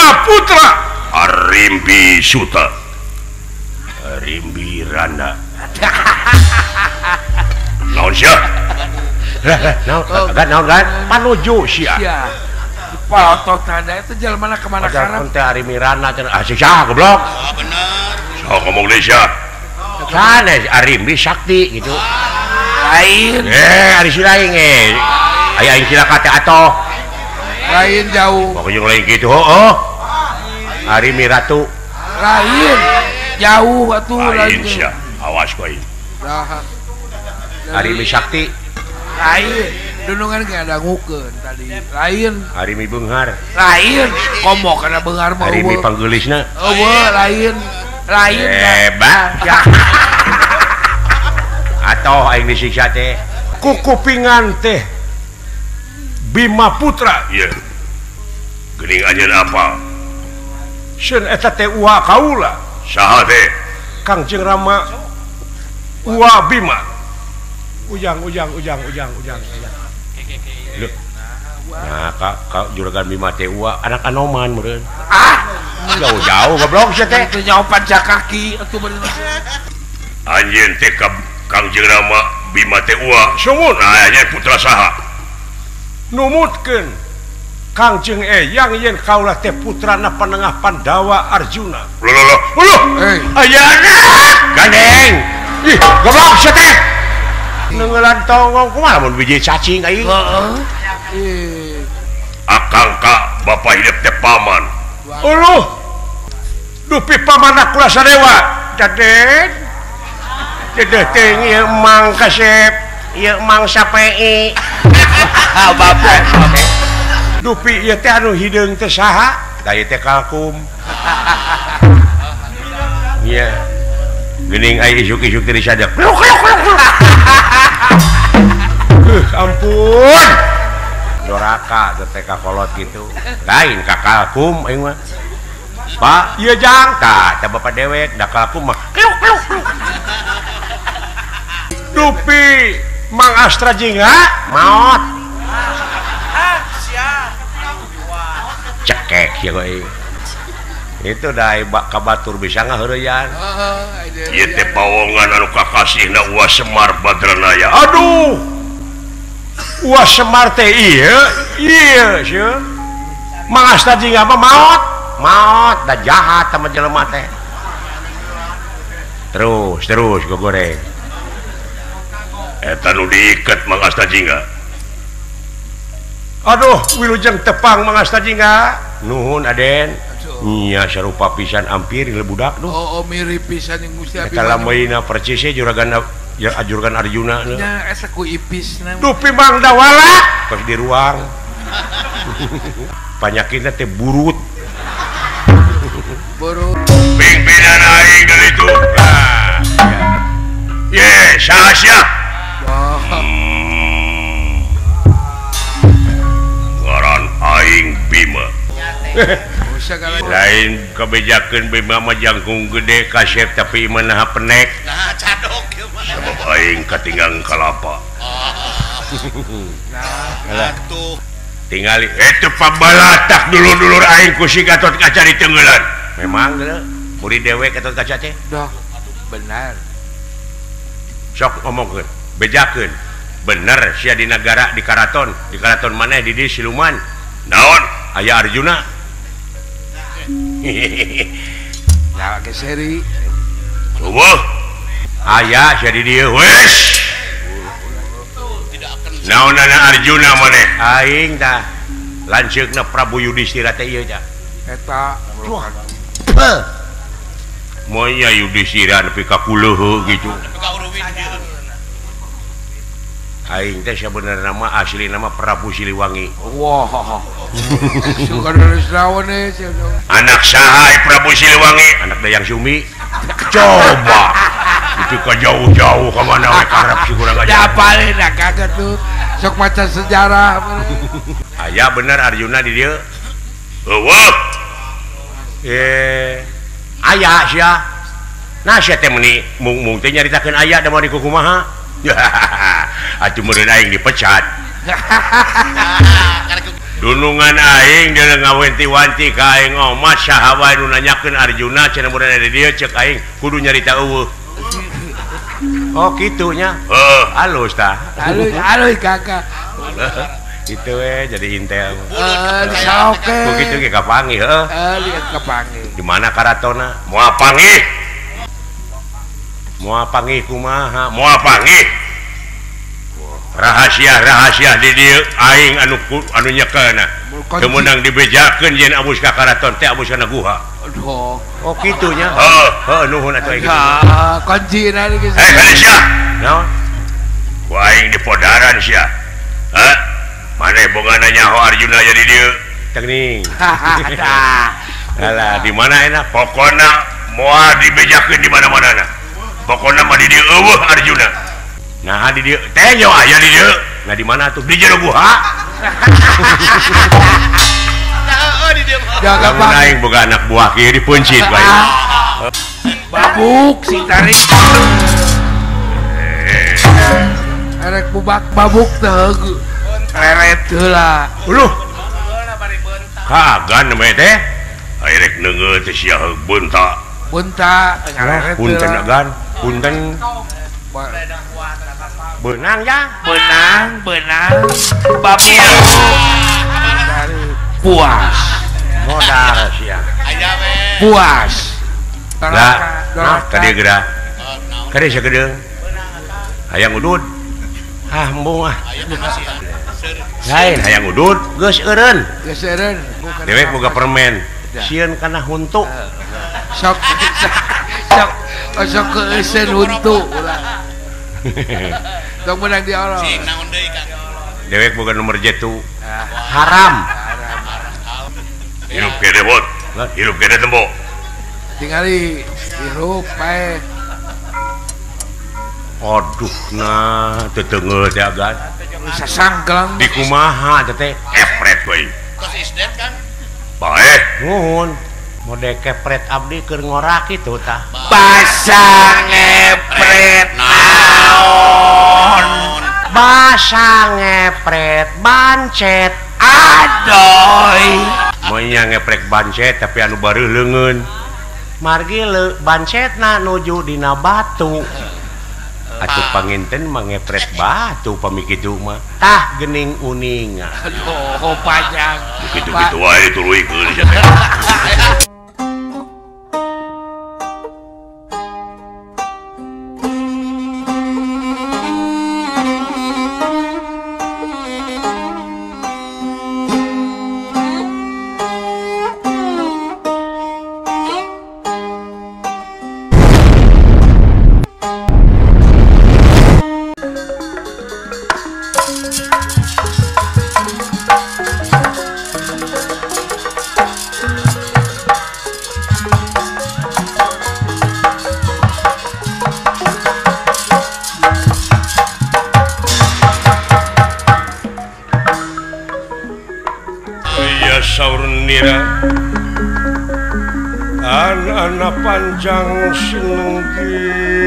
Bima Putra Arimbi Suta Arimbi Rana naon sia naon kan panuju sia foto tanda itu jalan mana kemana sekarang teh Arimbi Rana sia goblok bener ngomong deh sia sana Arimbi Sakti gitu lain ari si lain aya aing sila kate atoh lain jauh pokoknya lain gitu oh Arimbi Ratu lain jauh atuh lain sia awas ku aing Arimbi Sakti lain dunungan kayak ada ngukeun tadi lain Arimbi Beunghar lain komo karena Beunghar mah Arimbi panggeulisna lain bebas ya atau aing disiksa teh ku kupingan teh Bima Putra iya geuning anjeun apa seun eta teh uwa kaula saha teh Kangjeng Rama uwa Bima ujang nah kak juragan Bima teh uwa anak Anoman meureun jauh-jauh goblok sia teh teu nyaopan kaki atuh bener anjeun teh Kangjeng Rama Bima teh uwa sungun aya putra saha numutkeun Kangjeng Eyang yen kaula teh putrana panengah Pandawa Arjuna ayana gandeng ih goblok sia teh neungelan tongong kumaha mun biji cacing aing akangka bapa hidup teh paman dupi pamanna kula sadewa daden dedeh teh ieu mang kasep ieu mang sapei bapak dupi ieu teh anu hideung teh saha da ieu teh kalkum iya geuning aya isuk-isuk teh disadap ampun doraka teh kakolot gitu lain ka kalkum aing mah Pak ieu jang tah bapak dewek da kalkum mah dupi Mang Astra Jingga maot cekek ya kok itu dai kabatur bisa ngaheureuyan ieu teh pawongan anu kakasihna Uwa Semar Badranaya aduh Uwa Semar teh ieu sia Mang Astra Jingga mah maot da jahat sama jelema teh terus goreng eta nu diiket Mang Astra Jingga aduh wilujeng tepang Mang Astra Jingga nuhun Aden nya sarupa pisan ampir le budak duh mirip pisan yang Gusti Abi eta lambeuna percis juragan Arjuna nya asa ku ipisna dupi Mang Dawala kos di ruang panyakitna teh burut pimpinan aing dari itu saha ngaran aing Bima lain kebijakan Bima mah jangkung gede kasep tapi menaha penek sabab aing katinggang kalapa tinggali itu pambalatak dulur-dulur aing kusing gatot kaca di tenggelan memang murid dewek gatot kaca teh dah benar sok ngomongkeun bejakeun bener sia di negara di karaton maneh di siluman naon aya Arjuna ya ke seri coba aya sia di dieu wes naonana Arjuna maneh aing tah lanceukna Prabu Yudhistira teh ieu tah eta monya Yudhistira nepi ka kuleuh gitu aing teh sabenerna nama asli nama Prabu Siliwangi wah suka nulis naon anak saha Prabu Siliwangi anak Dayang Sumi coba itu ka jauh-jauh ka mana we karep si kurang aja apalin dah kagak tuh sok maca sejarah aya bener Arjuna di dieu eueuh aya sia nah sia teh meuni mung teh nyaritakeun aya da mau di kumaha atuh meureun aing dipecat Dunungan aing dia ngawenti-wanti ka aing omah saha wae nu nanyakeun Arjuna cenah mun ada dia cek aing kudu nyarita eueuh. Oh kitunya. Halus tah. Halus kakak. Itu jadi intel. Oke. Begitu ge kapanggih heuh. Lihat kapanggih. Di mana karatona? Moal panggih. Moal panggih kumaha? Moal panggih. Rahasia di dieu aing anu nyekelna. Teu meunang dibejakeun yen abus ka karaton teh abus kana guha. Aduh. Oh kitunya. Heuh nuhun atuh aing. Kuncina geus. Malaysia. Naon? Ku aing di podaran sia. Hah? Maneh boga nyaho Arjuna jadi dieu. Teuing. Alah, di mana enak? Pokona moal dibejakeun di mana-manana. Pokona mah di dieu eueuh Arjuna. Nah di dia teh nyawa aya di dia. Nah di mana tuh? Di jero guha. Jaga Bang aing boga anak buah kieu dipuncit bae. Babuk si tarik. Arek bubak babuk teh heugeul. Leret heula. Uluh. Kagan mah teh. Arek neungeut teh sia beunta. Bunta ngaleret. Punten agan, punten benang ya, benang babi puas modal sia puas lah tadi geura kade sagedeung hayang udud embung lain hayang udud geus eureun dewek boga permen sieun kana huntu sok keuseun huntu ulah dong menang di Allah. Dewek bukan nomor jetu. Haram. Hirup gede bot. Hirup gede tembo. Tingali hirup pae. Aduh nah teteungeuh teh agan. Sasangkelang di kumaha teh kepret we. Tos isdet kan? Bae, nuhun. Mode kepret abdi keur ngorak kitu tah. Basa ngepret naon? Basa ngepret bancet. Adoy. Monya ngepret bancet tapi anu bareuh leungeun. Margi bancetna nuju dina batu. Atuh panginten mangepret batu pamikitu mah. Tah geuning uningan. Aduh panjang. Kitu-kitu wae tuluikeun sia teh. Saurnira anak panjang sinenggi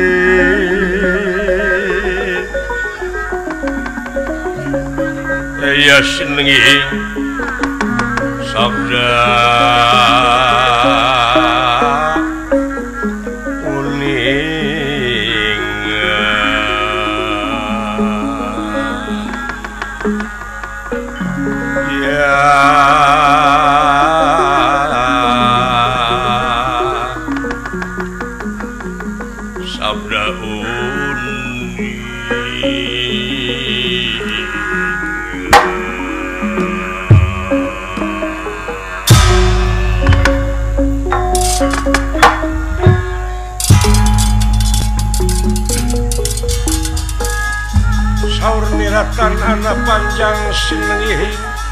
ya sinenggi sabda saur niratan anak panjang sinengih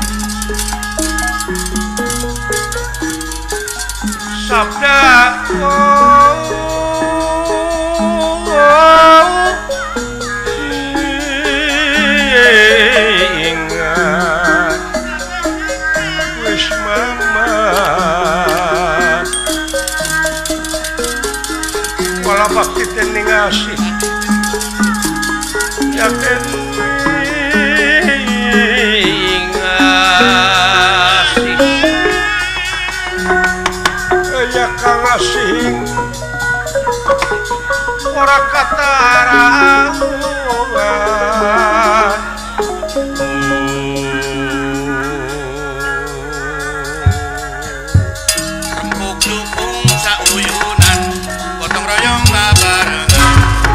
sabda ingat wis mama wala bakti tening asih yakin ingat ya kang asing ora kataran rembuk dukung sauyunan gotong royong babarengan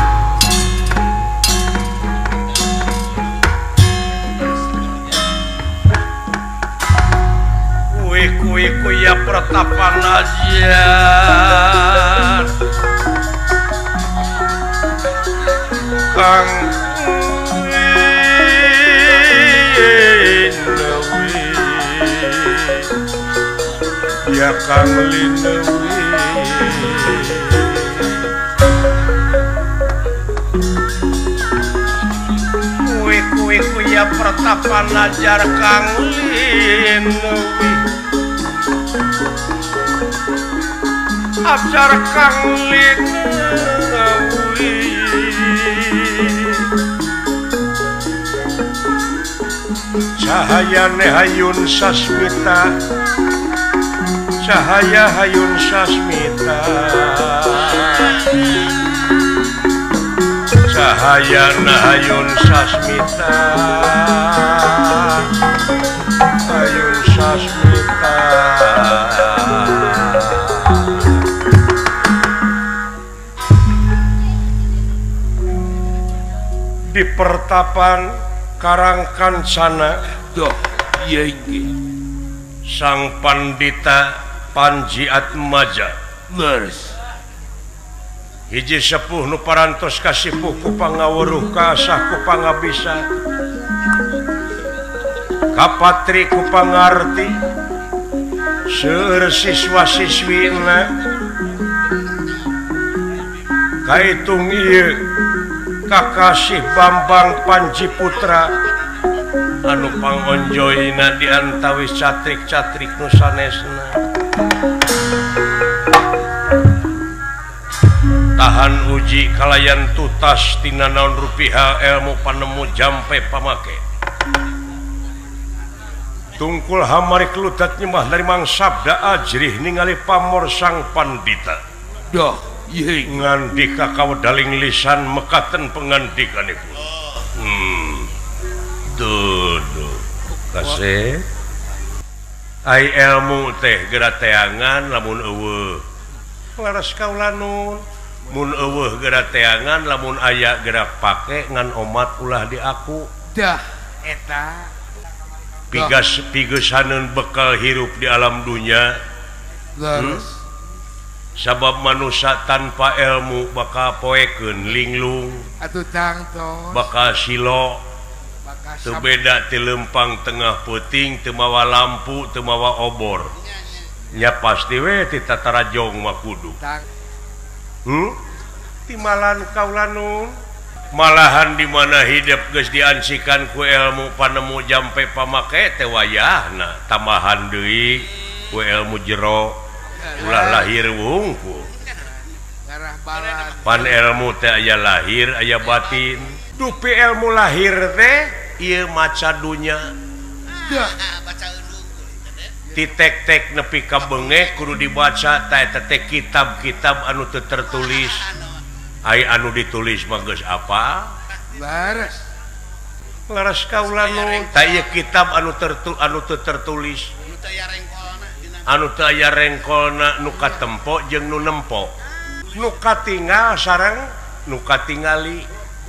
kuiku ya pertapan aja kang ya kang linewi kuiku ya pertapan ajar kang linewi ajar kang linewi cahayane hayun sasmita cahaya hayun sasmita cahayana hayun sasmita hayun sasmita di pertapan Karangkancana doh iya inggih sang pandita Panji Atmaja leres hiji sepuh nu parantos kasipuh ku pangawuruh kaasah ku pangabisa kapatri ku pangarti seueur siswa-siswina kaitung ieu kakasih Bambang Panji Putra anu pangonjoyna di antawis catrik-catrik nu sanesna tahan uji kalayan tutas tina naon rupiah ilmu panemu jampe pamake tungkul hamari kelutat nyembah dari mang sabda ajrih ningali pamor sang pandita doh iya ngandika kawedaling lisan mekaten pengandikanipun dudu kasih ai ilmu teh geura teangan lamun eueuh laras kaulanun mun eueuh geura teangan lamun aya geura pake ngan omat ulah di aku dah eta pigesaneun bekal hirup di alam dunya leres sabab manusia tanpa ilmu bakal poekeun linglung atuh tangtos bakal silo bakal teu beda ti lempang tengah peuting teu mawa lampu teu mawa obor nya pasti we ti tatarajong mah kudu timalan kaulanun malahan di mana hidup geus diansikan ku ilmu panemu jampe pamake teh wayahna tambahan deui ku ilmu jero ulah lahir wungkul ngarah balan pan ilmu teh aya lahir aya batin dupi ilmu lahir teh ieu maca dunya dah titek-tek nepi ka beungeh kudu dibaca teh kitab-kitab anu teu tertulis ai anu ditulis mah geus apa laras kaulanun tah ieu kitab anu teu tertulis anu teu aya rengkolna nu katempo jeung nu nempo nu katinggal sareng nu katingali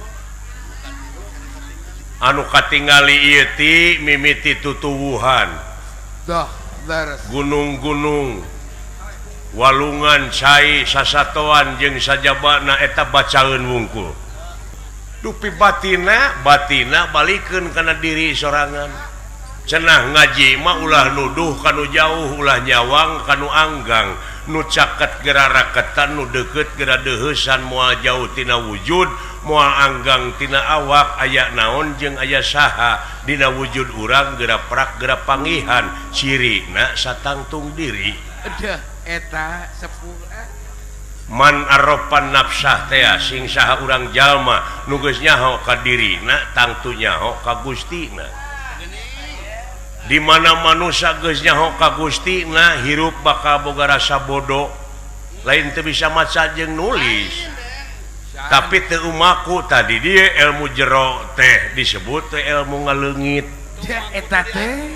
anu katingali ieu ti mimiti tutuwuhan dah leres gunung-gunung walungan cai sasatoan jeung sajabana eta bacaeun wungkul dupi batina balikeun kana diri sorangan cenah ngaji mah ulah nuduh kanu jauh ulah nyawang kanu anggang nu caket geura raketan nu deukeut geura deuheusan moal jauh tina wujud moal anggang tina awak aya naon jeung aya saha dina wujud urang geura prak geura pangihan cirina satangtung diri dah eta sepuh man aropan nafsah teh sing saha urang jalma nu geus nyaho ka dirina tangtu nyaho ka gustina dimana manusia geusnya hoka Gusti nah hirup bakal boga rasa bodoh lain teu bisa maca jeung nulis tapi teu umaku tadi dia ilmu jero teh disebut teh ilmu ngaleungit eta teh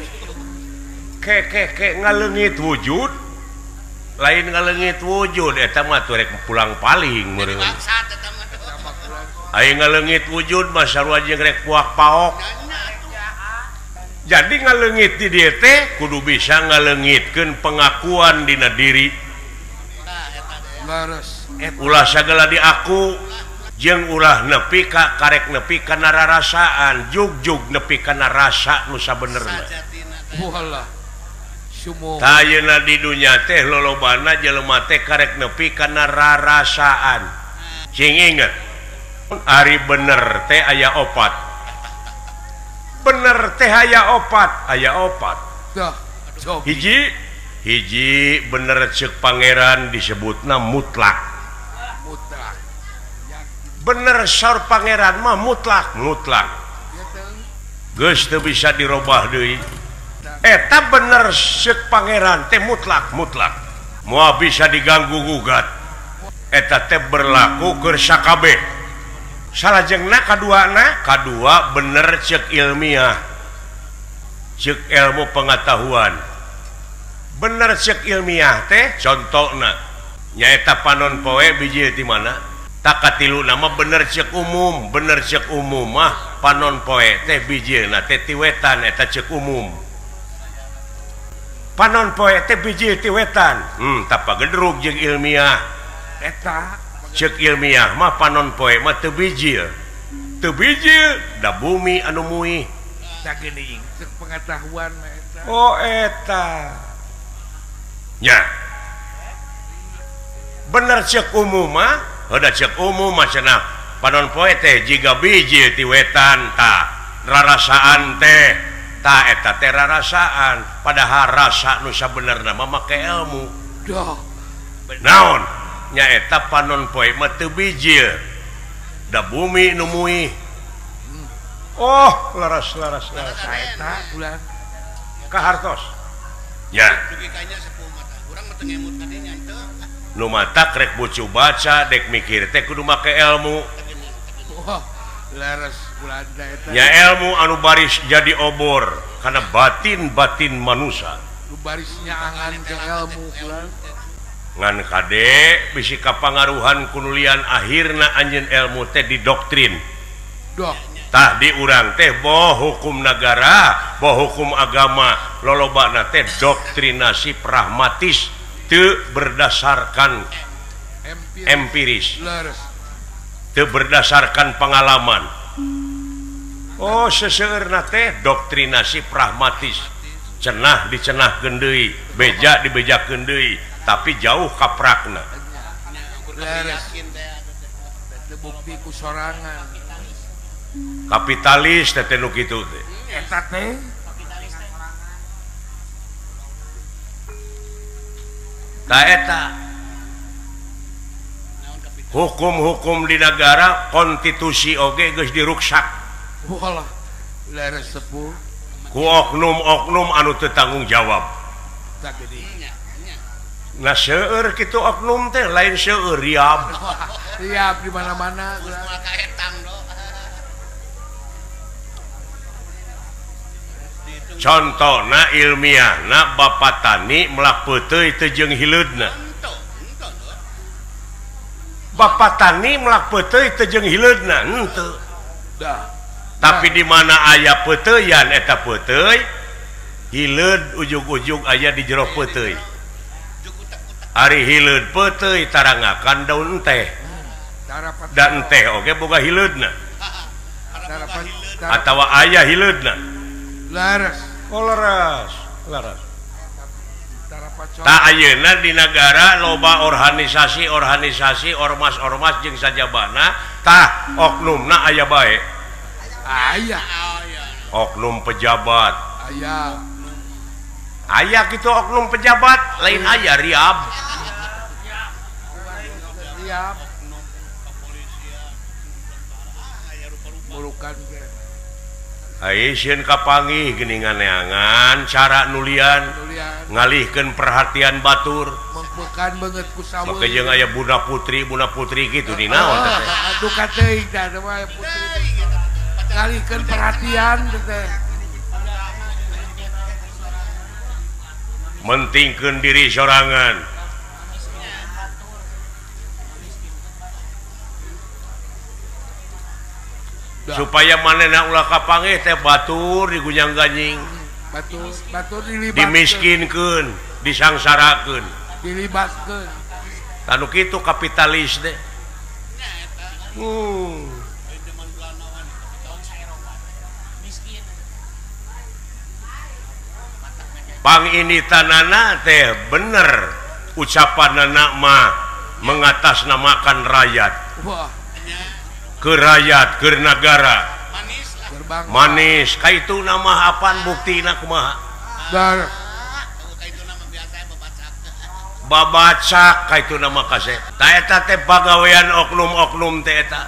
ke ngaleungit wujud lain ngaleungit wujud eta mah turek pulang paling meureun aya ngaleungit wujud mah sarua jeung rek puak paok jadi ngaleungit di dieu teh kudu bisa ngaleungitkeun pengakuan dina diri ulah sagala di aku jeung ulah nepi ka karek nepi kana rarasaan jugjug nepi kana rasa nu sabenerna walah sumo tayeuna di dunya teh lolobana jelema teh karek nepi kana rarasaan sing inget ari bener teh aya opat bener teh aya opat dah hiji bener cek pangeran disebutna mutlak bener saur pangeran mah mutlak geus teu bisa dirobah deui eta bener cek pangeran teh mutlak moal bisa diganggu gugat eta teh berlaku keur sakabeh salajengna kadua bener cek ilmiah cek ilmu pengetahuan bener cek ilmiah teh contohna nyaeta panon poe biji di mana tak katilu nama bener cek umum mah panon poe teh bijina teh tiwetan eta cek umum panon poe teh biji tiwetan tapa gedrug jeung ilmiah eta cek ilmiah mah panon poe mah teu biji da bumi anu muih tak geuning cek pengetahuan mah eta eta nya bener cek umum mah ada cek umum cenah panon poe teh jiga biji ti wetan ta rarasaan teh ta eta teh rarasaan padahal rasa nu sabenerna mah make ilmu dah naon nya eta panon poe mah teu biji da bumi nu muih oh laras eta bulan kahartos nya nu mata krek bucu baca dek mikir teh kudu make ilmu laras Belanda eta nya ilmu anu baris jadi obor karena batin manusia nu barisnya angan ke ilmu bulan ngan kade bisi kapangaruhan kunulian akhirna anjeun ilmu teh di doktrin doh tah di urang teh boh hukum negara boh hukum agama lolobana teh doktrinasi pragmatis teu berdasarkan empiris teu berdasarkan pengalaman oh seseueurna teh doktrinasi pragmatis cenah dicenahkeun deui beja dibejakeun deui tapi jauh kaprakna bukti ku sorangan kapitalis teh nu kitu teh eta teh ta eta hukum-hukum di negara konstitusi oge geus diruksak walah laras sepuh ku oknum-oknum anu teu tanggung jawab tak geuning nah seueur kitu oknum teh lain seueur riab di mana-mana contohna ilmiahna bapak tani melak peuteuy teu jeung hileudna bapak tani melak peuteuy teu jeung hileudna henteu tapi di mana aya peuteuyan eta peuteuy hileud ujug-ujug aya di jero peuteuy ari hileud peuteuy tarangakan daun teh dan teh oge boga hileudna atawa aya hileudna laras tak ayeuna di negara loba organisasi ormas jeung sajabana tah oknumna aya bae aya oknum pejabat aya kitu oknum pejabat lain aya riab Aisyun kapangih geningan neangan cara nulian ngalihkeun perhatian batur mengpekan banget ku saweul make jeung aya buna putri gitu di naon teh aduh kateuing da mah putri ngalihkeun perhatian teh mentingkeun diri sorangan supaya manehna ulah kapangeh teh batur digunyang ganying batur dimiskinkeun disangsarakeun dilibatkeun anu kitu kapitalis deh pang ini tanana teh bener ucapanana mah mengatasnamakan rakyat ke rakyat ke negara manis kaitu nama apaan buktina kumaha babacak kaitu nama kaset ta eta teh pagawean oknum-oknum teh eta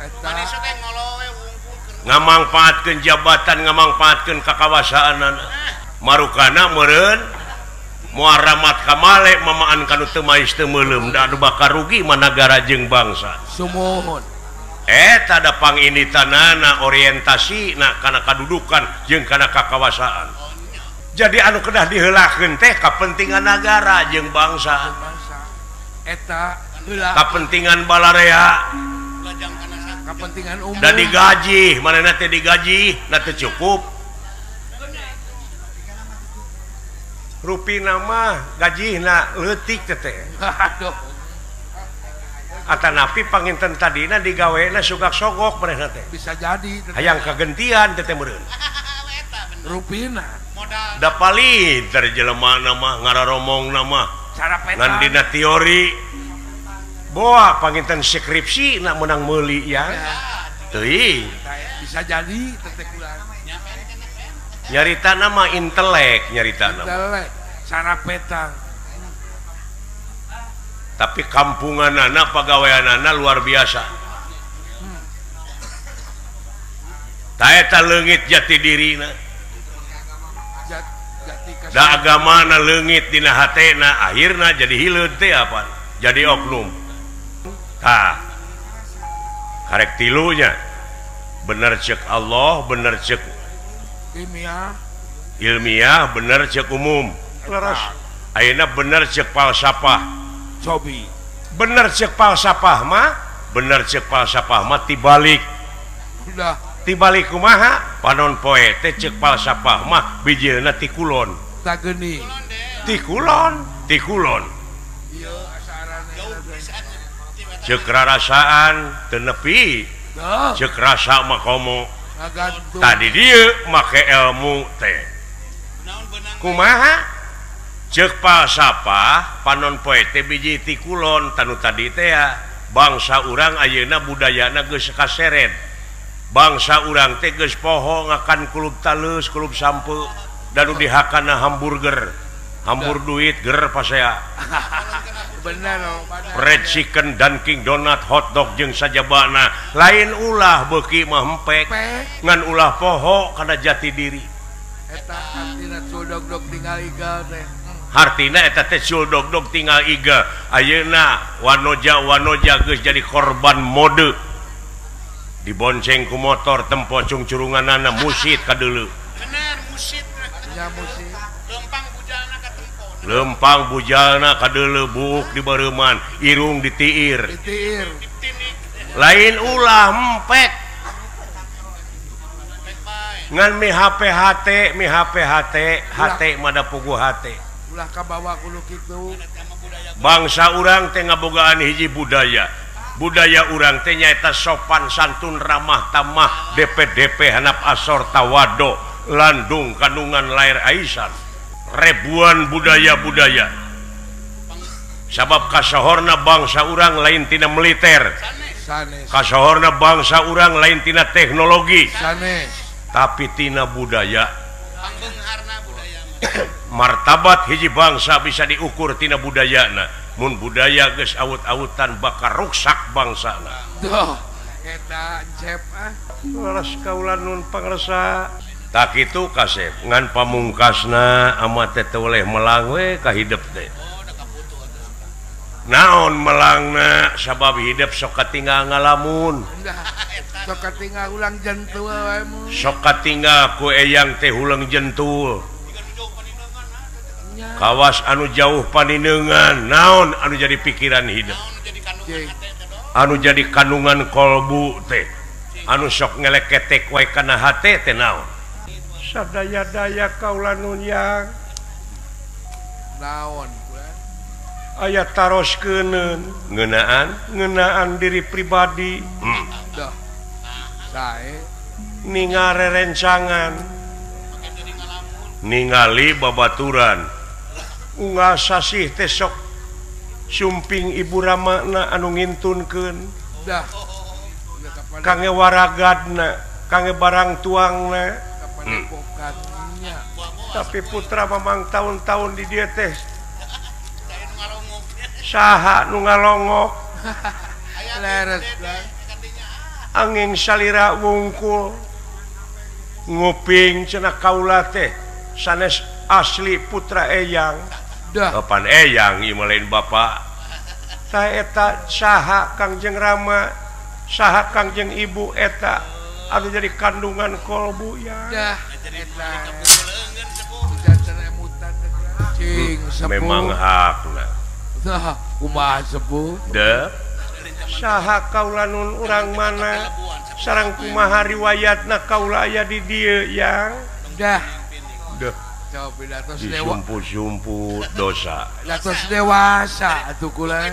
ngamangpaatkeun jabatan ngamangpaatkeun kakawasaanana marukana meureun moal ramat kamale mamaan kanu teu mais teu meulem da anu bakal rugi mah nagara jeung bangsa sumuhun ada pang ini tanana orientasi na kana kadudukan jeung kana kakawasaan jadi anu kedah diheulakeun teh kapentingan negara jeung bangsa eta heula kapentingan balarea kapentingan umum da digaji manehna teh digaji na teu cukup rupina mah gajina leutik teh aduh atanapi panginten tadina digawena sugak sogok manehna teh bisa jadi hayang kagentian teh meureun rupina da palit dari jelema nama ngararomong nama cara peta ngan dina teori boa panginten skripsi na menang meuli ya teuing bisa jadi teh kurang nyarita nama intelek nyarita nama cara peta tapi kampunganana pagaweanana luar biasa ta eta leungit jati dirina da agamana leungit dina hatena akhirna jadi hileud teh apa jadi oknum tah karek tilunya bener cek Allah bener cek ilmiah bener cek umum leres ayeuna bener cek falsafah cobi bener cek falsafah mah bener cek falsafah mah tibalik udah tibalik kumaha panon poe teh cek falsafah mah bijieuna ti kulon tak geni ti kulon ieu asarane cek rarasaan teu nepi cek rasa mah komo tadi dieu make ilmu teh kumaha cek falsafah panon poe teh biji ti kulon tanu tadi teh bangsa urang ayeuna budayana geus kaseret bangsa urang teh geus poho ngakan kulub talus kulub sampeu dan dihakana hamburger hambur duit ger pasea bener fried chicken Dunkin donut hotdog jeung sajabana lain ulah beuki mah empek ngan ulah poho kana jati diri eta artina cudog-dog tinggal igal teh artina eta teh cudog-dog tinggal iga ayeuna wanoja geus jadi korban mode dibonceng ku motor tempo cungcurunganana musit kadeuleu bener musit nya musik lempang bujalna lempang bujalna ka kadeuleu buuk di bareuman irung ditiir ditiir lain ulah empek ngan mi HP HT mada pugu HT ulah kabawa kudu kitu bangsa urang teh ngabogaan hiji budaya urang teh nyaeta sopan santun ramah tamah DP hanap asor tawado landung kandungan lair aisyah ribuan budaya sabab kasohorna bangsa urang lain tina militer kasohorna bangsa urang lain tina teknologi tapi tina budaya martabat hiji bangsa bisa diukur tina budayana mun budaya geus awut-awutan bakal ruksak bangsana doh eta cep leres kaula nun pangresa tak itu kasep ngan pamungkasna amat teh oleh melang we ka hidup teh naon melangna sabab hidup sok katinggal ngalamun sok katinggal ulang jentul wae mun sok katinggal ku eyang teh ulang jentul kawas anu jauh paninengan naon anu jadi pikiran hidup anu jadi kandungan kolbu teh anu sok ngeleketek wae kana hate teh naon sadaya-daya kaula nunyang naon aya taroskeun ngeunaan diri pribadi dah sae ningali rencangan ningali babaturan unggal sasih teh sok sumping ibu ramana anu ngintunkeun dah kangge waragadna kangge barang tuangna tapi putra memang tahun-tahun di dia teh saha nu ngalongok leres angin salira wungkul nguping cenah kaula teh sanes asli putra eyang dah kapan eyang ieu lain bapak ta eta saha Kangjeng Rama saha Kangjeng Ibu eta anu jadi kandungan kolbu ya dah eta jantan emutan cing sepuh memang hakna nah kumaha sepuh deh saha kaula nun urang mana sareng kumaha riwayatna kaula aya di dieu yang dah deh coba pidatos dewa disumput-sumput dosa pidatos dewasa atuh kula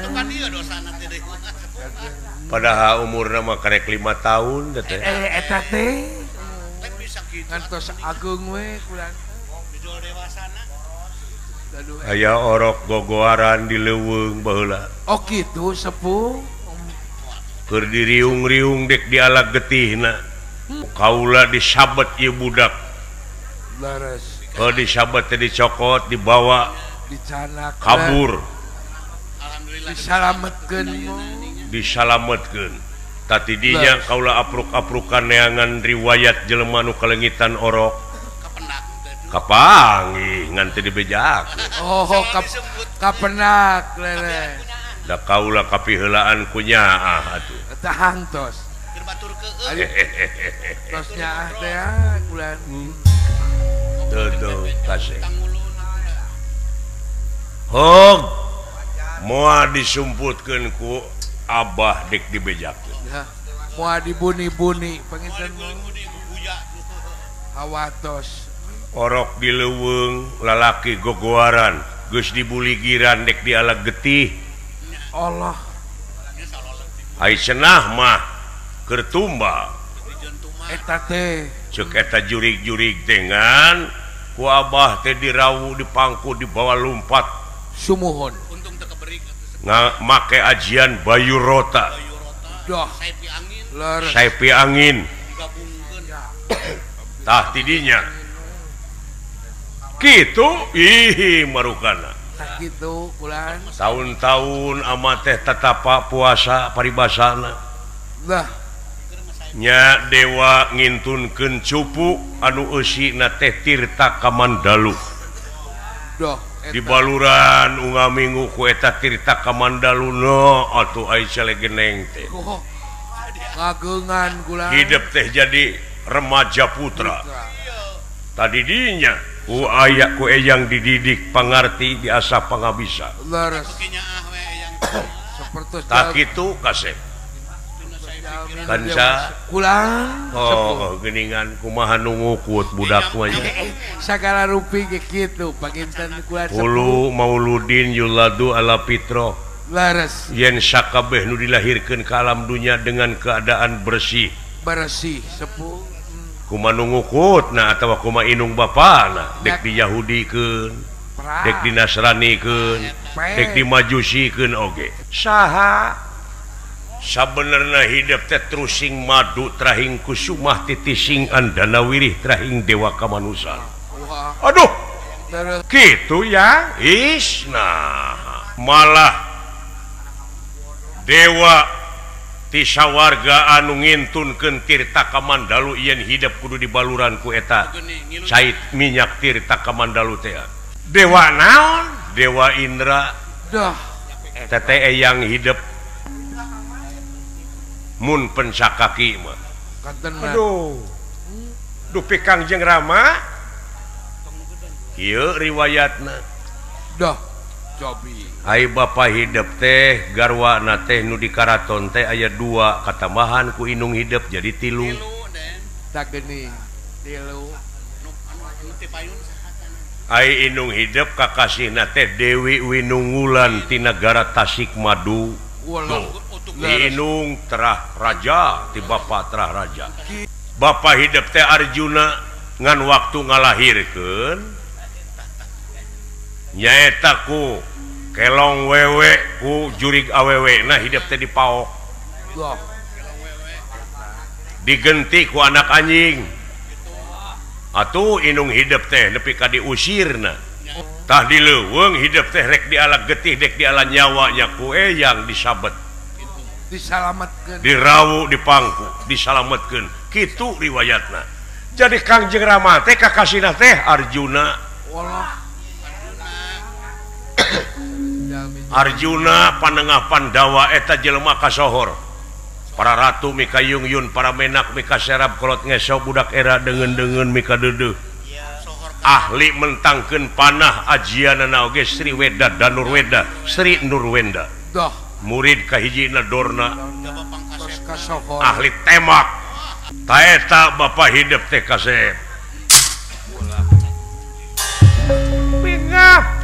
padahal umurna mah karek 5 tahun teh eta teh ngantos agung we kula aya orok gogoaran di leuweung baheula oh kitu sepuh keur diriung-riung dek di alag getihna kaula disabet ieu budak laras disabet teh dicokot dibawa dicanak kabur disalametkeun tati dinya kaula apruk-aprukan neangan riwayat jelema nu kalengitan orok kapangi ngan teu dibejakeun oh kapenak lele da kaula kapiheulaan ku nyaah atuh eta hangtos tos nyaah teh kulan teu kasih hog moal disumputkeun ku abah dek dibejakeun moal dibuni-buni panginten hawatos orok di leuweung lalaki gogoaran geus dibuligiran dek di alag getih Allah ai cenah mah keur tumbal eta teh ceuk eta jurig-jurig dengan ku abah teh dirawu dipangku dibawa lumpat sumuhun make ajian bayu rota dah saipi angin tah tidinya gitu ih marukana kitu kulan tahun-tahun amat teh tatapa puasa paribasana lah nya dewa ngintunkeun cupu anu eusina teh Tirta Kamandalu dah di baluran unga minggu ku eta Tirta Kamandalu no atuh ai salegeneng teh ngageungan kulan hidup teh jadi remaja putra tadi dinya ku aya ku eyang dididik pangarti diasah pangabisa laras sapertos tak kitu kasep kanca kulang oh geuningan kumaha nu ngukut budak mah sagala rupi ge kitu panginten kulan ulu mauludin yuladu ala fitro laras yen sakabeh nu dilahirkeun ka alam dunya dengan keadaan bersih sepuh kumaha ngukutna atawa kumaha inung bapana dek di Yahudikeun dek di Nasranikeun dek di Majusikeun oge saha sabenerna hidup teh trusing madu trahing kusumah titising andana wirih trahing dewa kamanusan aduh gitu ya isna malah dewa tisa warga anu ngintunkeun tirta ka Mandalu yen hidup kudu di baluran ku eta cait minyak tirta ka Mandalu teh. Dewa naon? Dewa Indra. Dah. Teteh yang hidup mun pencakaki mah. Aduh. Dupi Kangjeng Rama. Ieu riwayatna. Dah. Cobi. Ai bapa hidup teh garwana teh nu di karaton teh aya 2 katambahan ku indung hidup jadi 3. Tak geuning. 3. Ai indung hidup kakasihna teh Dewi Winungulan ti negara Tasikmadu. Di indung terah raja ti bapa terah raja. Bapa hidup teh Arjuna ngan waktu ngalahirkeun nyaeta ku kelong wewe ku jurig awewe nah hidup teh dipaok digenti ku anak anjing atuh indung hidup teh nepi ka diusirna tah dileuweung hidup teh rek dialah getih dek dialah nyawanya ku eyang disabet disalametkeun dirawu dipangku disalametkeun kitu riwayatna. Jadi Kangjeng Rama teh kakasihna teh Arjuna. Arjuna panengah Pandawa eta jelema kasohor. Para ratu mika yungyun, para menak mika serap kolot ngeso budak era dengen-dengen mika deudeuh. Ahli mentangkeun panah ajianana oge Sri Weda Danurweda, Sri Nurwenda. Dah. Murid kahijina Dorna. Ahli tembak. Taeta bapa hidup teh kasep. Bingah.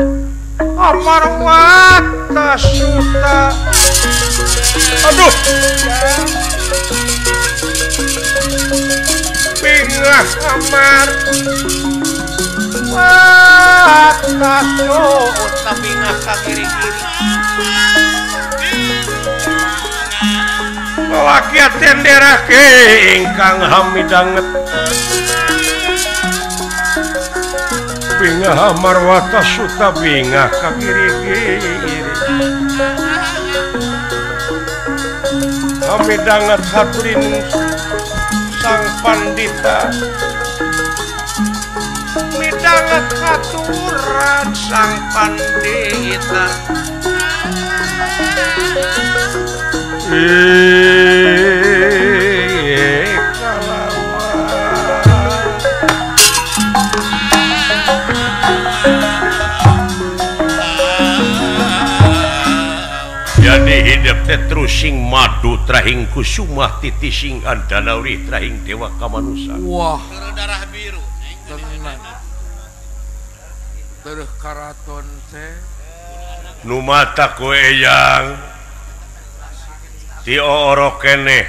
Amarwata Suta. Aduh. Bingah Amar. Wata Suta bingah ka kiri-kiri. Laki tendera ke ingkang hamidanget bingah Marwata Suta bingah ka kiri-kiri hamidanget haturin sang pandita midanget haturan sang pandita jadi hidup teh terusing madu trahing kusumah titising andanauri trahing dewa kamanusa. Wah, darah biru tenang terus karaton teh nu mata ku eyang ti oro keneh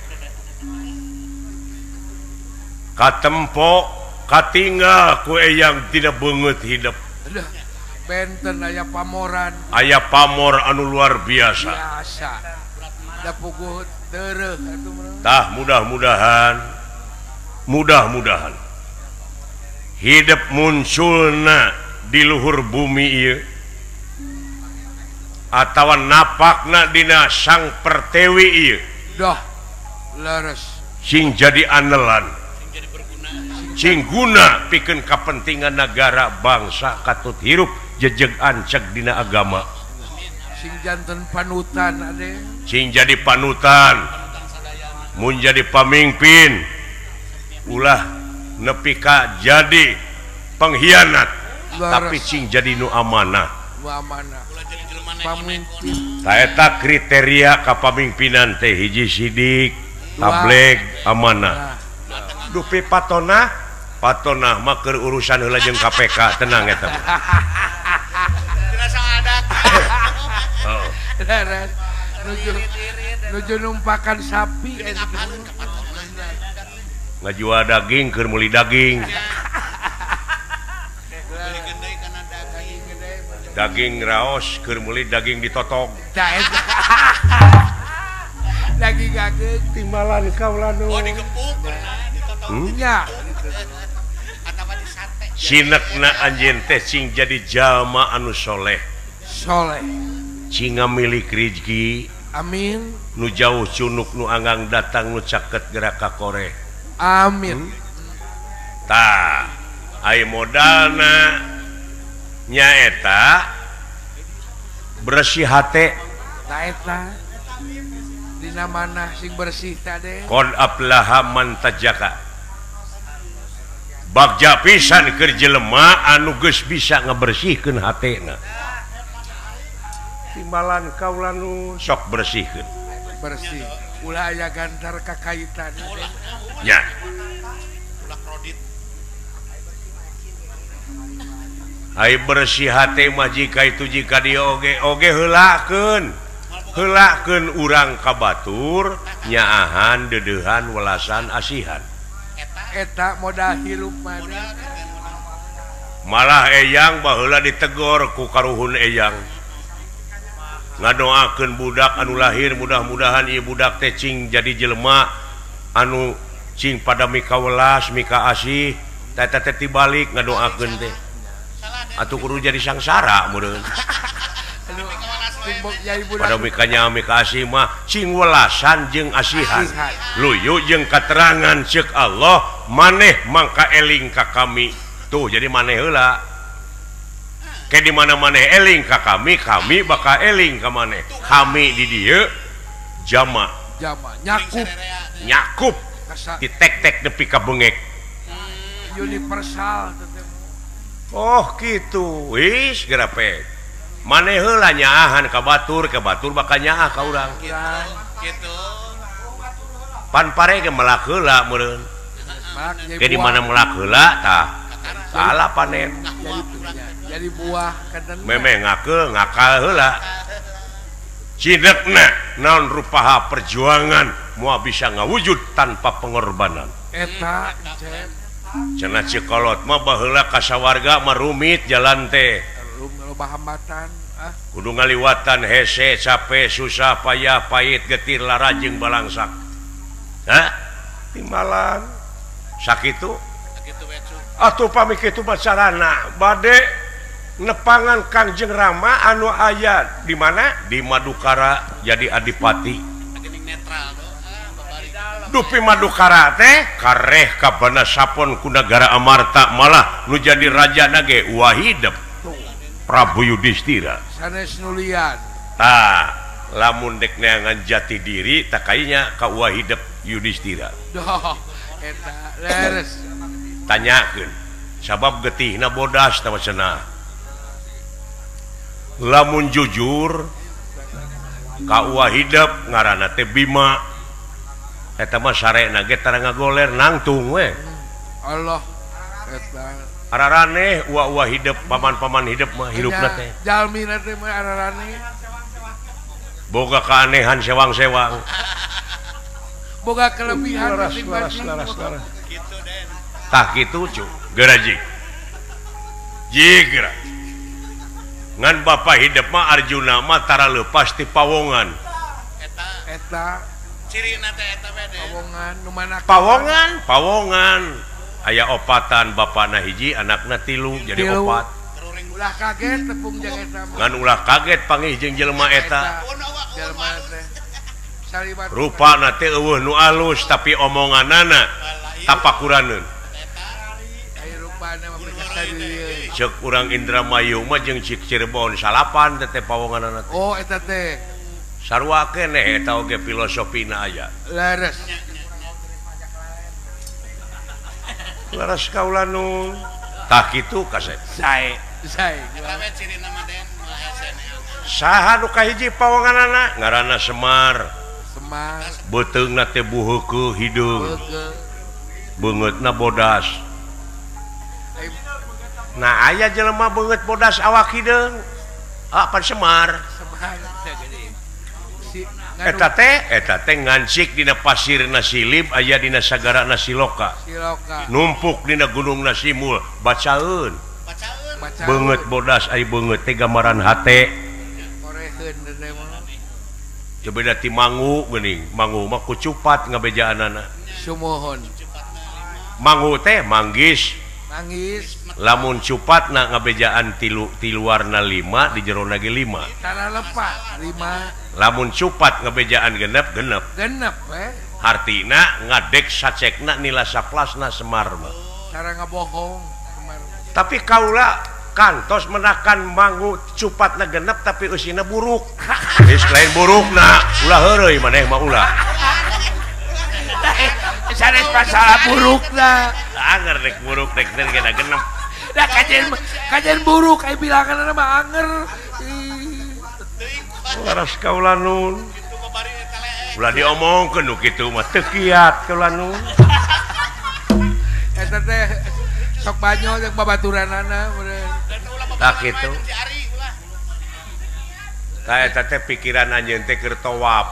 katempo katinggal ku eyang tidak beungeut hidup. Benten aya pamoran aya pamor anu luar biasa da puguh teureuk tah mudah-mudahan hidup munculna di luhur bumi ieu atawa napakna dina sang pertewi ieu dah leres sing jadi anelan sing guna pikeun kapentingan negara bangsa katut hirup jejeg anceg dina agama sing janten panutan ade sing jadi panutan mun jadi pamimpin ulah nepi ka jadi pengkhianat tapi sing jadi nu amanah pamimpin taeta kriteria kapamimpinan teh hiji sidik tableg amanah dupi patona mah keur urusan heula jeung KPK tenang eta nuju numpakan sapi ngajual daging keur meuli daging daging raos keur meuli daging ditotog daging gageung timbalan kaulanu digepuk nya sinekna anjeun teh sing jadi jalma anu soleh soleh sing ngamilik rezeki Amin. Nu jauh cunuk nu anggang datang nu caket gerak ka kore. Amin. Tah, ai modalna nyaeta bersih hate. Tah eta dina mana sing bersih tadi. Qad aflaha man tajaka. Bagja pisan keur jelema anu geus bisa ngabersihkeun hatena. Timbalan kaula nu sok bersihkeun. Bersih. Ulah aya gantar kakaitan. Nya. ulah kredit. Ai bersih hate mah jika dia oge heulakeun. Heulakeun urang ka batur nyaahan dedehan welasan asihan. Eta modal hirup mana. Malah eyang baheula ditegor ku karuhun eyang. Ngadoakeun budak anu lahir mudah-mudahan ieu budak teh cing jadi jelema anu cing pada mika welas mika asih teh tibalik ngadoakeun teh atuh kudu jadi sangsara meureun pada mikanya mika asih mah cing welasan jeung asihan luyu jeung katerangan ceuk Allah maneh mangka eling ka kami tuh jadi maneh heula di mana maneh eling ka kami bakal eling ka maneh kami di dieu jama nyakup ditek-tek nepi ka bengek universal oh gitu wis gerapet maneh heula nyaahan ka batur bakal nyaah ka urang Gitu. pan pare ge melak heula meureun ke di mana melak heula tah salah panen jadi buah kadang memang ngakal heula cidekna naon rupaha perjuangan moal bisa ngawujud tanpa pengorbanan eta cenah cikolot mah baheula ka sawarga mah rumit jalan teh loba hambatan kudu ngaliwatan hese capek susah payah pahit getir lara jeung balangsak timbalan sakitu atuh pami kitu macarana bade nepangan Kangjeng Rama anu aya di mana di Madukara jadi adipati dupi Madukara teh kareh ka Banasapon ku nagara Amarta malah nu jadi raja nage Wahidep Prabu Yudhistira sanes nulian tah lamun dek neangan jati diri tak kayaknya ka Wahidep Yudhistira doh eta leres tanyakeun sabab getihna bodas tah cenah lamun jujur ka Wahidep ngaranna teh Bima eta mah sarena ge tara ngagoler nangtung we Allah eta ararane Wahidep paman-paman hidup mah hirupna teh jalmina teh mah ararane boga keanehan sewang-sewang boga kelebihan laras tah kitu cu geraji jigra ngan Bapak hidup mah Arjuna mah tara leupas ti pawongan eta Cirina teh eta bede pawongan nu mana pawongan aya opatan bapana hiji anakna tilu jadi opat ulah kaget tepung jeung eta ngan ulah kaget panggih jeung jelema eta jelema teh salibat rupana teh eueuh nu alus tapi omonganana tapakuraneun aya rupana mah percaya cek urang Indramayu mah jeung cik Cirebon salapan teh pawonganana teh oh eta teh sarua keneh eta oge filosofina aya leres kaula nu tah kitu kasep sae eta we cirina mah den saha nu kahiji pawonganana ngaranna Semar beteungna teh buheukeun hideung beungeutna bodas nah aya jelema beungeut bodas awak hideung pan Semar eta teh ngancik dina pasirna Silib aya dina sagarana Siloka numpuk dina gunungna Simul bacaeun beungeut bodas ai beungeut teh gambaran hate coba da ti mangu geuning mangu mah kucupat ngabejaanana sumohon mangu teh manggis nangis lamun cupat na ngabejaan tilu warna 5 di jero lagi 5 cara lepas 5 lamun cupat ngabejaan genep artina ngadek sacekna nila saplasna Semar mah cara ngebohong tapi kaula kantos menakan manggu cupatna genep tapi usina buruk geus lain burukna ulah heureuy maneh mah ulah sanes masalah burukna anger rek buruk rek kena genep dah kajian buruk kayak bilangan mah anger laras kaula nun ulah diomongkeun nu kitu mah teu kiat kaula nun eta teh sok banyo jeung babaturanana meureun tak kitu ta eta teh pikiran anjeun teh keur tawaf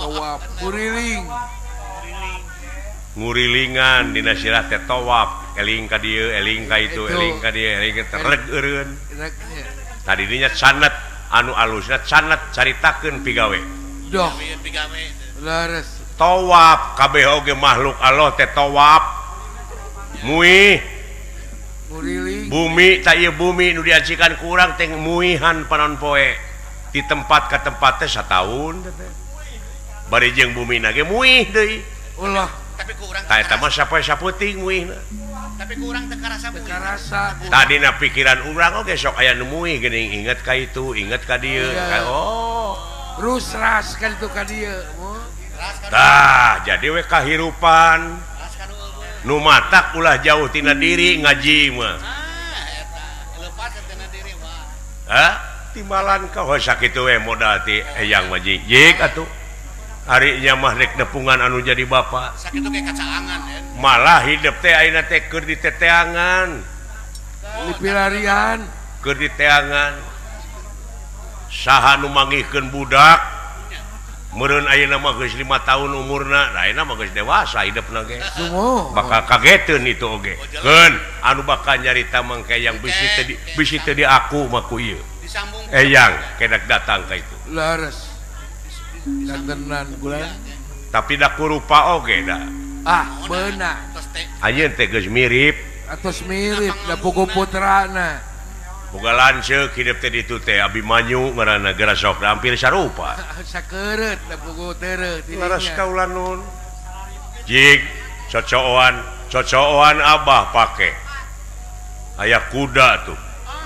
ngurilingan dina sirah teh tawaf eling ka dieu eling ka itu eling ka dieu eling tereg eureun tadi dinya sanad anu alusna sanad caritakeun pigawe doh leres tawaf kabeh oge makhluk Allah teh tawaf muih nguriling bumi tak ieu bumi nu diajikan ku urang teh muihan panon poe di tempat ka tempat teh sataun teh bari jeung bumi na ge muih deui ulah tapi kurang ta eta mah sapoe-saputing muihna tapi kurang teu karasa tadina pikiran urang oge sok aya nu muih geuning inget ka itu inget ka dieu oh rusras kan itu ka dieu tah jadi we kahirupan nu matak ulah jauh tina diri ngaji mah lepas tina diri mah timbalan ka sakitu we modal ti eyang mah jig atuh ari nya mah rek nepungan anu jadi bapak sakitu ge kacaangan ya malah hidup teh ayeuna teh keur di teteangan dipilarian keur di teangan saha nu manggihkeun budak meureun ayeuna mah geus 5 tahun umurna da ayeuna mah geus dewasa hidupna ge bakal kageteun itu oge keun anu bakal nyarita mangke yang bisi teu di aku mah ku ieu disambung eyang kedak datang ka itu lares dantenan bulan tapi da kurupa oge da beuna ayeun teh geus mirip atos mirip da pugu putrana boga lanceuk hidup teh ditu teh Abimanyu ngaranna geura sok hampir sarupa sakereut da pugu teureut laras kaula nun jig cocoan abah pake aya kuda tuh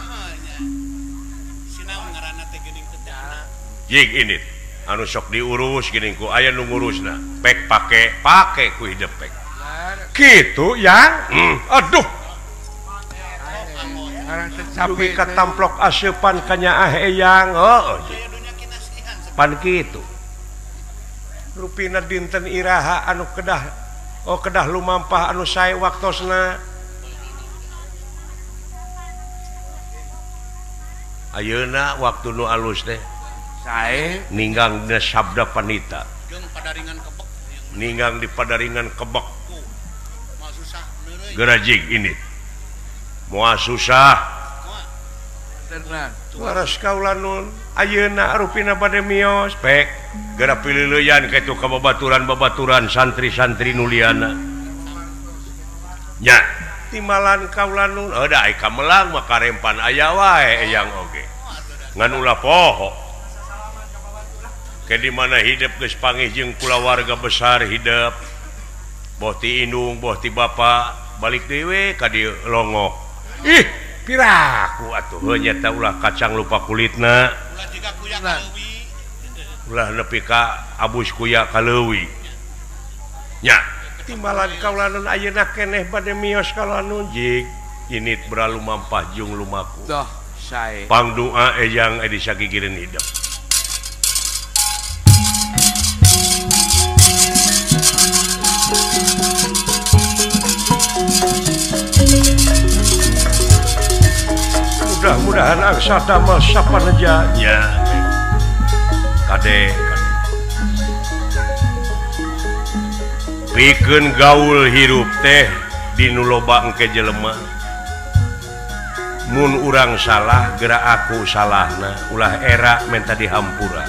sinaon ngaranna teh geuning tedana jig ini anu sok diurus geuning ku aya nu ngurusna pek pake ku hidup pek kitu yang aduh dugi katamplok aseupan kanya eyang pan kitu rupina dinten iraha anu kedah lumampah anu sae waktosna ayeuna waktu nu alus teh sae ninggang dina sabda panita jeung padaringan kebek ninggang di padaringan kebek mah susah neureuy gerajig ini moal susah tenang laras kaula nun ayeuna rupina bade mios pek geura pilileuyan ka itu ka babaturan santri-santri nu liana nya timbalan kaula nun da ai kamelang mah karempan aya wae eyang oge ngan ulah poho ke di mana hidup geus panggih jeung kulawarga besar hidup boh ti indung boh ti bapa balik dewe ka dieu longok ih piraku atuh nya ta ulah kacang lupa kulitna ulah jiga kuya ka leuwi ulah nepi ka abus kuya ka leuwi nya timbalan kaula nun ayeuna keneh bade mios kaula nun jig init beralu mampah jeung lumaku doh sae pangdoa eyang edi sagigireun hidup mudah-mudahan angsa damel sapaneja nya kade pikeun gaul hirup teh dinu loba engke jelema mun urang salah geura aku salahna ulah era menta dihampura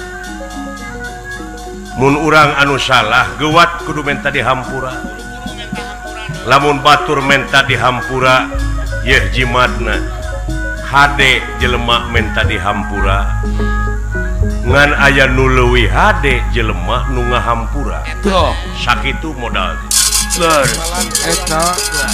mun urang anu salah geuwat kudu menta dihampura lamun batur menta dihampura Ye jimatna HD jelemak menta dihampura ngan aya nu leuwih HD jelemak nu ngahampura tuh sakitu modal eta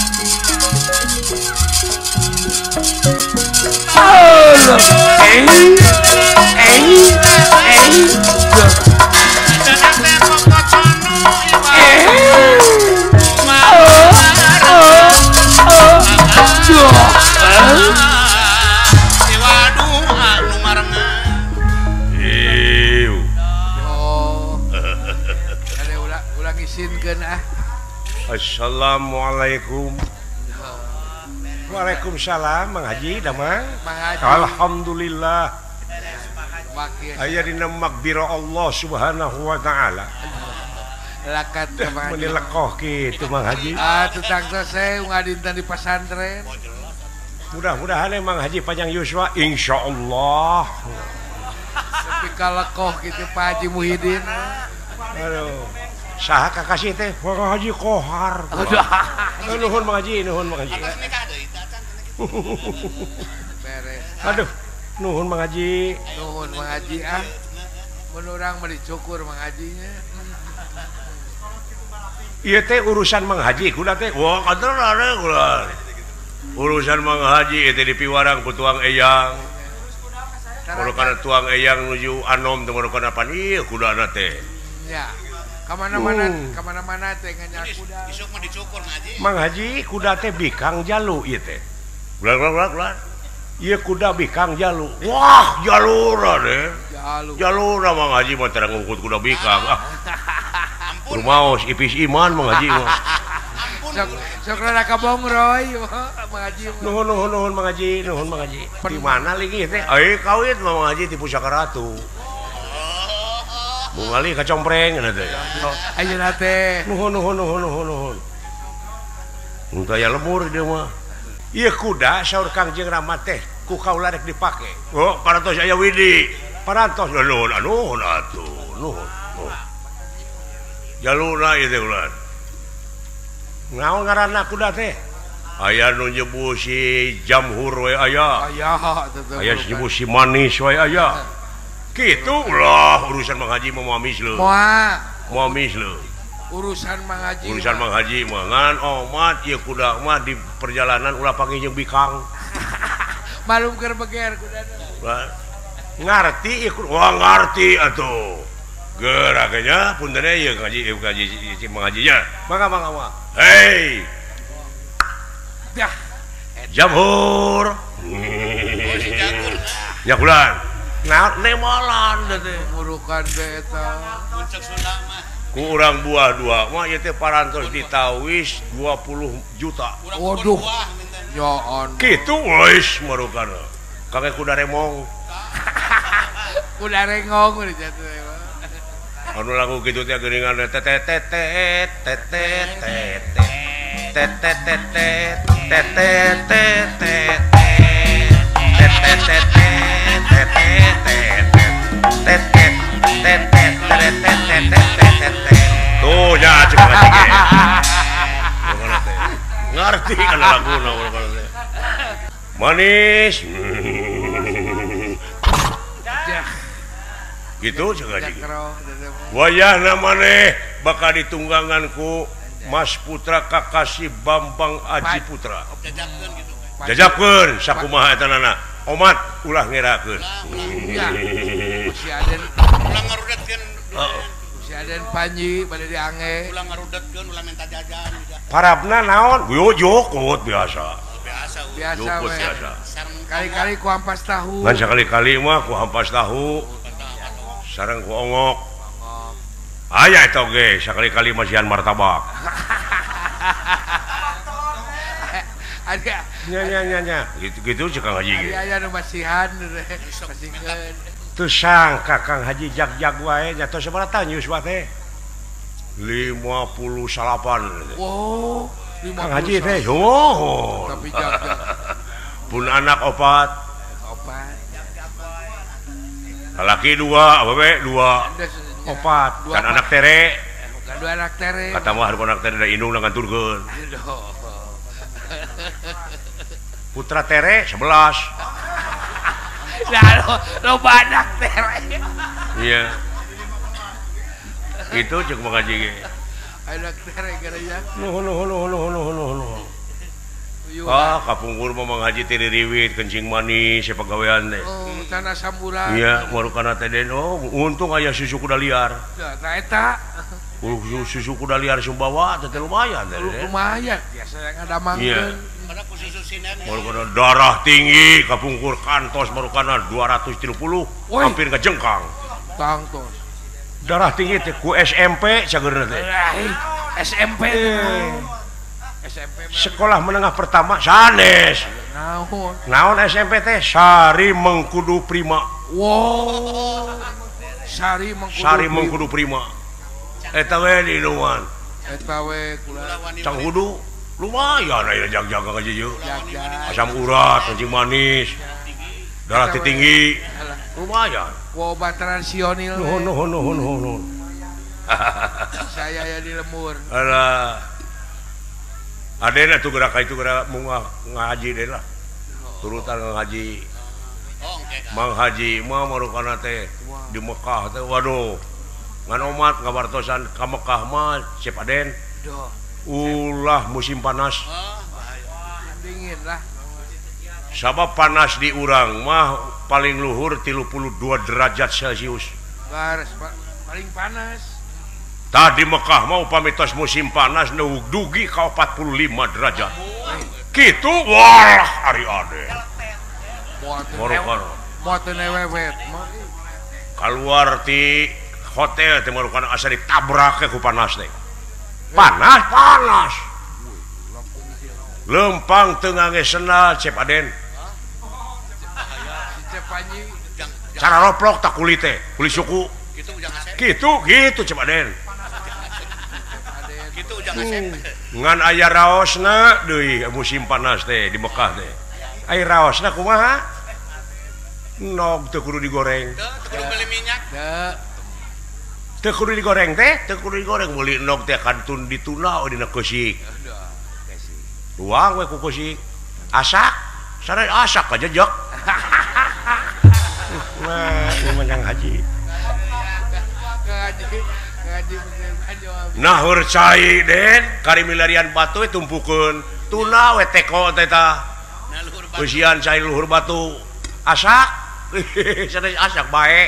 Assalamualaikum. Waalaikumsalam Mang Haji damang. Haji. Alhamdulillah. Aya dina maghfirah Allah Subhanahu wa taala. Lakat Mang Haji. Menilekoh kitu Mang Haji. Tutang saya ngadintan di pesantren. Mudah-mudahan Mang Haji panjang yuswa insyaallah. Tapi kalekoh kitu Pak Haji Muhyiddin. Aduh. Saha kakasih teh Mang Haji Kohar. Nuhun Mang Haji, nuhun Mang Haji. Beres. Aduh, nuhun Mang Haji. Nuhun Mang Haji ah. Mun urang mah dicukur Mang Hajinya. Ieu teh urusan Mang Haji kuda teh. Wah, kaderare kuda. Urusan Mang Haji teh dipiwarang ku tuang eyang. Murukana tuang eyang nuju anom teh murukana pan ieu kudana teh. Ya. Kamana-mana teh nganya kuda. Isuk mah dicukur Haji. Mang Haji kuda teh bikang jalu ieu teh. Ulah. Ieu kuda bikang jalu. Wah, jalura deh. Jalura Mang Haji mah teu ngungkut kuda bikang. Ampun. Rumaos ipis iman Mang Haji mah. Sok rada kabongroy Mang Haji. Nuhun Mang Haji, nuhun Mang Haji. Di mana lagi teh? Kawit Mang Haji ti Pusaka Ratu. Bungali kacompreng cenah teh. Ayeuna teh. Nuhun. Mun aya lemur dia mah. Ieu kuda saur Kangjeng Rama teh ku kaula rek dipake. Oh, parantos aya widi. Parantos nuhun atuh. Nuhun. Jaluna ieu teh ulah. Naon ngaranna kuda teh? Aya nu nyebu si Jamhur we aya. Aya si nyebu si Manis we aya. Kitu ulah urusan Mang Haji mah mamis leuh. Moal leuh. Urusan Mang Haji. Urusan Mang Haji mah ngan omat ieu kuda mah di perjalanan ulah panggih jeung bikang. Malum keur beger kudana. Ngarti ieu wah ngarti atuh. Geraknya puntenna ieu ngaji si Mang Haji nya. Mangga. Hei. Dah. Jamhur. Ya kulan. Nah, nemalan teh murukan beta. Puncak Sunda mah. Ku urang buah dua mah ieu teh parantos ditawis 20 juta. Waduh. Nyoon. Kitu wis marukana. Kage kuda remong. Kuda rengong udah jatuh. Anu lagu kitu teh geuningan tuh ya cek ngerti kan laguna Manis gitu cek aja wayahna maneh bakal ditungganganku Mas Putra Kakasi Bambang Aji Putra jajapkeun sakumaha eta nana omat ulah ngerakeun si Aden ulah ngarudatkeun si Aden Panji bade diange ulah ngarudatkeun ulah minta jajan parabna naon jokot biasa we kali-kali ku ampas tahu ngan sakali-kali mah ku ampas tahu sareng ku ongok aya eta oge sakali-kali masihan martabak ada nya gitu Kang Haji ge aya nu masihan masikeun teu sangka Kang Haji jag-jag wae nya tos sabaraha nyus wa teh 58 wow Kang Haji teh tapi jag-jag pun anak opat laki 2 awewe 2 opat kan anak tere dua anak tere kata mah anak tere da indung nganturkeun Putra Tere 11. Lo banyak tere. Iya. Itu cek mengaji ge. Anak tere garaya. Nuhun. Kapungkur mah mengaji teh riwit kencing manis pagawean teh. Oh, tanah samburan. Iya, marukana teh den. Oh, untung aya susu kuda liar. Nah, eta Susu kuda liar Sumbawa teh lumayan teh. lumayan. Biasa yang ada mangkeun. Iya. Pada posisi sinen ya. Marukana darah tinggi kapungkur kantos marukana 230 hampir kajengkang. Tangtos. Darah tinggi teh ku SMP cageurna teh. SMP. SMP Sekolah menengah pertama sanes. Naon SMP teh Sari Mengkudu Prima. Wow. Sari Mengkudu Prima. Eta we di luan. Eta we kula Cang Hudu lumayan aya jag-jaga ka jieu. Asam urat, kencing manis. Darah tinggi. Lumayan. obat transionil. Nuhun. Saya ya di lemur. Alah. Adena tuh gerak itu gerak mau ngaji deh lah. Turutan ngaji. Mang Haji mah marukana teh di Mekah teh waduh. Ngan omat ngabartosan ka Mekah mah Cep Aden. Ulah musim panas. Dingin lah. Sabab panas di urang mah paling luhur 32 derajat Celcius. Garis paling panas. Tadi Mekah mau pamitos musim panas dugi ka 45 derajat. Kitu wah hari ade. Moten ewewet. Keluar ti hotel teh marukan asa ditabrak ku panas teh. Panas. Lempang teu ngangesna Cep Aden. Cep Panji Cara roplok tak kulit teh, kulit suku. Gitu Cep Aden. Gitu jangan SMP. Ngan aya raosna deui musim panas teh di Mekah teh. Aya raosna kumaha? Nog teu kudu digoreng. Teu kudu beli minyak. Teu kudu digoreng teh, teu kudu digoreng meuli nog teh kantun dituna dina keusik. Tuang we ku keusik. Asak, sare asak ka jejek. Nah, ini menang haji. Nah, cai den, kari milarian batu tumpukeun tuna we teko teh tah. Usian cai luhur batu. Asak. Sare asak bae.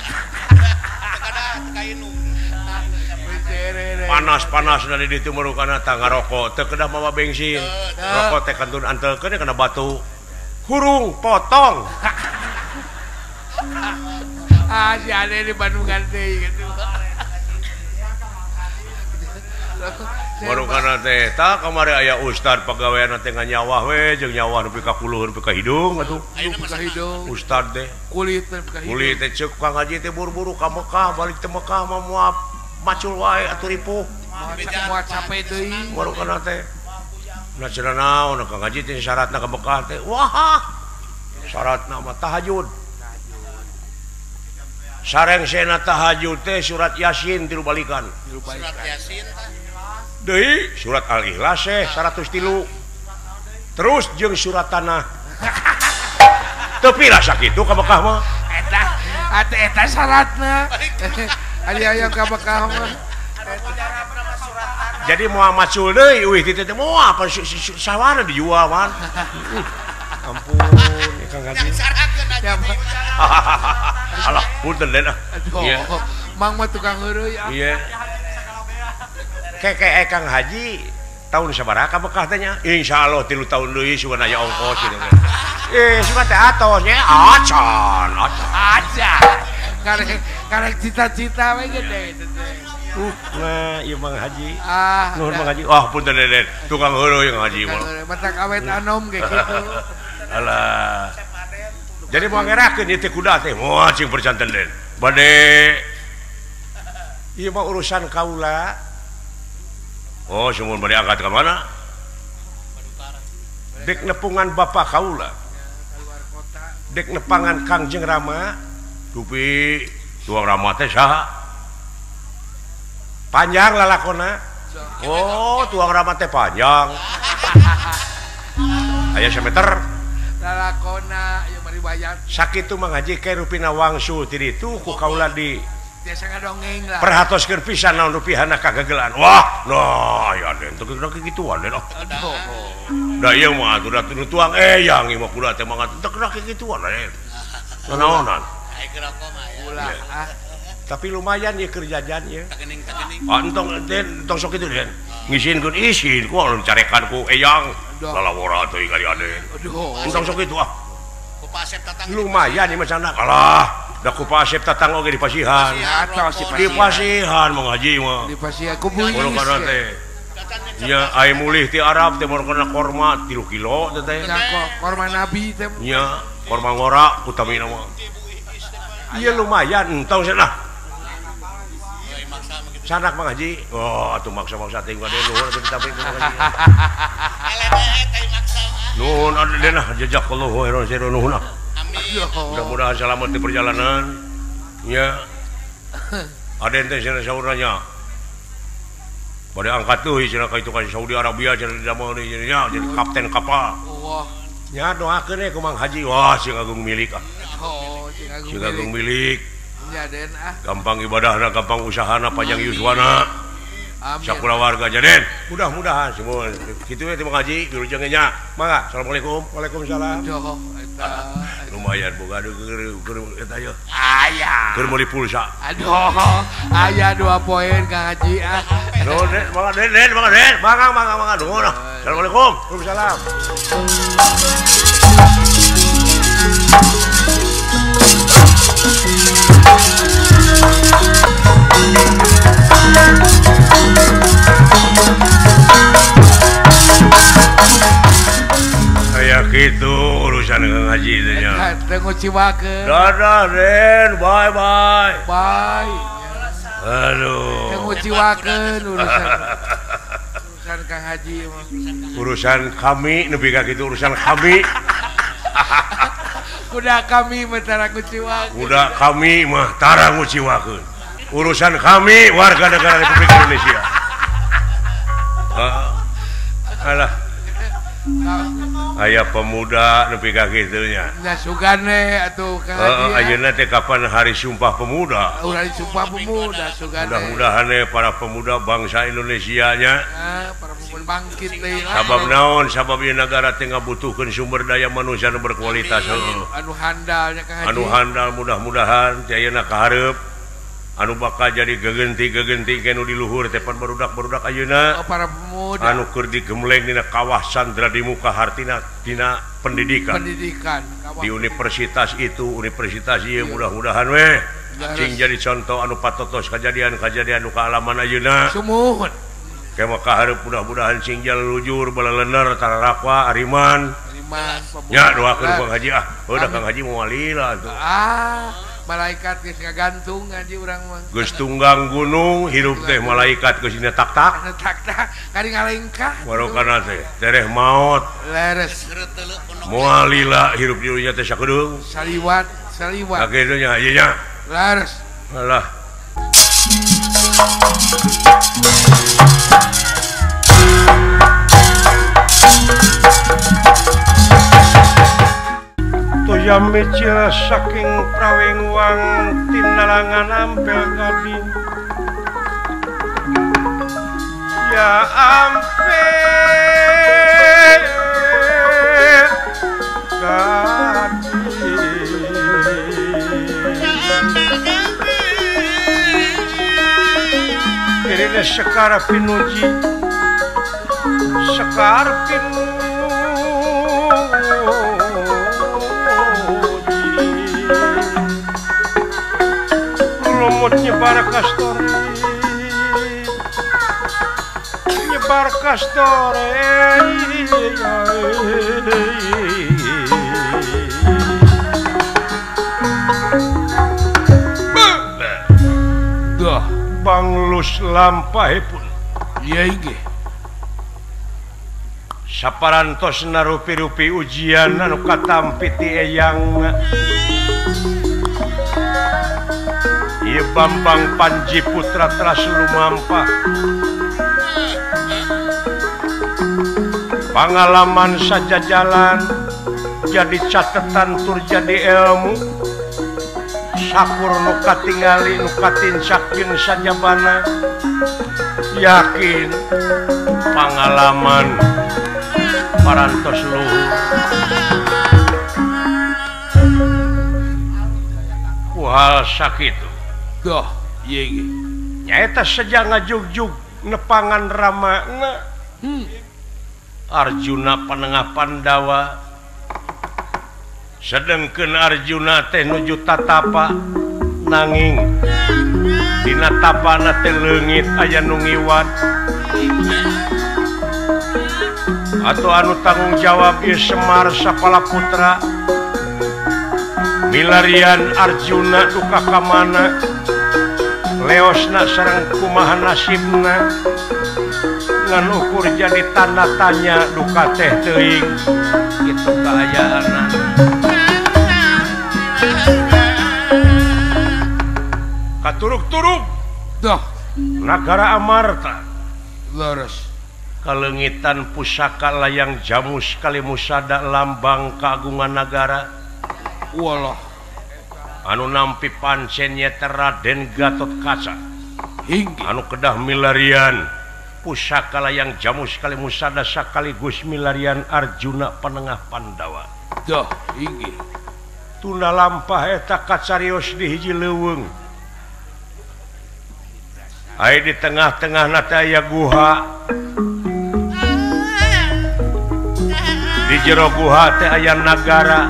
Panas dari ditu marukana tah ngarokok teu kedah mawa bensin. Rokok teh kantun antelkeun kana batu. Hurung potong. Si Ade di Bandungan deui gitu. Marukana teh tah kamari aya ustad pagawean teh nganyawah we jeung nyawah nepi ka kuluhur nepi ka hidung atuh. Ka hidung. Ustad teh Kulit nepi ka hidung. kulit teh ceuk Kang Haji teh buru-buru ka Mekah balik teh Mekah mah moal macul wae atuh ripuh. Moal capek deui. Marukana teh na cenah naon Kang Haji teh syaratna ka Mekah teh wah syaratna mah tahajud. Sareng sena tahajud teh surat Yasin 3 balikan. Surat Yasin tah. Deui surat Al-Ikhlas 103. Terus jeung surat Tanah. Teu pira sakitu ka Mekah mah. Eta syaratna. Aya ka Mekah mah. Jadi moal macul deui euy kitu teh moal apa sawana dijual man. Ampun Kang Haji. Alah punten den. Iya. Mang mah tukang heureuy. Iya. Kayak Kang Haji tahun sabaraha ka Mekah teh nya? Insyaallah 3 tahun deui sugan aya ongkos kitu teh. Sugan teh atos nya acan. Karek cita-cita we gede itu teh. Nah, ieu Mang Haji. Nuhun Mang Haji. Wah, punten den. Tukang heureuy Kang Haji mah. Matak awet anom ge kitu. Alah. Jadi mau ngerakeun ieu teh kuda teh moal cing percanten den. Bade ieu mah urusan kaula. Oh, semua bade angkat ke mana? Dek nepungan bapak kaula. Dek nepangan Kangjeng Rama. Dupi tuang Rama teh saha? Panjang lalakona. Oh, tuang Rama teh panjang. Aya 1 meter. dalakona yang meriwayat sakit mah ngaji kayak rupina wangsul ti ditu ku kaula di biasa ngadongeng lah perhatoskeun pisan naon rupihana kagagelan wah nah ya den teu kegituan den da ieu mah atuh da tuang eyang ieu mah kuda teh mah teu kegituan den naonan ai kerokok mah ya tapi lumayan ya kerjaan ya tagening entong den entong sok itu den ngisinkeun isin ku carekan ku eyang lalawara teuing kali aden entong sok itu ku pasep tatang lumayan ieu mah sana kalah da ku pasep tatang oge di pasihan di pasihan mah ngaji mah di pasihan ku buis kana teh nya ai mulih ti Arab teh mor kana korma 3 kilo teh korma nabi teh nya korma ngora utamina mah ieu lumayan entong cenah sanak mah ngaji oh atuh maksa-maksa teh gua nuhun tapi ngaji nuhun aden jazakallahu khairan sira nuhun mudah-mudahan selamat di perjalanan nya aden teh cenah sauranya bade angkat teuy cenah ka itu ka Saudi Arabia cenah damel deui nya jadi kapten kapal nya doakeun we ku Mang Haji wah sing agung milik sing agung milik Den gampang ibadahna gampang usahana panjang yuswana sakula warga jaden mudah-mudahan semua kitu we teh ngaji wilujeng nya mangga assalamualaikum waalaikumsalam lumayan boga keur eta ye aya keur meuli pulsa aduh aya 2 poin Kang Haji mangga den mangga nuhun assalamualaikum waalaikumsalam kayak gitu urusan ngaji teh nya teu nguciwakeun dadah den bye aduh teu nguciwakeun urusan Kang Haji urusan kami nepi ka kitu urusan kami kuda kami mah tara nguciwakeun kuda kami mah tara nguciwakeun urusan kami warga negara Republik Indonesia alah aya pemuda nepi ka kitu nya nya sugane atuh Kang Haji ayeuna teh kapan hari Sumpah Pemuda hari Sumpah Pemuda sugane mudah-mudahan para pemuda bangsa Indonesia nya para pemuda bangkit deui sabab naon sabab ieu negara teh ngabutuhkeun sumber daya manusia nu berkualitas anu handal nya Kang Haji anu handal mudah-mudahan teh ayeuna kahareup anu bakal jadi gegenti kanu di luhur tepan barudak ayeuna para pemuda anu keur digemleng dina kawah Sandra di muka hartina dina pendidikan di universitas itu universitas ieu mudah-mudahan we cing jadi contoh anu patotos kejadian nu kaalaman ayeuna sumuhun kemah kahareup mudah-mudahan cing jalujur balaleuneur tararakwa ariman nya doakeun Kang Haji udah Kang Haji moal lila tuh malaikat geus ngagantung ngaji urang mah geus tunggang gunung hirup teh malaikat geus dina tak-tak kari ngalengkah barokana teh tereh maot leres moal lila hirup di dunya teh sakedeung saliwat sakedeung nya ieu nya leres alah Meja saking prawing wang tinalangan ampel gading ya ampel gading kirine sekar pinuji sekar pinuji nyebar kastore banglus lampahipun ieu inggih saparantosna rupi-rupi ujian anu katampi ti eyang ieu Bambang Panji Putra Traslumampa pangalaman saja jalan jadi catatan tur jadi ilmu sakur nuka tingali nuka tinsak jeung sajabana yakin pengalaman parantos luhur hal sakitu doh ieu nyaeta saja ngajugjug nepangan ramana Arjuna Panengah Pandawa sedengkeun Arjuna teh nuju tatapa nanging dina tapana teh leungit aya nu ngiwat atau anu tanggung jawab ieu Semar Sapala Putra milarian Arjuna duka ka mana leosna sareng kumaha nasibna ngan ukur jadi tanda tanya duka teh teuing kitu kaayaanna katuruk-turuk doh nagara Amarta leres kalengitan pusaka layang jamu sekali musada lambang keagungan negara walah anu nampi pancen nyata Raden Gatot Kaca hinggi anu kedah milarian pusaka layang jamu sekali musada sekaligus milarian Arjuna Panengah Pandawa doh hinggi tunda lampah eta kacarios di hiji leuweung aya di tengah-tengah nata aya guha di jero guha teh aya nagara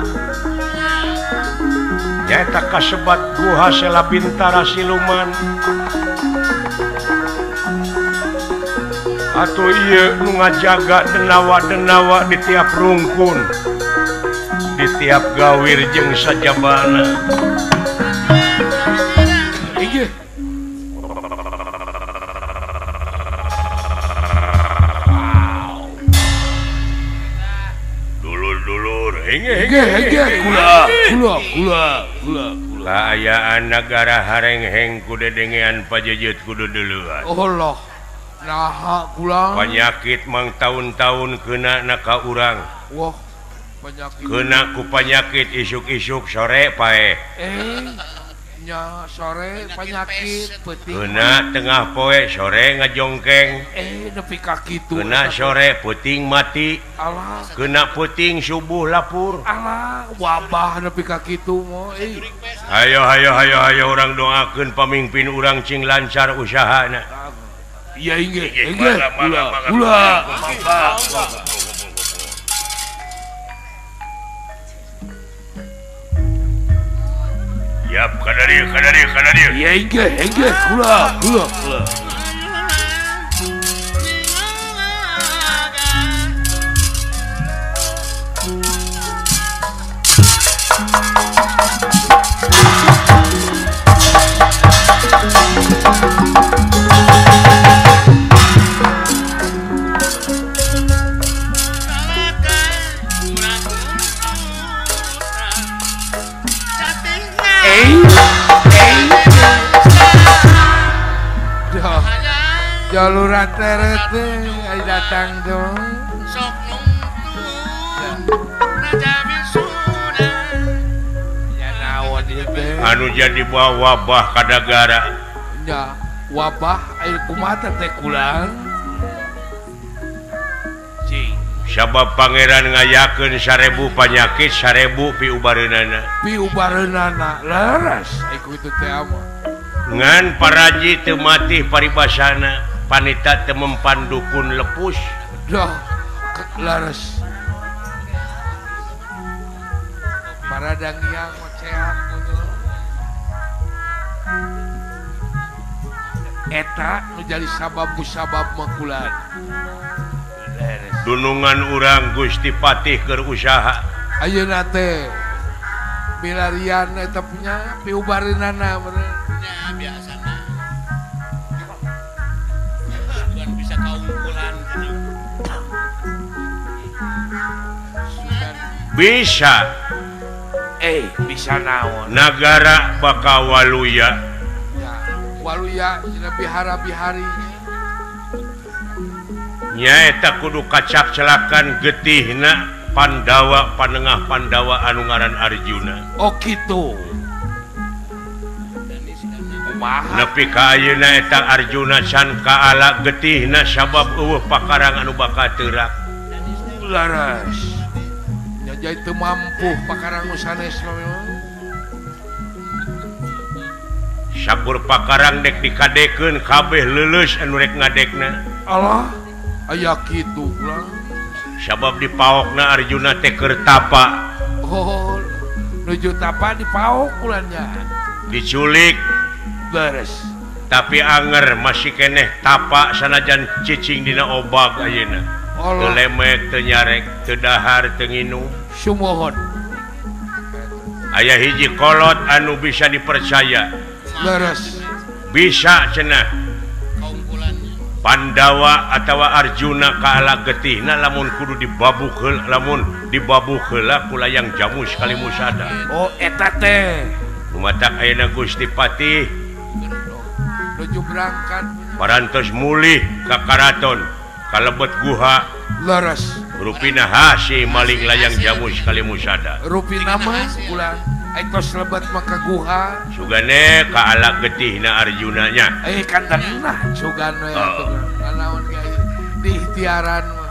nyaeta kasebat guha Sela Bintara Siluman atuh ieu nu ngajaga denawa-denawa di tiap rungkun di tiap gawir jeung sajabana hinggi dulur-dulur hinggi kula kaayaan negara harengheng kudu dengean pajejeut kudu duluan Allah naha kula penyakit mang tahun-tahun kena ka urang wah penyakit kena ku penyakit isuk-isuk sore pae nya sore penyakit peuting kena tengah poe sore ngajongkeng nepi ka kitu kena sore peuting mati alah kena peuting subuh lapur alah wabah nepi ka kitu moh hayo urang doakeun pamimpin urang cing lancar usahana iya inge kula yap kadari iya inge kula jalur terete ai datang dong sok nungtu raja Wisuna ya naon ieu teh anu jadi bawa wabah ka negara nya wabah air kumaha teh kulang cing sabab pangeran ngayakeun 1000 penyakit 1000 piubareunana laras ai kitu teh mah ngan paraji teu mati paribasana panita teu mempan dukun lepus dah laras paradang yang sehat eta nu jadi sabab musabab makulan dunungan urang Gusti Patih keur usaha ayeuna teh milarian eta punya piubareunana bener nya biasana bukan bisa kaungkulan bisa bisa naon negara bakal waluya ya waluya cenah bihara-bihari nyaeta kudu kacak celakan getihna Pandawa panengah Pandawa anu ngaran Arjuna. Oh gitu. Nepi ka ayeuna eta Arjuna can kaala getihna sabab eueuh pakarang anu bakal teurak. Laras. Nya jadi teu mampu pakarang nu sanes memang. Sakur pakarang dek dikadekeun kabeh leuleus anu rek ngadekna. Allah, aya kitu ulang. Sabab dipaokna Arjuna teh keur tapa. Oh, nuju tapa dipaok ulannya. Diculik Beres. tapi anger masih keneh tapa sanajan cicing dina obag ayeuna. Teu lemek, teu nyarek, teu dahar, teu nginum. Sumohon. Aya hiji kolot anu bisa dipercaya. Beres. Bisa cenah Pandawa atawa Arjuna kaala getihna lamun kudu dibabuh heula, lamun dibabuh heula ku layang jamu sekali musada. Oh eta teh Lumatak ayeuna Gusti Patih nuju berangkat parantos mulih ka karaton kalebet guha. leres. Rupina hasi maling layang jamu sekali musada. Rupina mah ulang aitos lebat maka guha. Sugane kaala getihna Arjuna nya. Kantenah sugana ya naon kayak di ikhtiaran mah.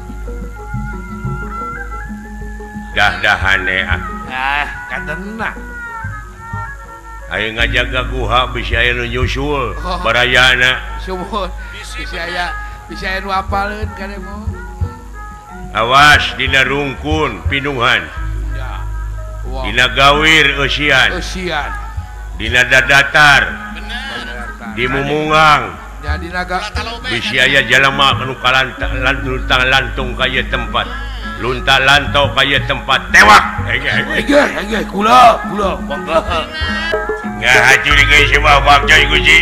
Dah-dahane Kantenah. Ayo ngajaga guha bisa aya nu nyusul barayana. Sumuhun bisa aya nu apaleun kade mah. Awas dina rungkun pinuhan. Ya. Wow. Dina gawir eusian. Dina dadatar. Di mumungang. Ya dina bisi aya jalema anu luntang lantung kaya tempat. Lunta lantau kaya tempat tewak. Ege kula bangga. Ngahacuri geus mah bakcoy Gusti.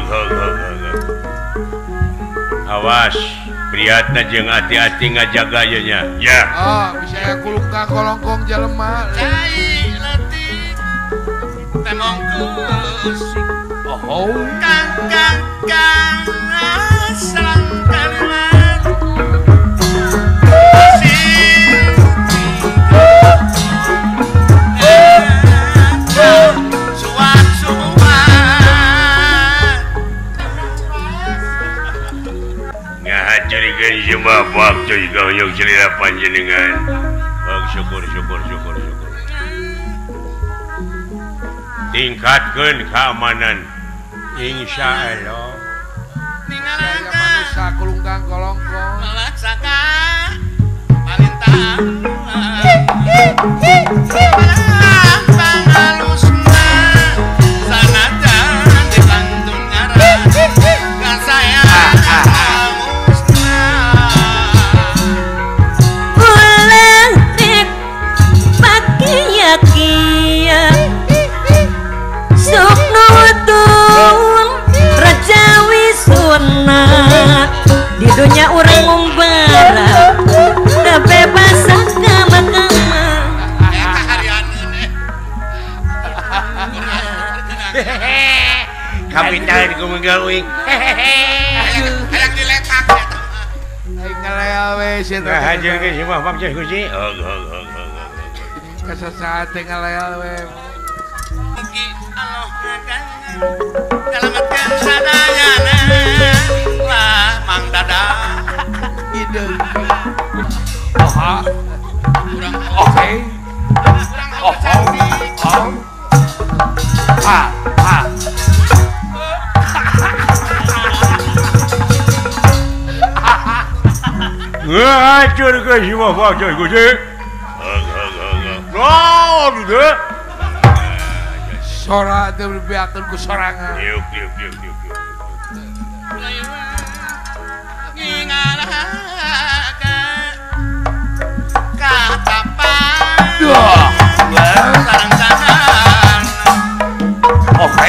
Awas prihatna jeung hati-hati ngajaga ieu nya. Ya. Bisa aya kulungkang kolongkong jelema. Cai letih temongkus. Oh. Kang salam kalimat. Cuma waktu kau yang cerita panjenengan. Syukur. Tingkatkan keamanan. Insya Allah. Saya manusia kulungkang kolongkong. Melaksanakan perintah. Di dunia orang ngumbara udah bebas kama-kama. Kapitan kumengawing. Hayang diletak eta. Aing ngalea we sia teh. Hajar ke simah pamceh Gusti. Kasasaat teh ngalea we. Mugi Allah ngadangan kalamatkeun sadayana. Lah Mang Dadang. Ide. Oke. Ngacur ke simah pamceh Gusti. Sora teh berbiakeun ku sorangan. Yuk. Oke.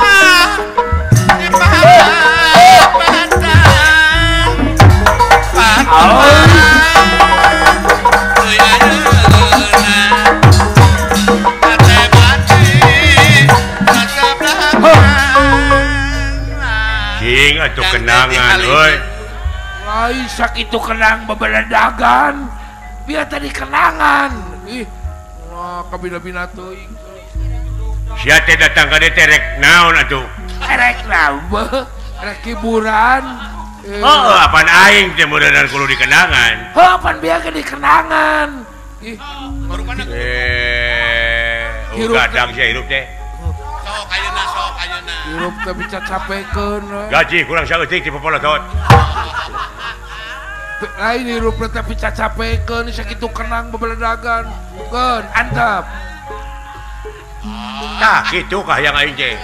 Cing atuh kenangan euy. Lai sakitu kenang babaladagan. biar tadi kenangan. Ih, wah kabina-bina teuing. Sia teh datang ka dieu teh rek naon atuh? Rek nambah, rek hiburan. Oh, apaan aing teh mudahan kudu dikenangan. Apaan biar di kenangan. Ih, baru mana gadang sia hirup teh. sok ayeuna hirup teh bisa capekeun. Gaji kurang saeutik ti popolotot. Lain hirup teh bisa capekeun sakitu kenang bebeledagan. Keun, antep. Tah kitu kah yang aing teh.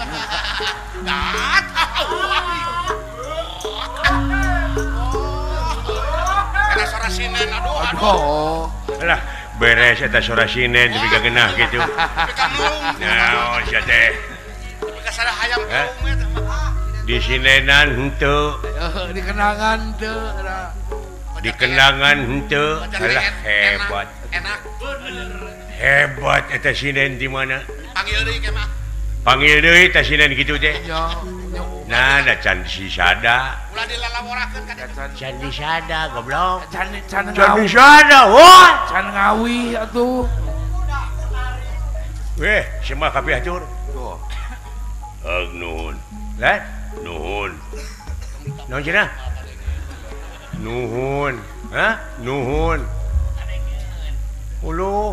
Karena suara sinen Aduh. Alah, beres eta sora sinen tapi kageunah kitu. Naon sia teh? Kasara hayam kaum Di sinenan henteu. Di kenangan teu. Di kenangan henteu. Alah hebat. Enak. Hebat eta sinen di mana? Panggil deui ke mah. Panggil deui eta sinen kitu teh. Ya. Nah, da can disada. Ulah dilalaworakeun ka dieu. Can disada goblok. Can Can disada, wah. Can ngawi atuh. Weh, semua kabeh atur. Tuh. Nuhun. Lah, nuhun. Naon cenah? Nuhun. Hah? Nuhun. Uluh.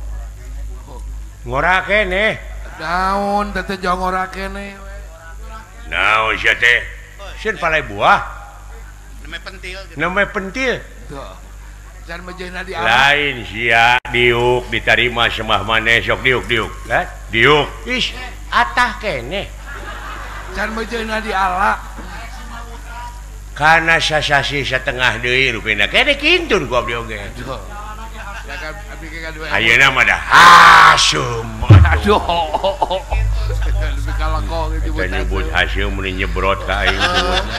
Ngora keneh. Naon teh jongora kene. Naon sia teh? Sieun palai buah. Namanya pentil gitu. Namanya pentil. Tuh. Can mejehna di alam. Lain sia diuk ditarima semah maneh sok diuk. Lah, diuk. Ish, atah keneh. Can mejehna di ala. Kana sasasi satengah deui rupina kene kintun ku abdi oge. Tuh. Ya kan abdi ke kadua. Ayeuna mah dah hasum. Aduh. Lebih kalako gitu Kita nyebut hasum mun nyebrot ka aing sebutna.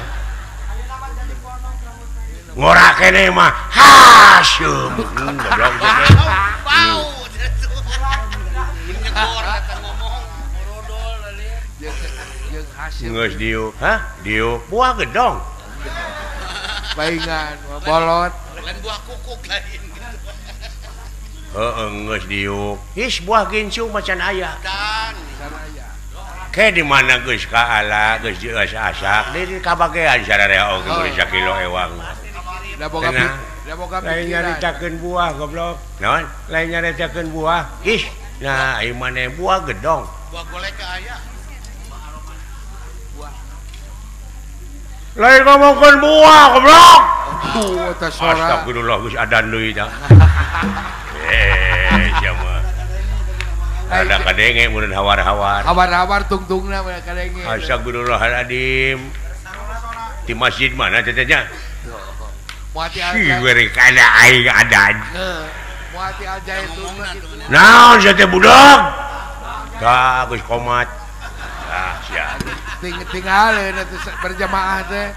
Ngora kene mah hasum. Goblok teh. Bau. Menyegor kata ngomong. Rodol tadi. Jeung hasil Geus diuk. Hah? Diuk buah gedong. baingan bolot. Lain buah kukuk lain. Heeh, geus diuk. Is buah ginsung macan aya. Dan Saraya. Ke di mana geus ka ala, geus diasak-asak, di kabagean sararea oge beureus sakilo ewang. Da boga Tenang. da boga Lain pikiran. nyaritakeun buah goblok. Naon? Lain nyaritakeun buah. Is, nah ieu maneh buah gedong. buah golek ke aya. Lain ngomongkeun buah goblok. Eta suara. Astagfirullah geus adan deui tah. Sia mah. Ada kadenge mun hawar-hawar. Habar-habar tungtungna we kadenge. Astagfirullahaladzim. Di masjid mana tetenya? Muati Si aja. beri kana aing adan. Muati aja itu. Naon sia teh budak? Ka geus komat. Ah, sia. Tinggal berjamaah teh.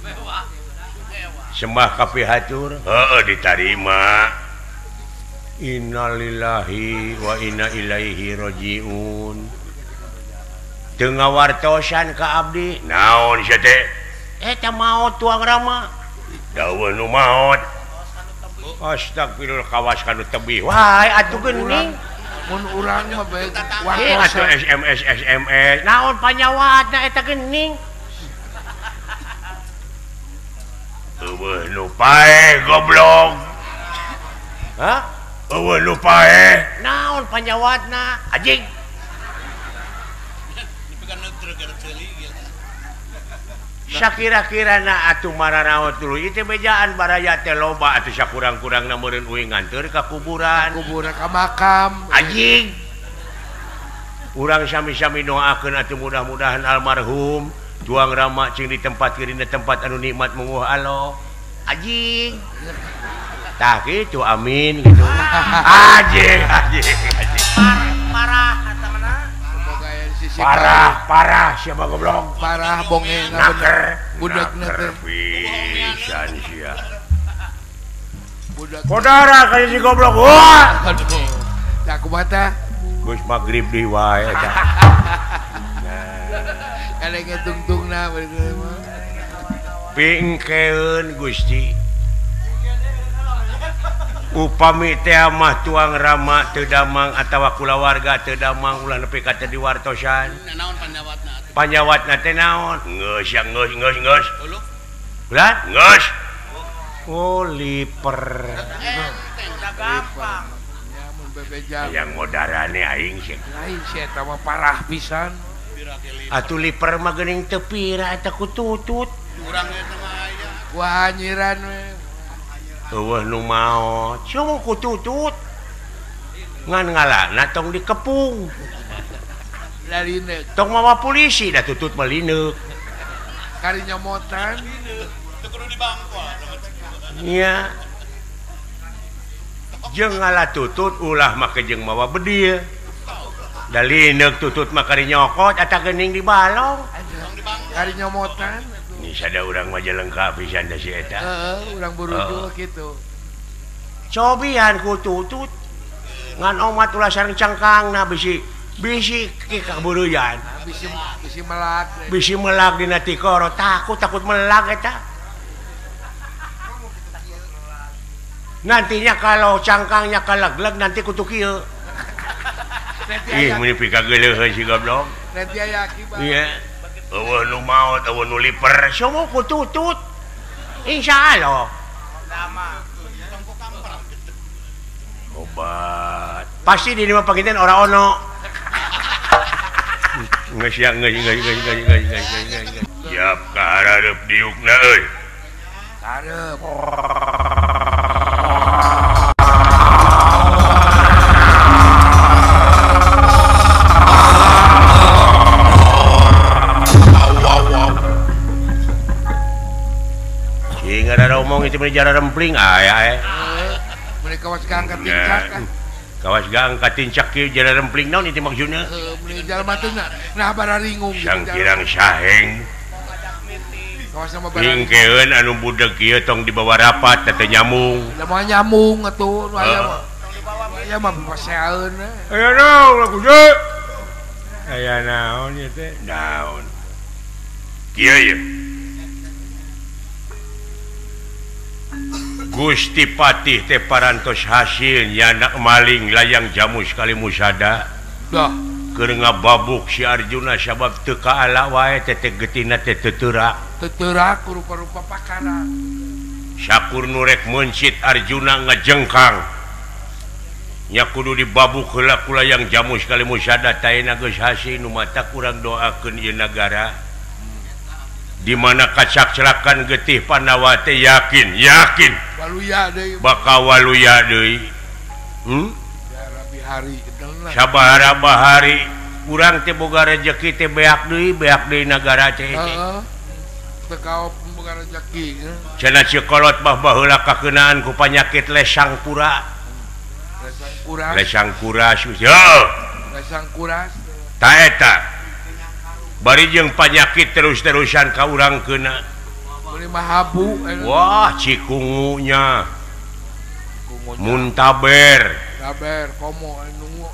Sembah ka pihatur. Heeh ditarima. Innalillahi wa inna ilaihi rajiun. Teu ngawartosan ka abdi. Naon sia teh? Eta maot tuang rama. Daweuh nu maot. Astagfirullah kawas kanu tebih. Wah, atuh geuning. Mun urang mah bae Atuh SMS. Naon panyawatna eta geuning? Eueuh nu pae goblok. Hah? Eueuh nu pae. Naon panyawatna? Anjing. Dipikeun neutre gara ceuli gitu. Sakira-kirana atuh maranaon tuluy ieu teh bejaan baraya teh loba atuh sakurang-kurangna meureun uing nganteur ka kuburan. kuburan ka makam. Anjing. Urang sami-sami doakeun atuh mudah-mudahan almarhum tuang rama cing di tempat kirina tempat anu nikmat munguh Allah. Anjing. Tah kitu amin gitu. Anjing. Parah eta mana? Semoga aya di sisi Parah siapa goblok. parah bongena Naker. budakna teh. Pisan sia. Budak. Saudara kayak si goblok. Wah. Aduh. Da kumaha teh? Geus magrib deui wae eta. Kadenge tungtungna bener mah. Pingkeun Gusti. upami teh mah tuang rama teu damang atawa kulawarga teu damang ulah nepi ka teu diwartosan naon panjawatna panjawatna teh naon geus Ulu ulah geus oh liper udah gampang ya mun bebejang yang modarane aing sih lain sih eta mah parah pisan atuh liper mah geuning teu pira eta ku tutut urang eta mah aya wah anyiran we eueuh nu maot cuma ku tutut ngan ngalana tong dikepung lalineuk tong mawa polisi dah tutut malineuk kari nyomotan teu kudu dibangkol iya jeung ngala tutut ulah make jeung mawa bedil da lineuk tutut mah kari nyokot eta geuning dibalong kari nyomotan ini sada urang mah lengkap pisan da si eta urang burudu gitu cobian ku tutut ngan omat ulah sareng cangkangna bisi ka buruyan bisi melag dina tikoro takut melag eta nantinya kalau cangkangnya kalaglag nanti kutu kieu ih mun pika geuleuh si goblok nanti aya akibat iya eueuh nu maot eueuh nu liper somo ku tutut insyaallah obat pasti di lima pagitan orang ono geus siap ka hareup diukna euy hareup sing ada omong itu menjara rempling aya mereka kawas gangkat tincak kan kawas gangkat tincak kieu jara rempling naon itu maksudna meuli jalma teh nah bararingung sang kirang saheng kawas sama bararingung hingkeun anu budak kieu tong dibawa rapat teh nyamung da mah nyamung atuh nu aya mah paseaeun aya naon lagu teh aya naon ieu teh naon kieu ye Gusti Patih teh parantos hasil nyanak maling layang jamu sekali musada dah keur ngababuk si Arjuna sabab teu kaala wae teh getina teh teuterak rupa-rupa pakara sakur nu rek mencit Arjuna ngajengkang nya kudu dibabuk heula ku layang jamu sekali musada taena geus hasil nu mata kurang doakeun ieu nagara di mana kacak celakan getih Pandawa teh yakin waluya deui bakal waluya deui hari sabahara bahari urang teh boga rezeki teh beak deui nagara teh teu kaop boga rezeki cenah cikolot mah baheula kakeunaan ku panyakit lesang kuras ta eta bari jeung panyakit terus-terusan ka urang keuna meuli mah habu wah cikungunya muntaber komo anu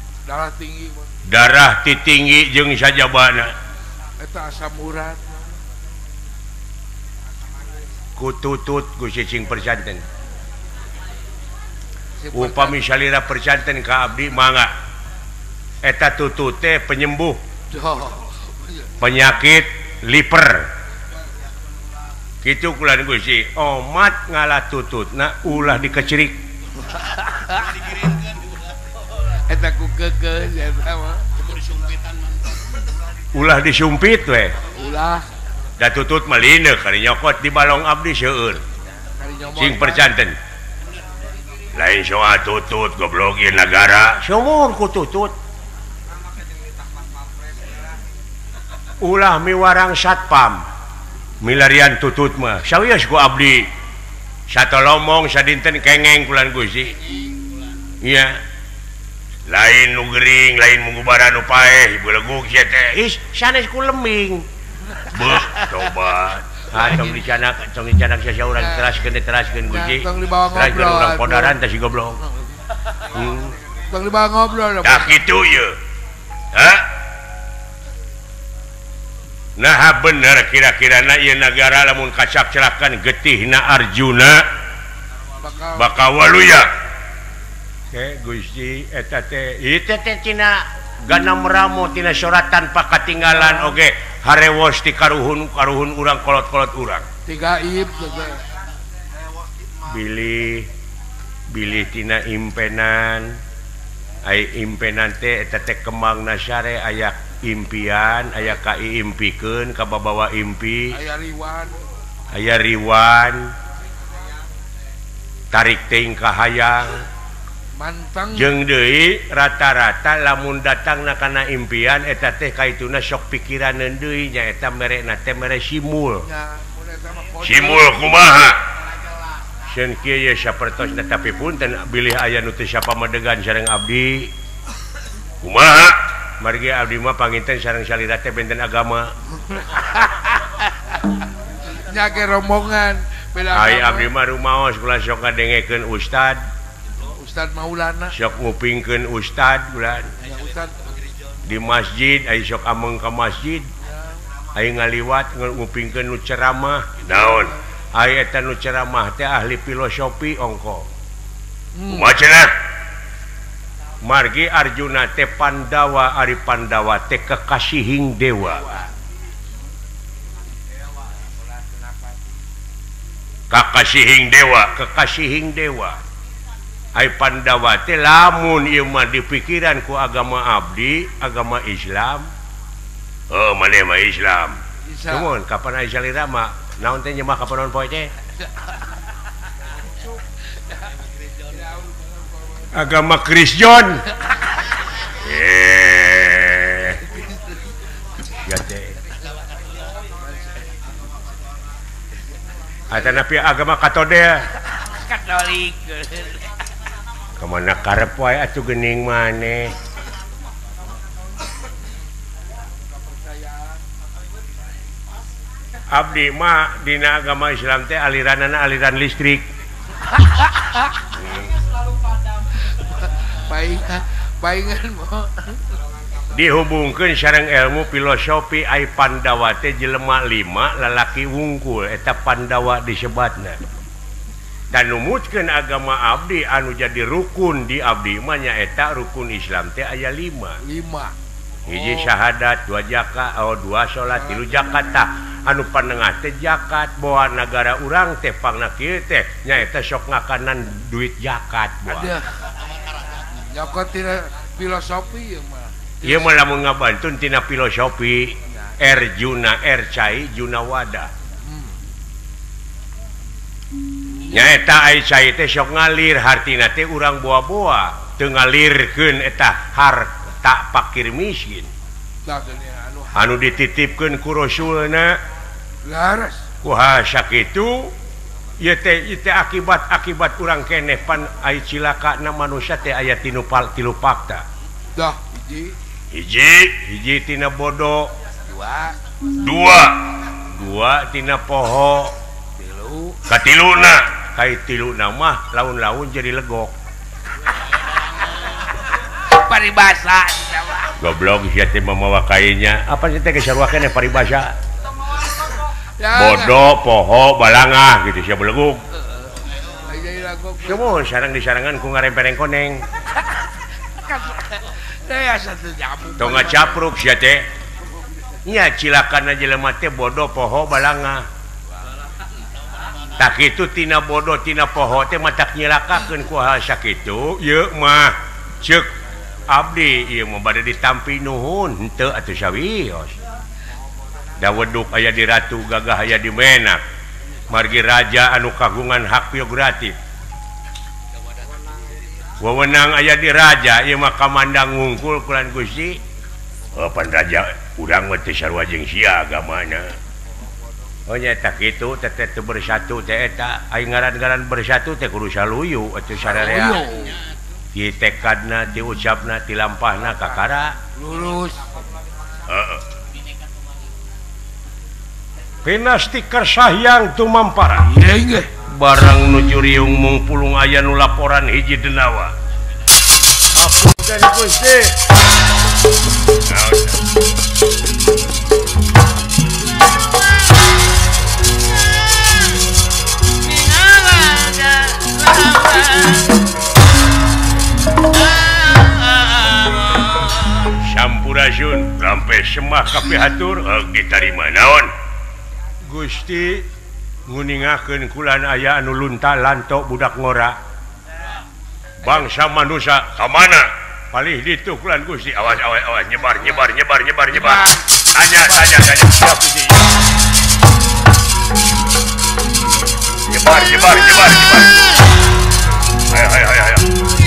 darah tinggi jeung sajabana eta asam urat ku tutut ku cicing percanten upami salira percanten ka abdi mangga eta tutut teh penyembuh penyakit liper kitu kulan Gusti omat ngalah tututna ulah dikecerik eta ku keukeuh eta mah ulah disumpit we ulah da tutut malineuk kari nyokot di balong abdi seueur sing percanten lain soal tutut goblok ieu nagara sumur ku tutut ulah miwarang satpam milarian tutut mah sawios ku abdi satolomong sadinten kengeng kulan Gusti iya lain nu gering lain munggubaran nu paeh beleguk sia teh is sanes ku lembing beuh coba tong dicanak sia urang teraskeun Gusti tong dibawa ngobrol urang podaran teh si goblok tong dibawa ngobrol tah kitu ye nah bener kira-kira ieu nagara lamun kacap celakan getihna Arjuna bakal waluya Gusti eta teh ieu teh tina ganam ramo tina suratan pakatinggalan oge harewos ti karuhun urang kolot-kolot urang tiga ib bilih tina impenan ai impenan teh eta teh kembangna syare aya impian aya kai impikeun kababawa impi aya riwan tarik teuing ka hayang mantang jeung deui rata-rata lamun datangna kana impian eta teh kaituna sok pikiraneun deui nya eta merena teh mere simul kumaha sieun kieu ye sapertosna tapi punten bilih aya nu teu siapa madegan sareng abdi kumaha margi abdi mah panginten sareng salira teh benten agama nya ge rombongan ai abdi mah rumaos kula sok ngadengekeun ustad Maulana sok ngupingkeun ustad bulan di masjid ai sok ameng ka masjid ai ngaliwat ngupingkeun nu ceramah naon ai eta nu ceramah teh ahli filosofi ongko kumaha cenah margi Arjuna teh Pandawa ari Pandawa teh kekasihing dewa kekasihing dewa ai Pandawa teh lamun ieu mah dipikiran ku agama abdi agama Islam maneh mah Islam cuman kapan aya salira mah naon teh nyembah ka panon poe teh agama Kristen ya teh atanapi agama Katolik kemana karep wae atuh geuning maneh abdi mah dina agama Islam teh aliranana aliran listrik paingan mo dihubungkeun sareng ilmu filosofi ai Pandawa teh jelema 5 lalaki wungkul eta Pandawa disebatna dan numutkeun agama abdi anu jadi rukun di abdi mah nyaeta rukun Islam teh aya 5 hiji syahadat 2 zakat 2 salat 3 zakat tah anu panengah teh zakat boa negara urang teh pangna kieu teh nyaeta sok ngakanan duit zakat boa zakat tina filosofi mah ieu mah lamun ngabantun tina filosofi Juna Cai Junawada nyaeta ai cai teh sok ngalir hartina teh urang boa-boa teu ngalirkeun eta harta fakir miskin anu dititipkeun ku Rasulna laras kuha sakitu ieu teh akibat urang keneh pan ai cilakana manusia teh aya tilu fakta dah hiji tina bodoh 2 tina poho katiluna kai tiluna mah laun-laun jadi legok paribasa goblok sia teh mamawa kainya apa sih teh kesarua keneh paribasa bodoh poho balangah gitu sia beleguk semua sarang disarangan ku ngarempereng koneng tong ngacapruk sia teh nya cilakana jelema teh bodoh poho balangah tak itu tina bodoh tina poho teh matak nyilakakeun ku hal sakitu ieu mah ceuk abdi ieu mah bade ditampi nuhun henteu atuh sawios da weduk aya di ratu gagah aya di menak margi raja anu kagungan hak prerogatif wewenang aya di raja ieu mah kamandang ngungkul kulan Gusti pan raja urang mah teu sarua jeung sia agamana oh nyata gitu teteh bersatu teh eta aing ngaran-ngaran bersatu teh kudu saluyu atuh sararea ti tekadna ti ucapna ti lampahna kakara lurus Pinasti kersahyang tumampara barang nuju riung mung pulung aya nu laporan hiji denawa apunten Gusti semah kapihatur diterima naon Gusti nguningakeun kulan aya anu lunta lantok budak ngora bangsa manusia ka mana palih ditu kulan Gusti awas nyebar tanya siap Gusti nyebar ayo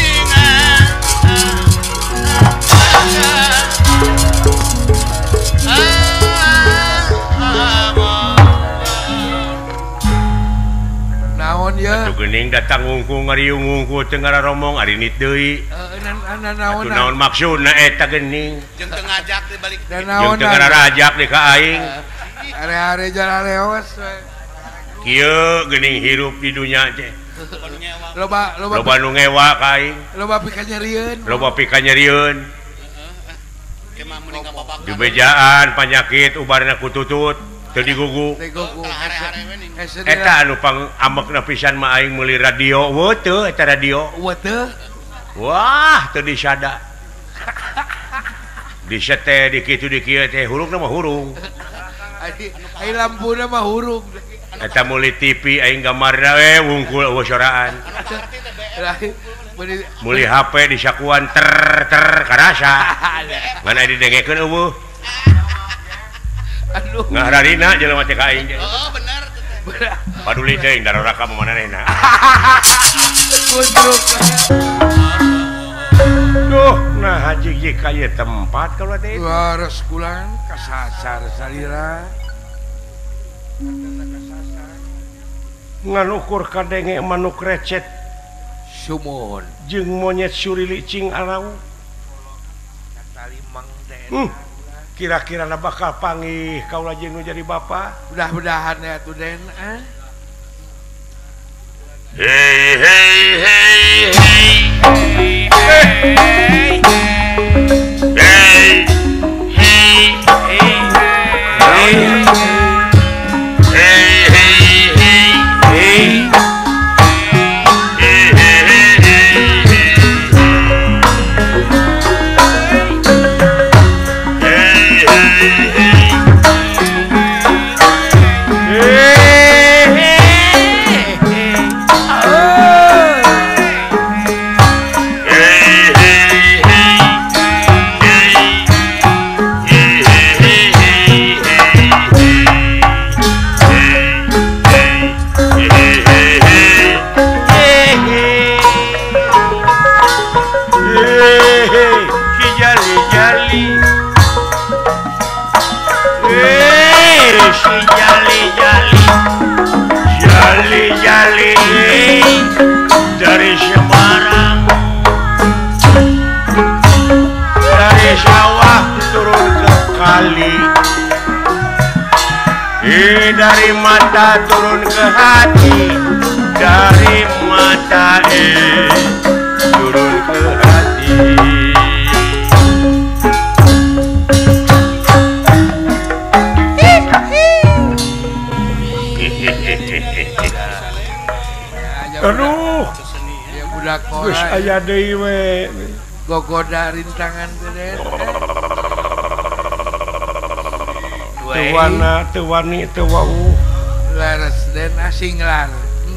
naon ya gening datang ngungku ngariung ngungku teu ngararomong ari nit deui naon maksudna eta gening jeung teu ngajak di balik jeung teu ngarajak di ka aing are-are jalan leos kieu gening hirup di dunya teh loba nu ngewa ka aing loba pikanyerieun kemah mending ka bapak dibejaan panyakit ubarna kututut teu digugu eta anu pang amekna pisan mah aing meuli radio teu eta radio wah teu disada disete di kitu di kieu teh hurungna mah hurung ai lampuna mah hurung eta meuli TV aing gambarna wungkul eueuh soraan meuli HP disakuan ter karasa ngan didengekeun eueuh ngahararina jelema teh ka aing bener paduli teuing daroraka manehna duh nah haji kaya tempat kalau teh waras kulan kasasar salira ngan ukur kadenge manuk recet sumon jeung monyet surili cing alau katalimang kira-kira bakal panggih kaula jeung nu jadi bapa mudah-mudahan ya tuh Den dari Semarang dari sawah turun ke kali dari mata turun ke hati dari mata turun ke hati aduh ya budak geus aya deui we gogoda rintangan teh Den teu wani teu wau laras Den asing lar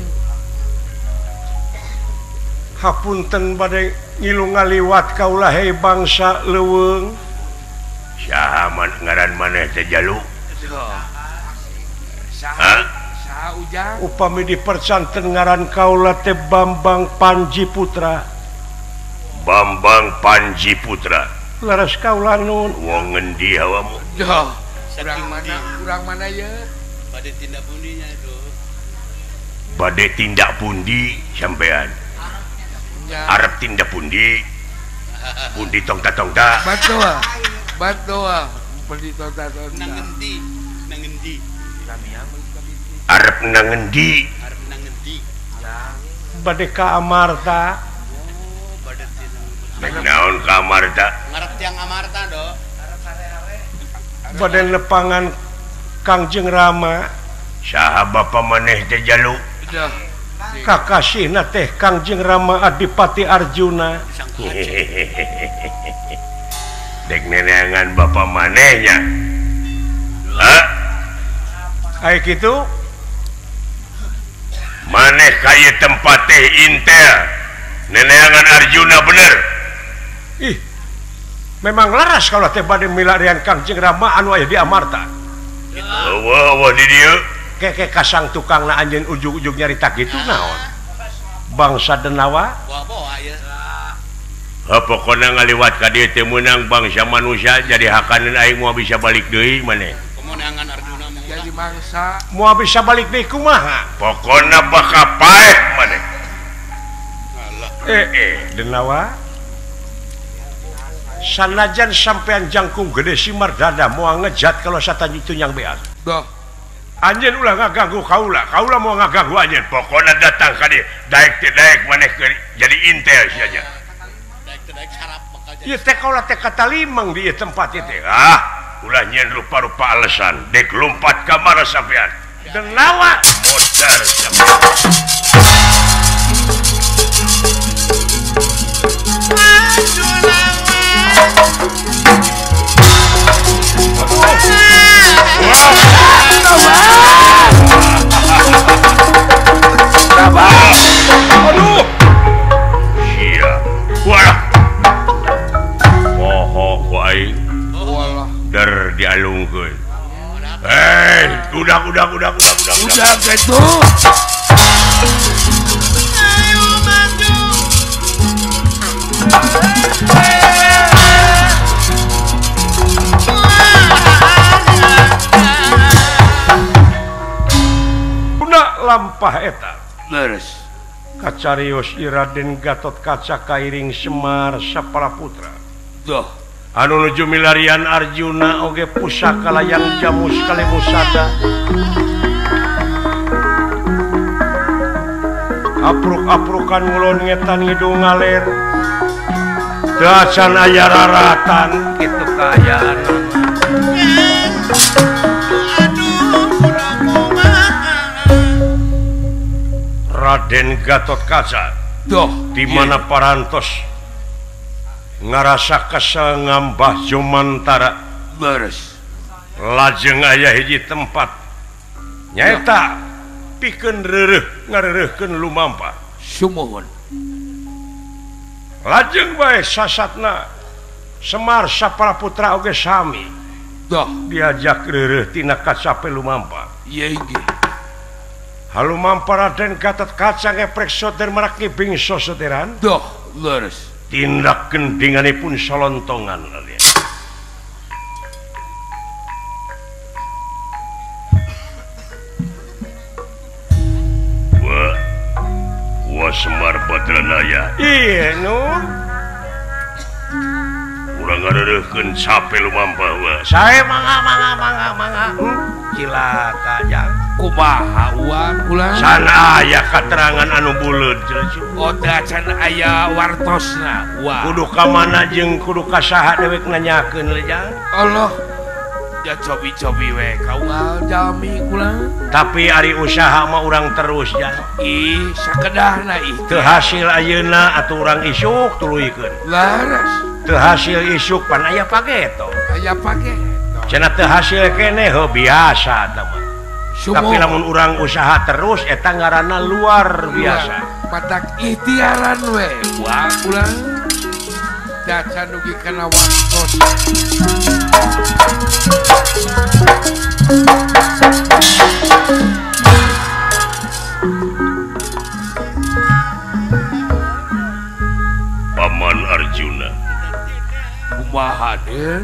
hapunten bade ngilu ngaliwat kaula he bangsa leuweung saha ngaran maneh teh Jalu saha ujang upami dipercanten ngaran kaula teh Bambang Panji Putra laras kaula nun wong ngendi hawamu urang mana ya bade tindak pundinya itu bade tindak pundi sampean arep tindak pundi tongta Batoa pundi tongta nangendi arep nangendi bade ka Amarta bade naon ka Amarta ngarep tiang Amarta do bade lepangan Kangjeng Rama saha bapa maneh teh Jalu kakasihna teh Kangjeng Rama Adipati Arjuna dek neneangan bapak manehnya gitu maneh kayak tempat teh intel neneangan Arjuna bener memang laras kalau teh bade milarian Kangjeng Rama anu aya di Amarta di dieu keke kasang tukang na anjeun ujug-ujug nyarita gitu naon bangsa Denawa pokoknya ngaliwat ka dieu teh meunang bangsa manusia jadi hakaneun aing moal bisa balik deui maneh kemenangan Arjuna jadi bangsa moal bisa balik deui kumaha pokoknya bakal paeh maneh Denawa sanajan sampean jangkung gede simar dada moal ngejat kalau satan itu yang beas doh anjeun ulah ngaganggu kaula mau ngaganggu anjeun pokoknya datang ka dieu daek maneh jadi intel saja ieu teh kaula teh katalimang di tempat ieu teh ulah nyen rupa-rupa alasan dek lompat ka mana sampean Denawa modar sampean aduh sia wah poho ku aing der dialungkeun udah gitu ayo maju lampah eta leres kacarios Raden Gatot Kaca Kairing Semar Saparaputra doh anu nuju milarian Arjuna oge pusaka layang jamu sekali musada apruk-aprukan ngulon ngetan ngidung ngaler dacan aya raratan kitu kaayaan Raden Gatot Kaca doh di mana parantos ngarasa kesel ngambah Jomantara leres lajeng aya hiji tempat nyaeta pikeun reureuh ngareureuhkeun lumampah sumuhun lajeng bae sasatna Semar Saparaputra oge sami doh diajak reureuh tina kacape lumampah ieu ge halumampah Raden Gatot Kaca ngeprek soter marak ngibing sosoteran doh leres tindak gendinganipun solontongan wah Semar Badranaya iya Nur urang ngareureuhkeun sape lumampah wah sae mangga cilaka jang kumaha uang ulang sana aya katerangan anu buleud can aya wartosna wah kudu ka mana jeung kudu ka saha dewek nanyakeun jang Allah ya cobi-cobi we kaungal jami ulang tapi ari usaha mah urang terus jang sakedahna teu hasil ayeuna atuh urang isuk tuluikeun laras teu hasil isuk pan aya pageto cenah teu hasil keneh biasa eta mah tapi lamun urang usaha terus eta ngaranna luar biasa patak ikhtiaran we wah ulang dacan dugi kana waktos Paman Arjuna kumaha deh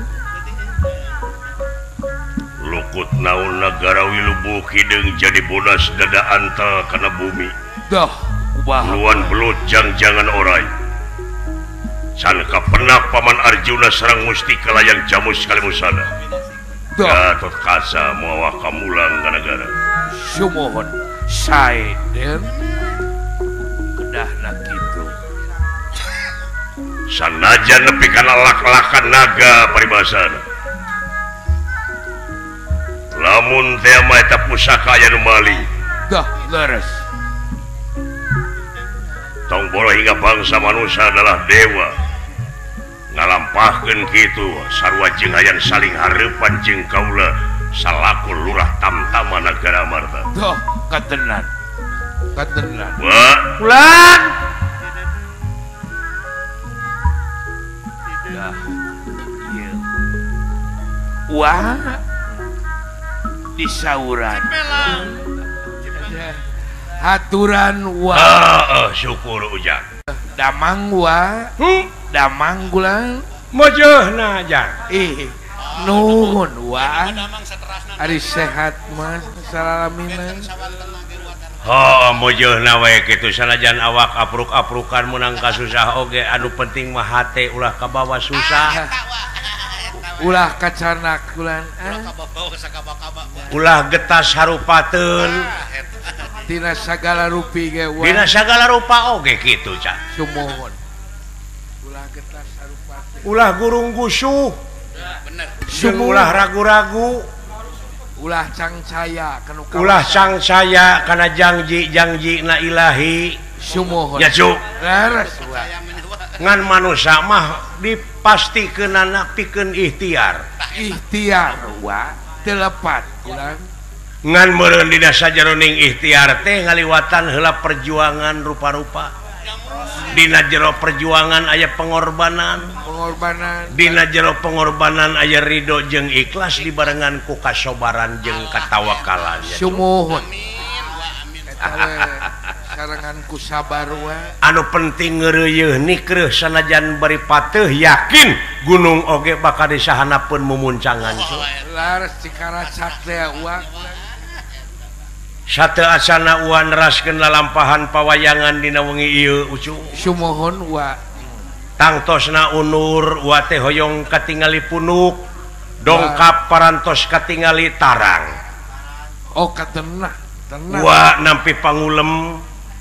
lukut naon negara Wilubuh Kideng jadi bodas dada antal kana bumi dah luan belut jangan orai can kapenak Paman Arjuna sareng mustika layang jamu sekali musada Gatot Kaca mawa kamulang ka negara sumuhun sae den kedahna kitu sanajan nepi kana lak-lakan naga paribasana lamun teh mah eta pusaka aya nu maling dah leres tong bola hingga bangsa manusia adalah dewa ngalampahkeun kitu sarua jeung hayang saling hareupan jeung kaula salaku lurah tamtama Nagara Marta. Tuh, katenan. Wah, Pulang. Ya. Iya. Wah. Disauran. Haturan wah. Syukur Ujang. Damang wah. Damang gulang. Mojohna Jang. Nuhun wah. Ari sehat mas salamina. Mojohna we kitu sanajan awak apruk-aprukan menang kasusah oge anu penting mah hate ulah kabawa susah. Ulah kacanak gulan. Ulah getas harupateun. Dina sagala rupi ge wah. Dina sagala rupa oge kitu Cak. Sumuhun. Ulah getas harupateun. Ulah gurung gusuh. Bener. Ulah ragu-ragu. Ulah cangcaya kanu ulah cangcaya kana janji na ilahi. Sumuhun. Ya Cuk. Leres wah. Ngan manusia mah dipastikeunana pikeun ikhtiar. Ikhtiar wah telepat gulan. Ngan meureun dina sajeroning ikhtiar teh ngaliwatan heula perjuangan rupa-rupa. Dina jero perjuangan aya pengorbanan. Dina jero pengorbanan aya ridho jeung ikhlas dibarengan ku kasobaran jeung katawakalan. Sumuhun. Sarangan ku sabar wae. Anu penting ngeureuyeun nikreuh sanajan bari pateuh yakin gunung oge bakal disahanapeun mumuncangan. Laras cikaracak teh uang. Sate asana uan neraskeun lalampahan pawayangan dina wengi ieu Ucung. Sumuhun wa. Tangtosna unur wa teh hoyong katingali punuk, dongkap parantos katingali tarang. Oh katenah, tenang. Wa nampi pangulem.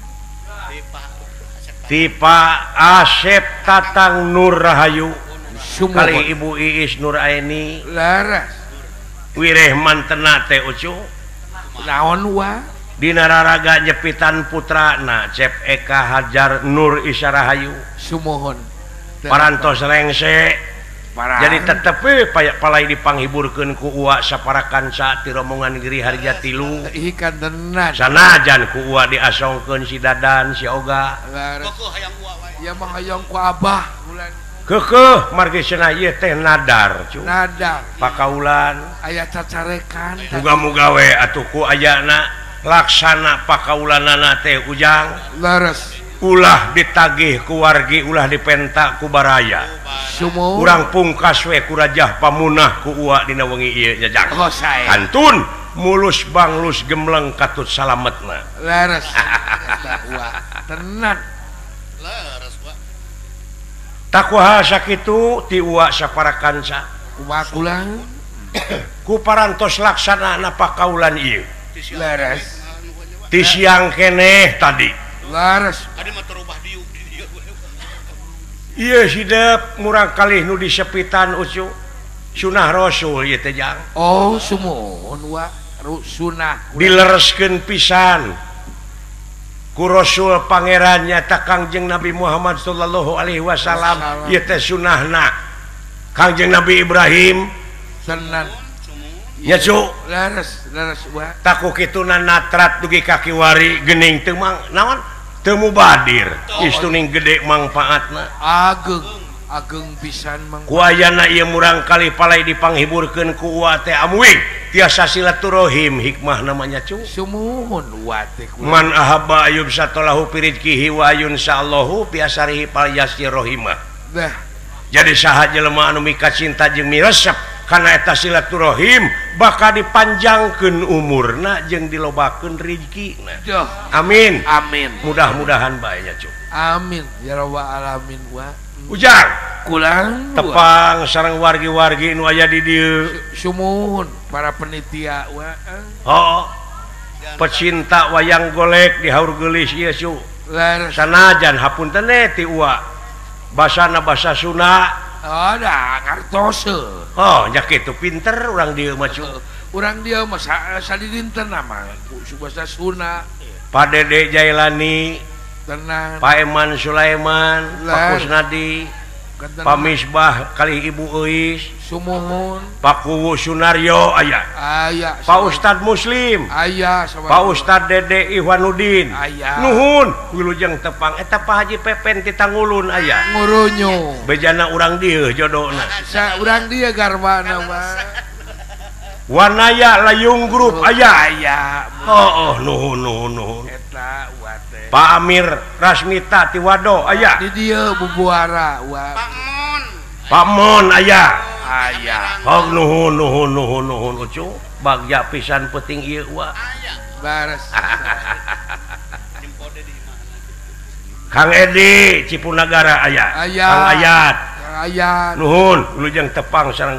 Tipa Asep Tatang Nur Rahayu. Kali Ibu Iis Nur Aini. Laras. Wireh mantena teh Ucung. Naon wa? Dina raraga nyepitan putrana Cep Eka Hajar Nur Isa Rahayu. Sumuhun. Parantos rengse. Jadi tetep palai dipanghiburkeun ku uwa saparakansa ti rombongan Giri Harja Tilu. Ikan tenan. Sanajan ku uwa diasongkeun si Dadan si Oga. Ya mah hayang ku Abah bulan. Keukeuh margi cenah ieu teh nadar cu. Nadar. Pakaulan Aya cacarekan. muga-muga we atuh ku ayana laksana pakaulanana teh Ujang. Laras. Ulah ditagih ku wargi ulah dipenta ku baraya. Sumuhun. Urang pungkas we ku Rajah Pamunah ku uwa dina wengi ieu Jajang. Oh sae. Kantun mulus banglus gemleng katut salametna. Laras. Wa. Tenan. Laras wa. Takuha sakitu ti uwa saparakansa. Kumaha kulang? Ku parantos laksana pakaulan ieu. Laras. Ti siang keneh tadi. Laras. Adi mah terubah diuk di dieu. Ieu sidep murang kalih nu disepitan Ucu. Sunah Rasul ieu teh Jang. Oh sumuhun wa. Sunah. Dilereskeun pisan ku Rasul pangeran nyata Kangjeng Nabi Muhammad sallallahu alaihi wasallam ieu teh sunahna Kangjeng Nabi Ibrahim. Tenan. Ya Cuk. Laras wa. Taku kituna natrat dugi kaki wari geuning teu mang naon teu mubadir istuning gede mangpaatna. Ageng pisan mang. Ku ayana ieu murang kali palai dipanghiburkeun ku uwa teh amuing tiasa silaturahim hikmah namanya Cuk. Sumuhun wa teh. Man ahabba ayub satolahu piridkihi wa ayun sa'allahu biasarihi pal yasirrohimah. Dah. Jadi saha jelema anu mika cinta jeung miresep kana eta silaturahim bakal dipanjangkeun umurna jeung dilobakeun rezekina. Amin. Amin. Mudah-mudahan bae nya Cuk. Amin ya rabbal alamin wa. Ujang Kulang tepang sareng wargi-wargi nu aya di dieu. Sumuhun para penitia wa. Oh. Pecinta wayang golek di haur geulis ieu Cuk. Laras. Sanajan hapunten ti uwa. Basana basa Sunda. Oh da ngartose. Oh nya kitu pinter urang dieu mah Cuk. Urang dia mah sadidinten nama ku basa Sunda. Pak Dede Jailani, Tenang. Pak Eman Sulaiman, Pak Kusnadi, Pamisbah kali Ibu Uis sumuhun Pak Kuwu Sunaryo aya Pak Ustad Muslim Pak Ustad Dede Ihwanuddin nuhun wilujeng tepang eta Pak Haji Pepen ti Tanggulun aya ngurunyo bejana urang dieu jodona urang dia garbana Wanaya Layung Grup aya nuhun eta Pak Amir Rasmita ti Wado aya di dieu bubuara Pak Mon aya nuhun ucu bagja pisan penting ieu bares Kang Edi Cipunagara aya Kang Ayat nuhun wilujeng tepang sareng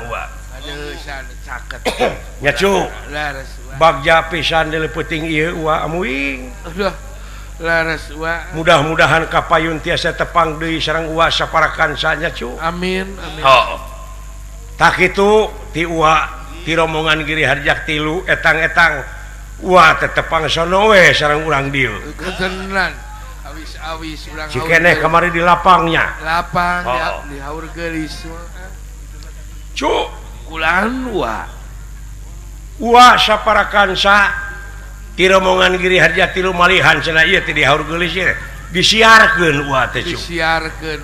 nyacu bagja pisan deuleu penting ieu amuing mudah-mudahan kapayun tiasa tepang deui sareng saparakan nyacu amin tak itu ti ti rombongan Giri Harjak tilu etang-etang tetepang sono we sareng urang dieu ketenan awis urang cikeneh kamari di lapangnya di haur geulis cu kulan saparakan ti rombongan Giri Harjak tilu malihan cenah ieu ti di haur geulis disiarkeun teh cu disiarkeun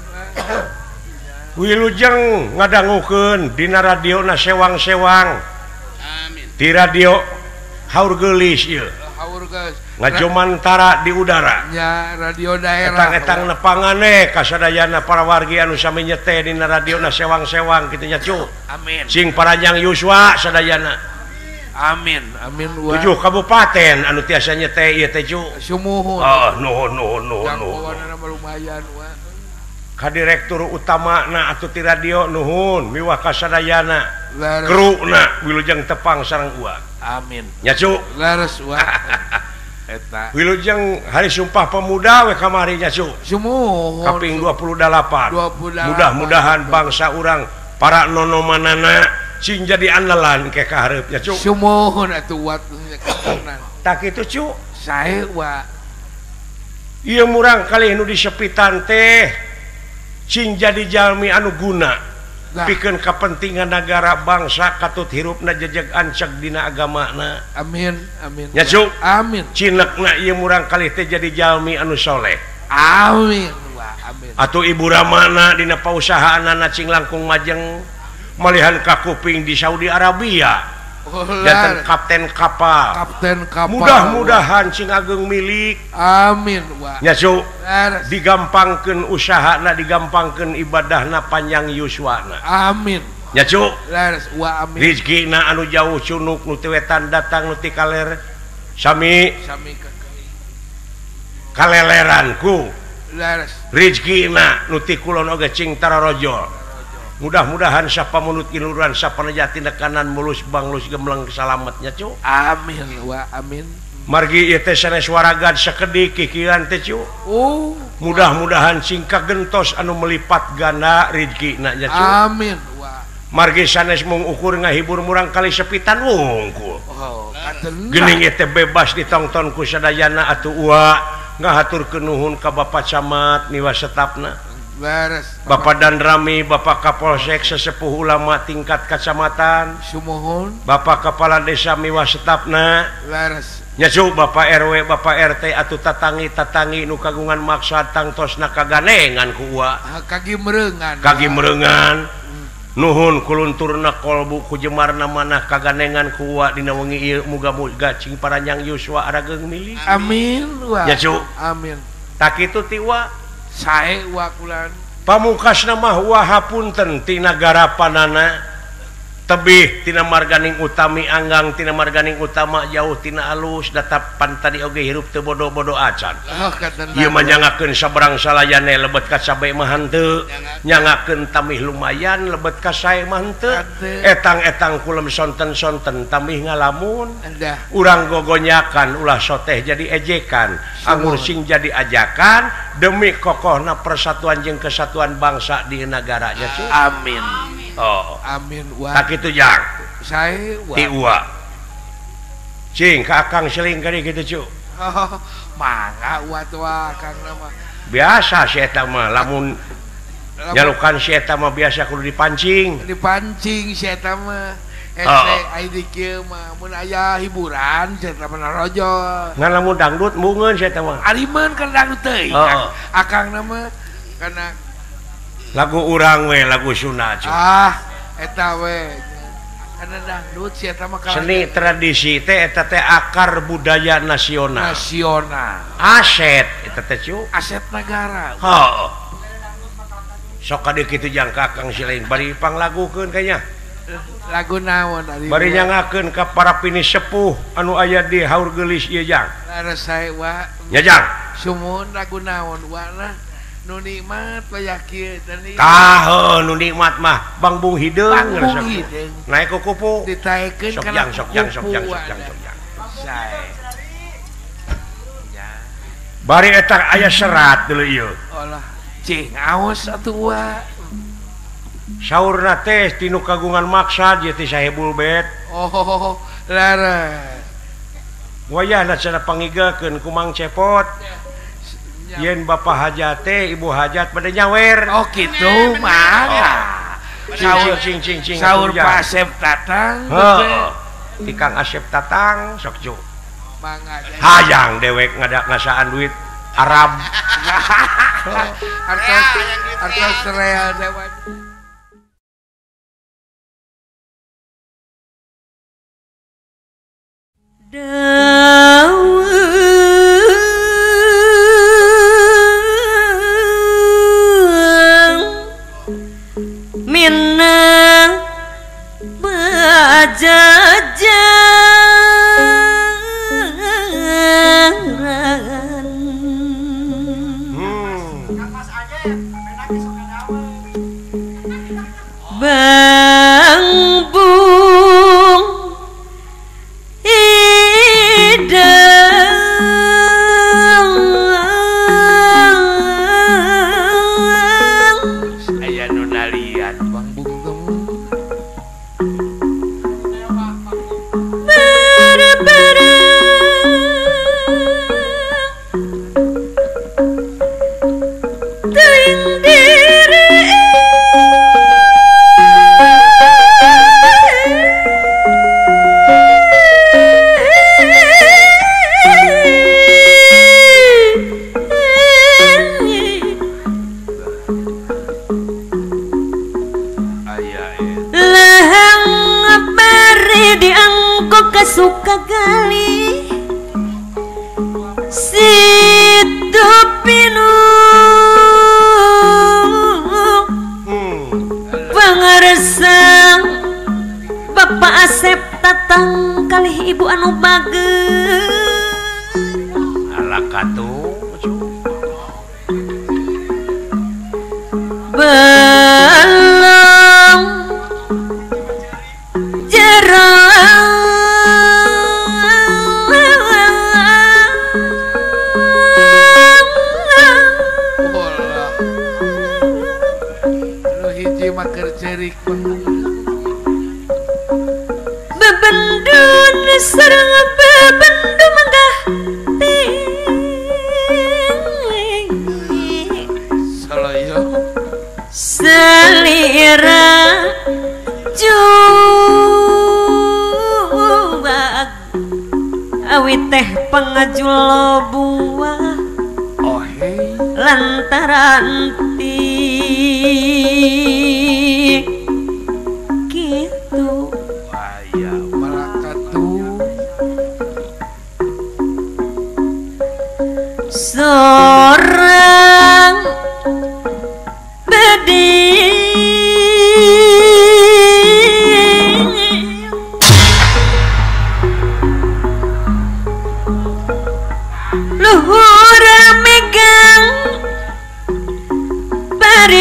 wilujeng ngadangukeun dina radiona sewang-sewang di radio haur geulis ieu ngajomantara di udara nya radio daerah etang-etang nepangane kasadayana para wargi anu sami nyete dina radiona sewang-sewang kitu nya cu amin sing paranjang Yuswa sadayana amin 7 kabupaten anu tiasa nyete ieu teh cu sumuhun nuhun lumayan Direktur utama atuh ti radio nuhun miwah kasadayana kruna wilujeng tepang sareng amin nyacu laras eta wilujeng hari Sumpah Pemuda we kamari nyacu sumuhun kaping 28 mudah-mudahan bangsa urang para nonomanana sing jadi andalan ke kahareup nyacu sumuhun atuh watunya katenan tak kitu cu sae ieu murang kali nu disepitan teh cing jadi jalmi anu guna pikeun kepentingan negara bangsa katut hirupna jejeg ancak dina agamana amin nya cu amin cinekna ieu murang kali teh jadi jalmi anu soleh amin atuh ibu ramana dina pausahaanana cing langkung majeng malihan ka kuping di Saudi Arabia janten kapten kapal mudah-mudahan cing ageng milik amin nya cu digampangkeun usahana digampangkeun ibadahna panjang yuswana amin nya cu amin rizkina anu jauh cunuk nu teu wetan datang nu ti kaler sami kaleleranku rizkina nu ti kulon oge cing tararojol mudah-mudahan sapa munut kiluran sapa najati nekanan mulus banglus gemleng salametnya cu amin amin margi ieu teh sanes waragad sakedik kikiran teh cu mudah-mudahan singka gentos anu melipat ganda rezekina nya cu amin margi sanes mung ukur ngahibur murang kali sepitan wungkul geuning teh bebas ditongton ku sadayana atuh ngahaturkeun nuhun ka Bapak Camat miwah setapna Bapak Dandrami, Bapak Kapolsek, sesepuh ulama tingkat kecamatan, sumuhun, Bapak Kepala Desa miwah setapna, nyacu Bapak RW, Bapak RT atuh tatangi nu kagungan maksad tangtosna kaganengan ku kagi merengan, nuhun kulunturna kolbu ku jemarna manah kaganengan ku dina wengi ieu muga-muga cing paranjang yuswa arageung milik. Amin. Nyacu. Amin. Tak kitu ti sae kulan pamungkasna mah hapunten ti nagara panana tebih tina marganing utami anggang tina marganing utama jauh tina alus datapan tadi oge hirup teu bodo-bodo acan ieu mah nyangakeun saberang salayane lebet ka sabe mah henteu nyangakeun tamih lumayan lebet ka sae mah henteu etang-etang kulem sonten-sonten tamih ngalamun urang gogonyakan ulah soteh jadi ejekan anggur sing jadi ajakan demi kokohna persatuan jeung kesatuan bangsa di negaranya cu amin. Oh, amin. Tak kitu jang. Sae ti cing ka akang seling kali kitu cu. Mangga tuh akang nama. Biasa si eta mah lamun Jalukan si eta mah biasa kudu dipancing si eta mah aya kieu mah mun aya hiburan si eta mah rojo ngan lamun dangdut mungeun si eta mah aliman kan dangdut teuing akangna mah kana lagu urang we lagu Sunda eta we kana dangdut si eta mah seni tradisi teh eta teh akar budaya nasional aset eta teh cu aset negara sok kade kitu jang kakang silain bari panglagukeun kayaknya lagu naon ari bari nyangakeun ka para pini sepuh anu aya di haur geulis ieu jang laras sae wa nya jang sumun lagu naon wa nu nikmat aya kieu tadi nu nikmat mah Bang Bung Hideung naik ku kupu ditaekeun kana sok jang sae bari eta aya serat deuleu ieu cing aos atuh wa saurna teh tinu kagungan maksad ieu teh Sahibul Bet laras wayahna cenah pangigakeun ku Mang Cepot yen bapak hajat teh ibu hajat pada nyawer kitu mah saur Pasep Tatang ti Kang Asep Tatang sok cu hayang dewek ngasaan duit Arab artos real dewan minang bajajaran Bang Bung Hideung aya nu nalian Bang Bung suka gali situ pinu pangaresang Bapak Asep Tatang kali ibu anu bageus alakatu belum jerang bebendun sareng bebendun menggah saloyo selira juwag awit teh pangajul buah lantaran gitu aya malakatu seorang bedi luhur megang bari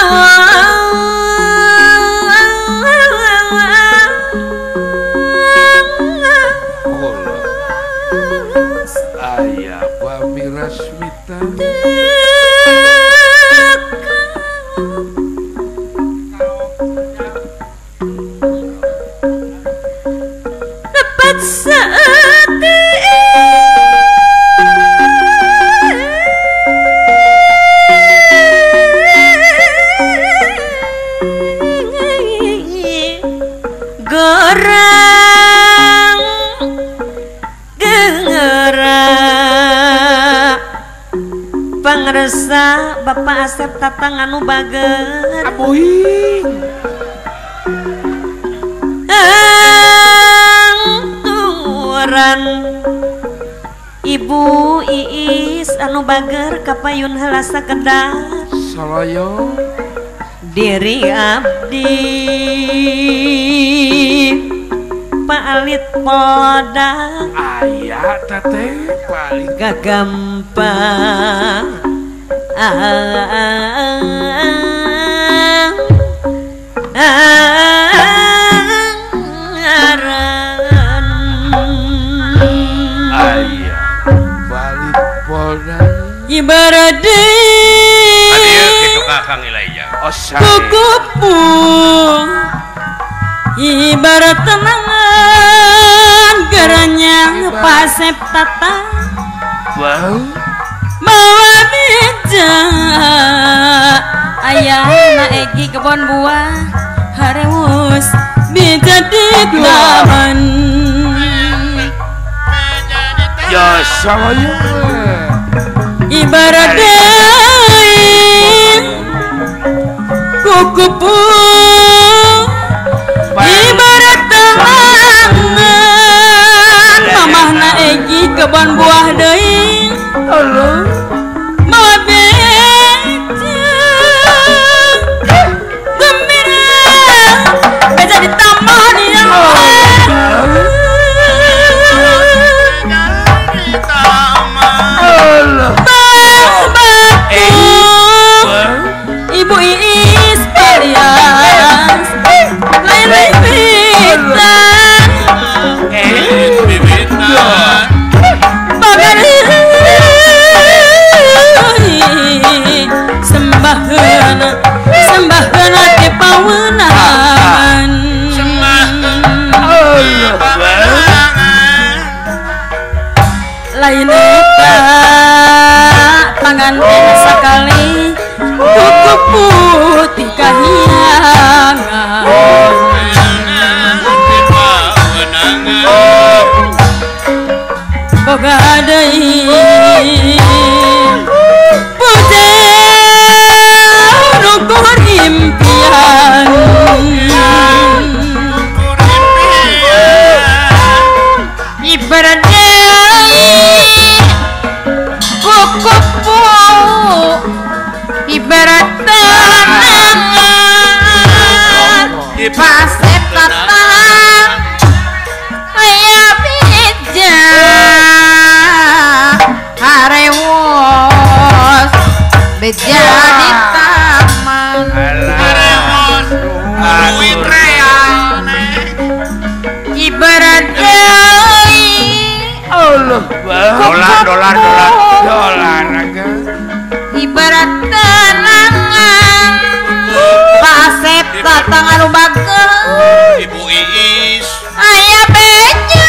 aya Pamirasmita dapat saat ngerasa Bapak Asep Tatang anu bager abuing turan Ibu Iis anu bager kapayun heula sakedar soloyo diri abdi Pak Alit Polda aya teteh paling gampang aya balik polda ibarat Adieu kitu Kakang Ilaija. kukupung ibarat tenangan geranya pasep tata wow bawa meja ayahna Egi kebon buah harus bisa di taman ya soloyo ibarat deui kukupung ibarat tangan mamahna Egi kebon buah deui halo bawa beja gembira beja di taman ya Ibu Iis alias Lele Bitan Bagari sembahkeun ti paweunangan lain eta panganten sakali kuku putih kahiyangan boga deui pujaan ukur impian ibarat kuku ibarat tangan pasep tatang aya beja harewos beja di taman harewos duit real ibarat deui Allah dolar aga ibarat tenangan pasep tatang anu bager Ibu Iis aya beja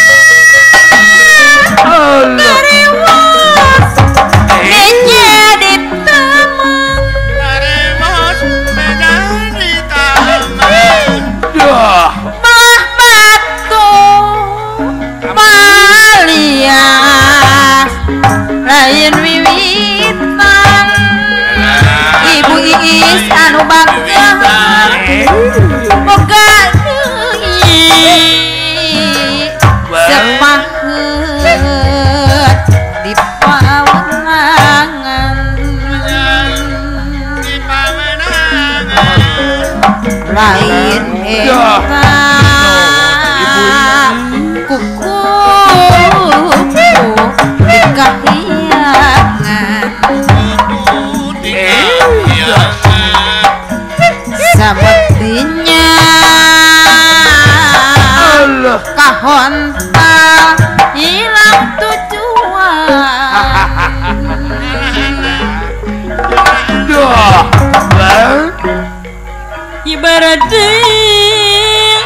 Allah harewos beja di taman Haremos menjadi taman dah Bah batu malias lain wiwitan Ibu Iis anu bager boga deui sepakeut di pawenangan di pawenangan lain eta kuku di kahiyangan sametinya Allah kahontal hilang tujuan dah bang ibarat deui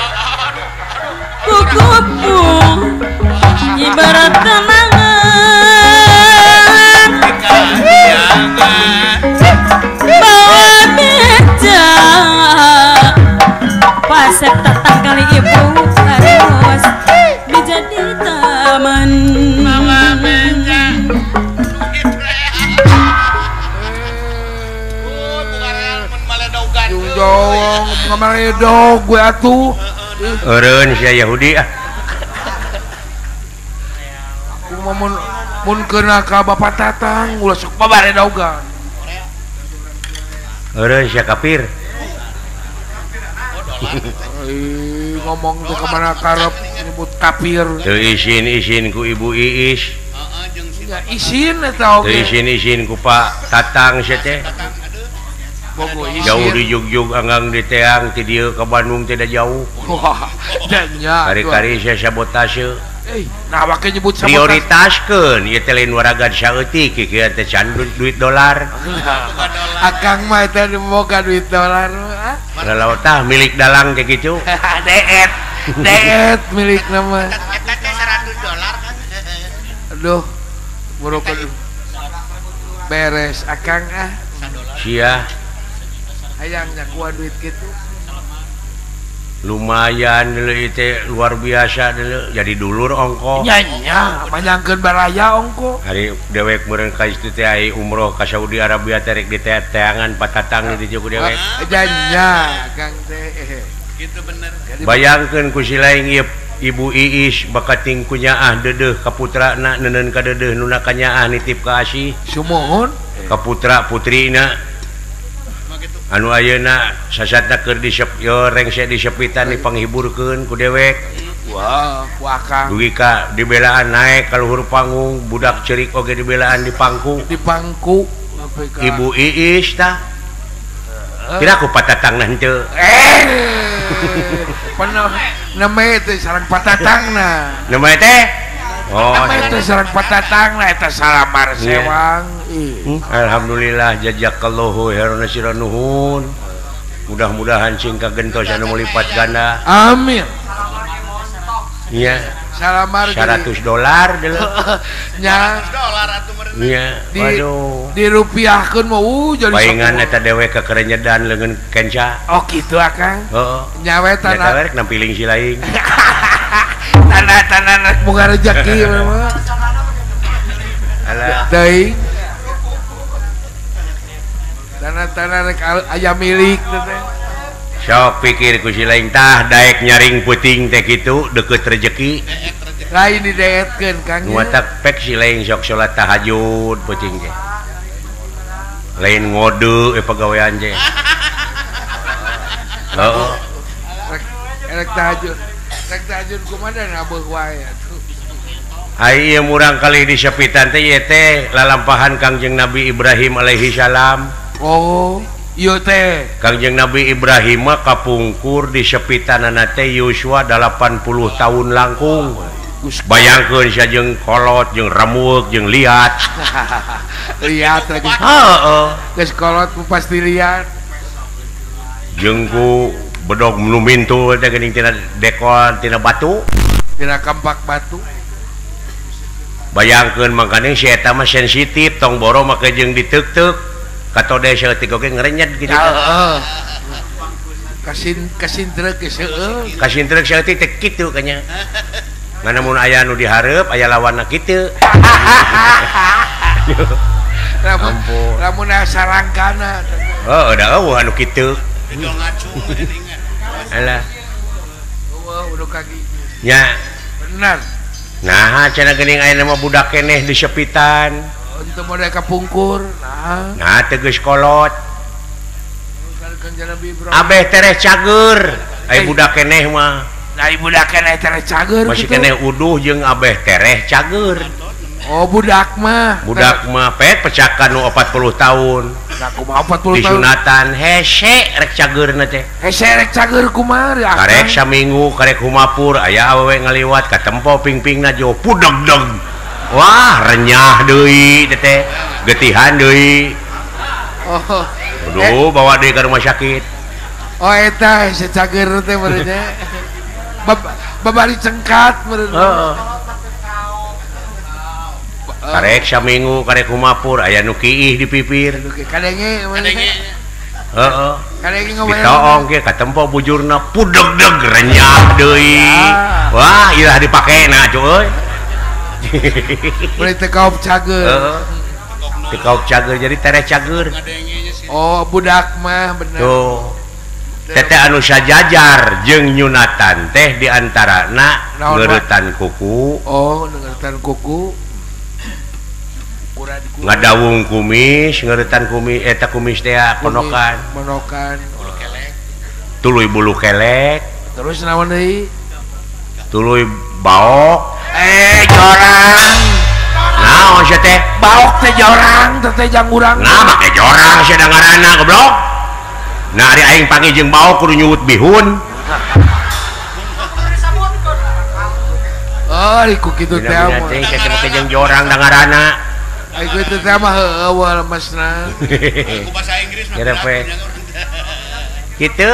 kukupung ibarat tenangan bawa beja pasep tatang kali ibu harus bija di taman bawa beja duit real Maredo gue atuh. Eureun sia Yahudi ah. Kumaha mun keuna ka Bapak Tatang ulah sok babaredo ogan. Eureun sia kafir. Ngomong tuh kemana karep nyebut kafir. Teu izin ku Ibu Iis. Ya izin eta oge. Teu izin ku Pak Tatang sia teh. Bogo izin. Jauh di Jugjug anggang di Teang ti dieu ka Bandung tidak jauh. Wah, dan nya. Kari-kari sia sabotase. Nah wake nyebut sabotase. Prioritaskeun ieu teh lain waragan saeutik kieu teh can duit dolar. Akang mah eta boga duit dolar. Kalau tah milik dalang kayak gitu. Deet milik nama. Eta teh $100 kan. Aduh, borokan beres akang ah. Sia Hayangnya kuat duit gitu. lumayan dulu itu luar biasa dulu jadi dulur ongko. Nyanya, manyangkeun baraya ongko. Hari dewek meureun ka itu teh ai umroh ka Saudi Arabia terek di teangan patatang di dieu dewek. Nyanya, Kang teh. Gitu bener. Bayangkeun ku si lain Ibu Iis bakating ku nyaah dedeuh ka putrana neuneun ka dedeuh nu na kanyaah nitip ka asih. Sumuhun Ka putra putrina anu ayeuna sasatna keur disep yo rengse disepitan dipanghiburkeun ku dewek. wah ku akang dugi ka dibelaan naik ka luhur panggung budak cerik oge dibelaan di pangku di pangku Ibu Iis tah kira ku patatangna henteu pernah nama itu sarang patatangna nama teh nama itu sarang patatangna eta salamar sewang. Alhamdulillah jazakallahu khairan sira nuhun. Mudah-mudahan sing kagentos anu melipat ganda. Amin. Iya. Salamar $100 dulu. Nya $100 atuh meureun. Iya. Waduh. Dirupiahkeun mah jadi baingan eta dewe ka kerenyedan leungeun kenca. Oh gitu akang. Heeh. Nyawe Eta tanah rek nampiling si laing. tanah boga rezeki mah. Alah. Teuing. Tanah rek aya milik teh. Sok pikir ku si laing tah daek nyaring puting teh kitu deukeut rezeki. Lain dideetkeun Kang. Nu tak pek si laing sok salat tahajud puting teh. Lain ngode pagawean teh. Heeh. Rek tahajud. Rek tahajud kumaha nabeuh wae atuh. Ai ieu murang kali disepitan teh ieu teh lalampahan Kangjeng Nabi Ibrahim alaihi salam. Oh, ieu teh Kangjeng Nabi Ibrahim mah kapungkur di sepitanana teh Yosua 80 tahun langkung. Bayangkeun sia jeung kolot jeung ramueuk jeung liat. lihat lagi. Heeh. Geus kolot pasti lihat. Jeung ku bedog nu mintu teh geuning tina dekon tina batu. Tina kampak batu. Bayangkeun mangkane si eta mah sensitif tong boro make jeung diteuk-teuk. Katode saeutik oge ngarenyet gitu. Heeh. Kasin trek geus heueuh. Kasintrek saeutik teh kitu kanya. Ngana mun aya nu dihareup aya lawanna kitu. Lamun sarangkana. Oh, udah eueuh anu kitu. Bedol ngacu geuning. Alah. Eueuh udah kaki. Nya. Benar. Nah, cenah geuning aya mah budak keneh di sepitan. Untuk model kapungkur. Nah, teu geus kolot. Abeh Abeh tereh cager. Ai budak keneh mah. Ai budak keneh tereh cager. Masih keneh uduh jeung abeh tereh cager. Oh, budak mah. Budak mah pet pecakan nu 40 tahun. Nah, kumaha 40 tahun. Disunatan hese rek cageurna teh. Hese rek cager kumaha ya. Karek saminggu karek humapur aya awewe ngaliwat ka tempo ping-pingna jo pudeg-deg. Wah, renyah deui teh. Getihan deui. Oh. Aduh, bawa deui ka rumah sakit. Oh, eta hese cager teh meureun. Babari cengkat meureun. Heeh. Karek saminggu karek humapur aya nu kiih di pipir. Kadenge Heeh. kadenge ngomong. Ditoong ge ka tempo bujurna pudeg-deg renyah deui. Wah, ilah dipakena cuy. Mulai tekaup cager. Heeh. Tekaup cager jadi tereh cager. Oh, budak mah bener. Tuh. Tete anu sajajar jeung nyunatan teh diantarana ngeuretan kuku. Oh, ngeuretan kuku. Ngadawung kumis, ngeuretan kumis eta kumis teh ponokan. Ponokan. Bulu kelek. Tuluy bulu kelek. Terus naon deui? Tuluy baok. Jorang. Naon sia teh? Baok teh jorang, teh jang urang. Nah, make jorang sia ngaranna goblok. Nah, ari aing panggil jeung baok kudu nyuwut bihun. Oh, iku kitu teh mah. Teh sia make jeung jorang da ngaranna. Iku teh mah heueuh masna. Ku bahasa Inggris mah. Kitu.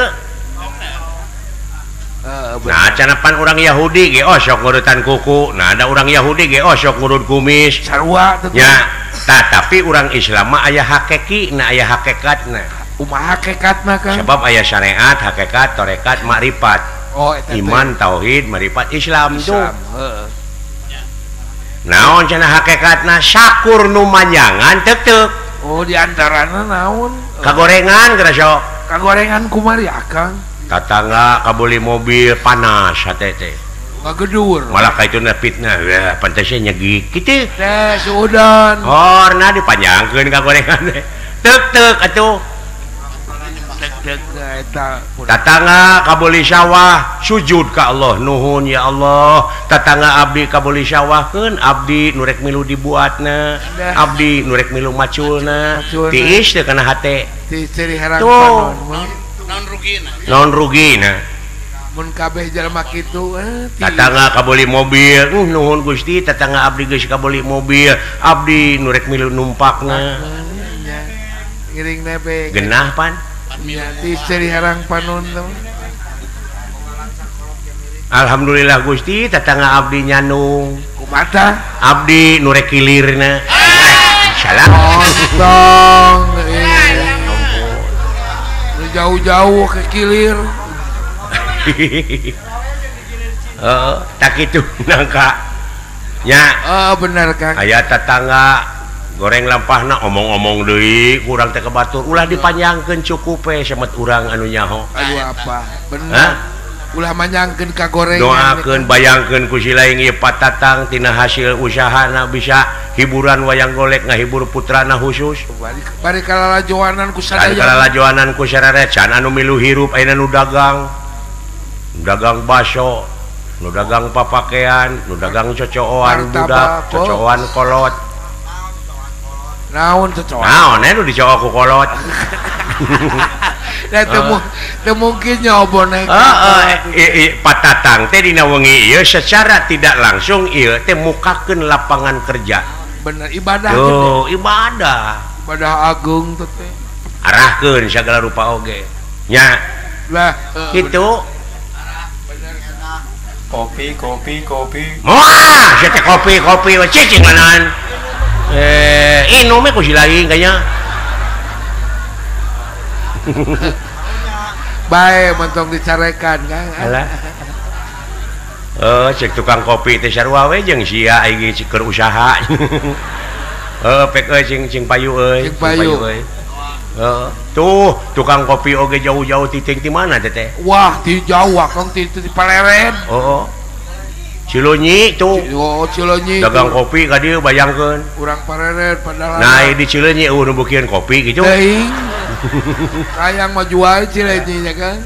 Nah, canapan orang Yahudi ge sok ngurutan kuku. Nah, ada orang Yahudi ge sok ngurut kumis. Sarua teh. Ya, tapi orang Islam mah aya hakikina, aya hakikatna. Kumaha hakikatna kan? Sebab aya syariat, hakikat, tarekat, makrifat. Oh, eta iman, tauhid, makrifat, Islam tuh. Heeh. Naon cenah hakikatna? Sakur nu manjangan teuteuk. Oh, diantarana naon? Kagorengan geura sok. Kagorengan kumari akang. Tatangga kabeli mobil panas hate teh. Ngagedur. Malah kaituna fitnah. Wah, pantasnya nyegik kitu. Teh sudan. Horna dipanjangkeun kagorengan teh. Teuk-teuk atuh. Deg-deg eta. Tatangga kabeli sawah, sujud ka Allah, nuhun ya Allah. Tatangga abdi kabeli sawahkeun, abdi nu rek milu dibuatna, abdi nu rek milu maculna. Tiis teh kana hate. Ti ciri harang panon. Non rugina. Mun kabeh jalma kitu Tatangga kabeli mobil, nuhun Gusti, tatangga abdi geus kabeli mobil, abdi nu rek milu numpakna. Ngiring nebe. Genah pan. Ya, ti ciri harang panon tuh. Alhamdulillah Gusti, tatangga abdi nyanung. Kumata? Abdi nu rek kilirna. Salah. Ontong. Jauh-jauh ke kilir. Tak itu nangka nya. Benar Kang. Aya tatangga goreng lampahna omong-omong deui kurang teh kebatur ulah dipanjangkeun cukup we semet urang anu nyaho. Aduh apa? Benar. Ulah manyangkeun ka gorengan. Doakeun bayangkeun ku si laing ieu patatang tina hasil usahana bisa hiburan wayang golek ngahibur putrana khusus. Bari kalalajoanan ku sadaya. Bari kalalajoanan ku sararea can anu milu hirup ayeuna nu dagang. Nu dagang baso, nu dagang papakean, nu dagang cocoan budak, cocoan kolot. Naon cocoan? Naon nu dicocok ku kolot. Da teu mungkin nyoba naik. Patatang teh dina wengi ieu secara tidak langsung ieu teh mukakeun lapangan kerja. Bener ibadah. Tuh, ibadah. Ibadah agung teh. Arahkeun sagala rupa oge. Nya. Lah, kitu. Kopi. Moal, sia teh kopi we cicing nanan. Inum ku si lain kayaknya. Bae mentong dicarekan Kang. Alah. Cek tukang kopi teh sarua we jeung sia aing keur usaha. Pek cing payu euy. Cing payu euy. Tuh tukang kopi oge jauh-jauh titing di mana teh? Wah, di jauh Kang di Paleren. Cileunyi tuh. Oh, Cileunyi. Dagang kopi ka dieu bayangkeun. Urang Paleren padahal. Nah, di Cileunyi nu beukeun kopi gitu. Teuing. Kayang mah jual Cileunyi nya Kang.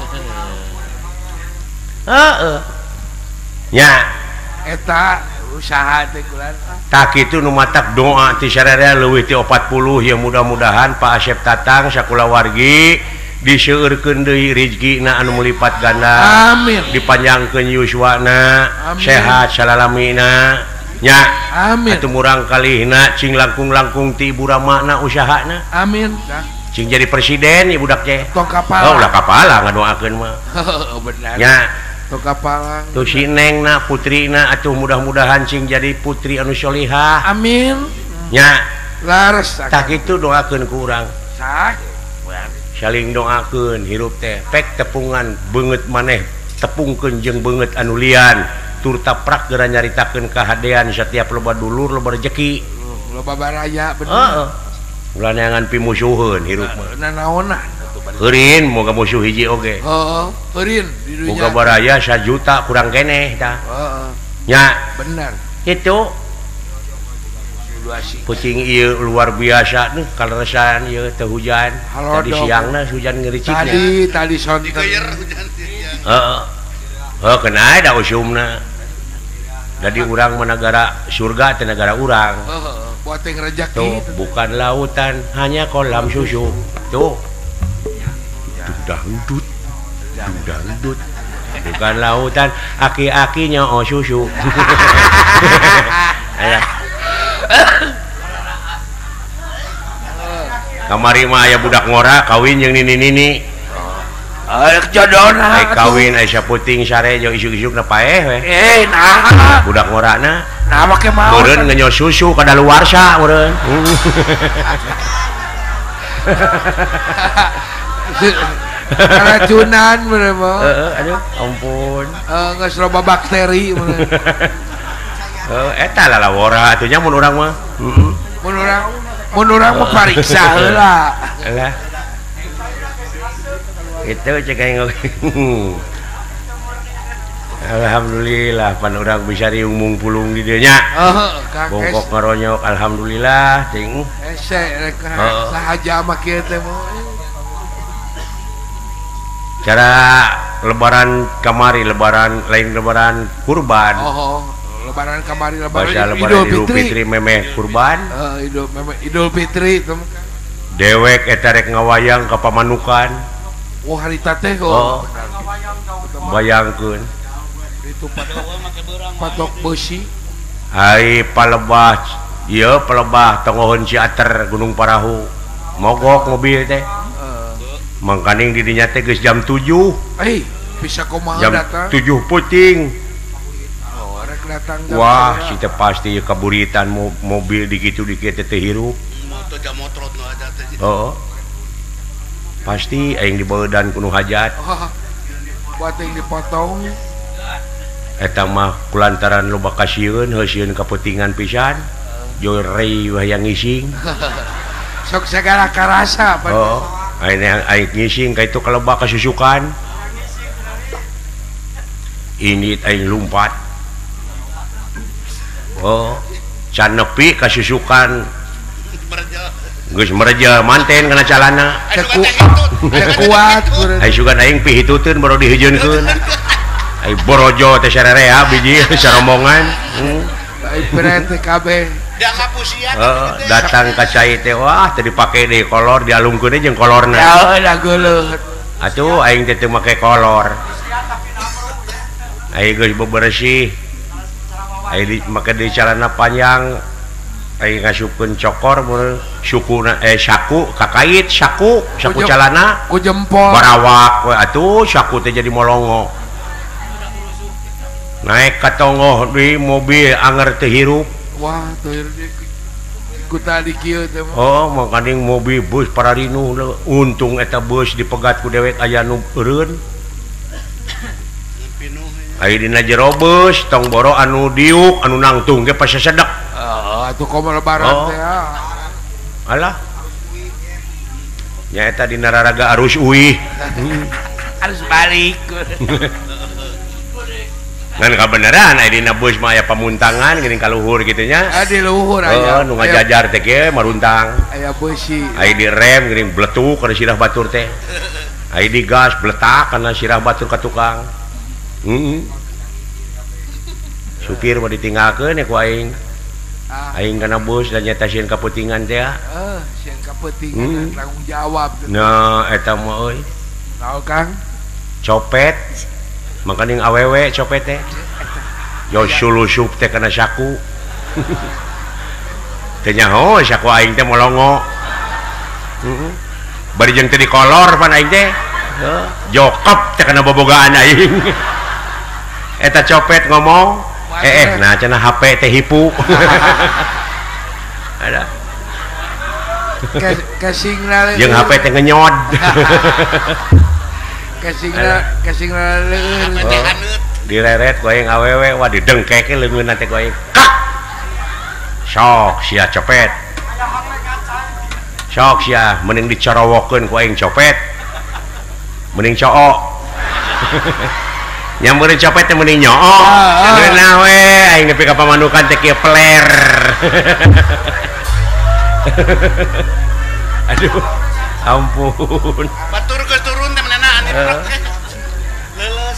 Heeh. Nya eta usaha teh kulan. Tak kitu nu matak doa ti sararea leuwih ti 40 ya mudah-mudahan Pak Asep Tatang sakulawargi diseueurkeun deui rezekina anu mulipat ganda. Amin. Dipanjangkeun yuswana, sehat salalamina. Nya. Amin. Atuh murang kalihna cing langkung-langkung ti ibu ramana usahana. Amin. Cing jadi presiden ieu budak teh. Tong kapala. Ulah kapala ngadoakeun mah. Benar. Nya. Tong kapala. Tuh si nengna putrina atuh mudah-mudahan cing jadi putri anu sholihah. Amin. Nya. Laras. Tak kitu doakeun ku urang. Sak. Saling doakeun hirup teh pek tepungan beungeut maneh tepungkeun jeung beungeut anu lian tur taprak geura nyaritakeun kahadean setiap loba dulur loba rezeki loba baraya bener. Ulah neangan pimusuheun hirup mah. Nanaonan atuh bari Eurin moga musuh hiji oge. Eurin di dunia. Boga baraya 1 juta kurang keneh tah. Nya Bener. itu kucing ieu luar biasa nih kaleresan ieu teh hujan. Tadi siangna hujan ngericiknya. Tadi sonten. Heeh. Kena da usumna. Jadi urang menegara surga teh negara urang. Buat yang rezeki. Tuh, bukan lautan, hanya kolam susu. Tuh. Dangdut. Bukan lautan, aki-akinya susu. Kamari mah aya budak ngora kawin jeung nini-nini. Jodohna. Kawin Aisyah puting sare jeung isuk-isuk na paeh we. Nah. Budak ngorana. Nah make mau. Meureun ngenyos susu ka daluarsa meureun. Keracunan bener mah. Aduh, ampun. Geus loba bakteri meureun. Eta lalawora atuh nya mun urang mah. Mun urang mah pariksa heula. Alah. Itu cek aing. Alhamdulillah pan urang bisa diumung pulung di dieu nya. Bongkok ngaronyok alhamdulillah ting. Ese rek sahaja mah kieu teh mah. Cara lebaran kamari lebaran lain lebaran kurban. Lebaran kamari lebaran Idul Fitri memeh kurban. Idul Fitri teh. Dewek eta rek ngawayang ka pamanukan. Harita teh bayangkeun itu patok besi ai palebah ieu palebah tongohon Ciater Gunung Parahu mogok mobil teh mangkaning di dinya teh geus jam 7 bisa kumaha jam datang 7 puting rek datang wah si teh pasti kaburitan mobil dikitu dikit teh hirup pasti aing dibaeudan kuno hajat buat yang dipotong eta mah kulantaran loba kasieun heusieun kaputingan pisan jorei wayang ngising sok segala karasa aing ngising ka itu kaloba kasusukan ini aing lumpat can nepi kasusukan geus mereja manten kana calana kuat ai sugan aing pi hituteun baru dihejeunkeun ai borojo teh sarerea biji sarombongan ai peret kabeh da kapusian datang ka cai teh wah teu dipake deui kolor dialungkeun jeung kolorna da geuleut atuh aing teh teu make kolor ai geus bebersih ai make deui calana panjang aing ngasupkeun cokor mun sukuna saku kakait saku calana ku jempol barawak we atuh saku teh jadi molongo naik ka tongoh di mobil anger teh hirup wah teu hirup ku tadi kieu teh makaning mobil bus pararinu untung eta bus dipegat ku dewek aya nu eureun aya dina jero bus tong boro anu diuk anu nangtung ge pas sedek atuh komo lebaran teh alah nya eta dina raraga arus uih harus balik ngan kabeneran aya dina bus mah aya pamuntangan geuning ka luhur kitu nya di luhur aya nu ngajajar teh ge maruntang aya beusi aya di rem geuning bletuk kana sirah batur teh aya di gas bletak kana sirah batur ka tukang supir mah ditinggalkeun ku aing aing kana bus dan nyata sieun kaputingan teh sieun kaputingan tanggung jawab nah eta mah euy naon Kang copet makaning awewe copet teh yo sulusup teh kana saku teh nyaho saku aing teh molongo bari jeung teh di kolor pan aing teh jokep teh kana bobogaan aing eta copet ngomong nah cenah HP teh hipu ada kasingna jeung HP teh ngenyod kasingna leueur direret ku aing awewe wah didengkeke leungeunna teh ku aing kak sok sia copet sok sia mending dicorowokeun ku aing copet mending cowok yang beri copet teh mending nyok geuna we aing nepi ka pamanukan teh kieu peler aduh ampun batur geus turun teh manehna anu leuleus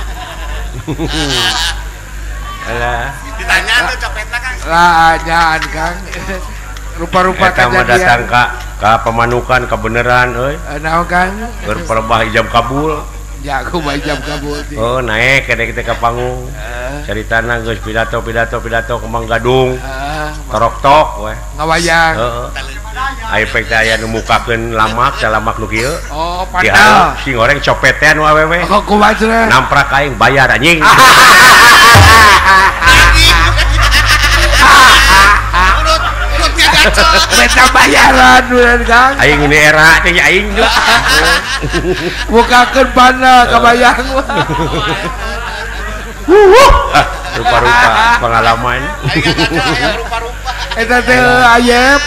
alah ditanya tuh copetna Kang lah anyaan Kang rupa-rupa kejadian datang ka pemanukan kebenaran euy naon Kang berperbah ijab kabul ya aku mah ijab kabul oh naik kita ka panggung caritana geus pidato kembang gadung torok-tok we ngawayang heeh aya pek teh aya nu mukakeun lamak salamak nu kieu oh padahal si goreng copet teh anu awewe kok kumaha cenah namprak aing bayar anjing beta bayaran udah Kang aing ini era teh aing juga mukakeun pana kabayang rupa-rupa pengalaman eta teh ayep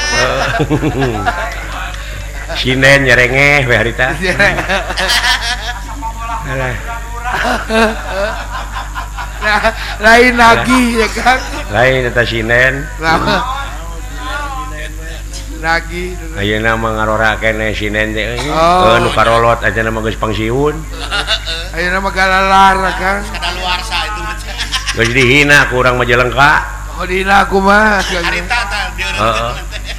sinen nyerengeh we harita alah lain lagi ya Kang lain eta sinen lagi ayeuna mah ngarora keneh sinen teh nu karolot aja nama geus pangsiun ayeuna mah galalar Kang kadaluarsa itu mah geus dihina ku urang Majalengka oh dina aku mah harita tah dieureun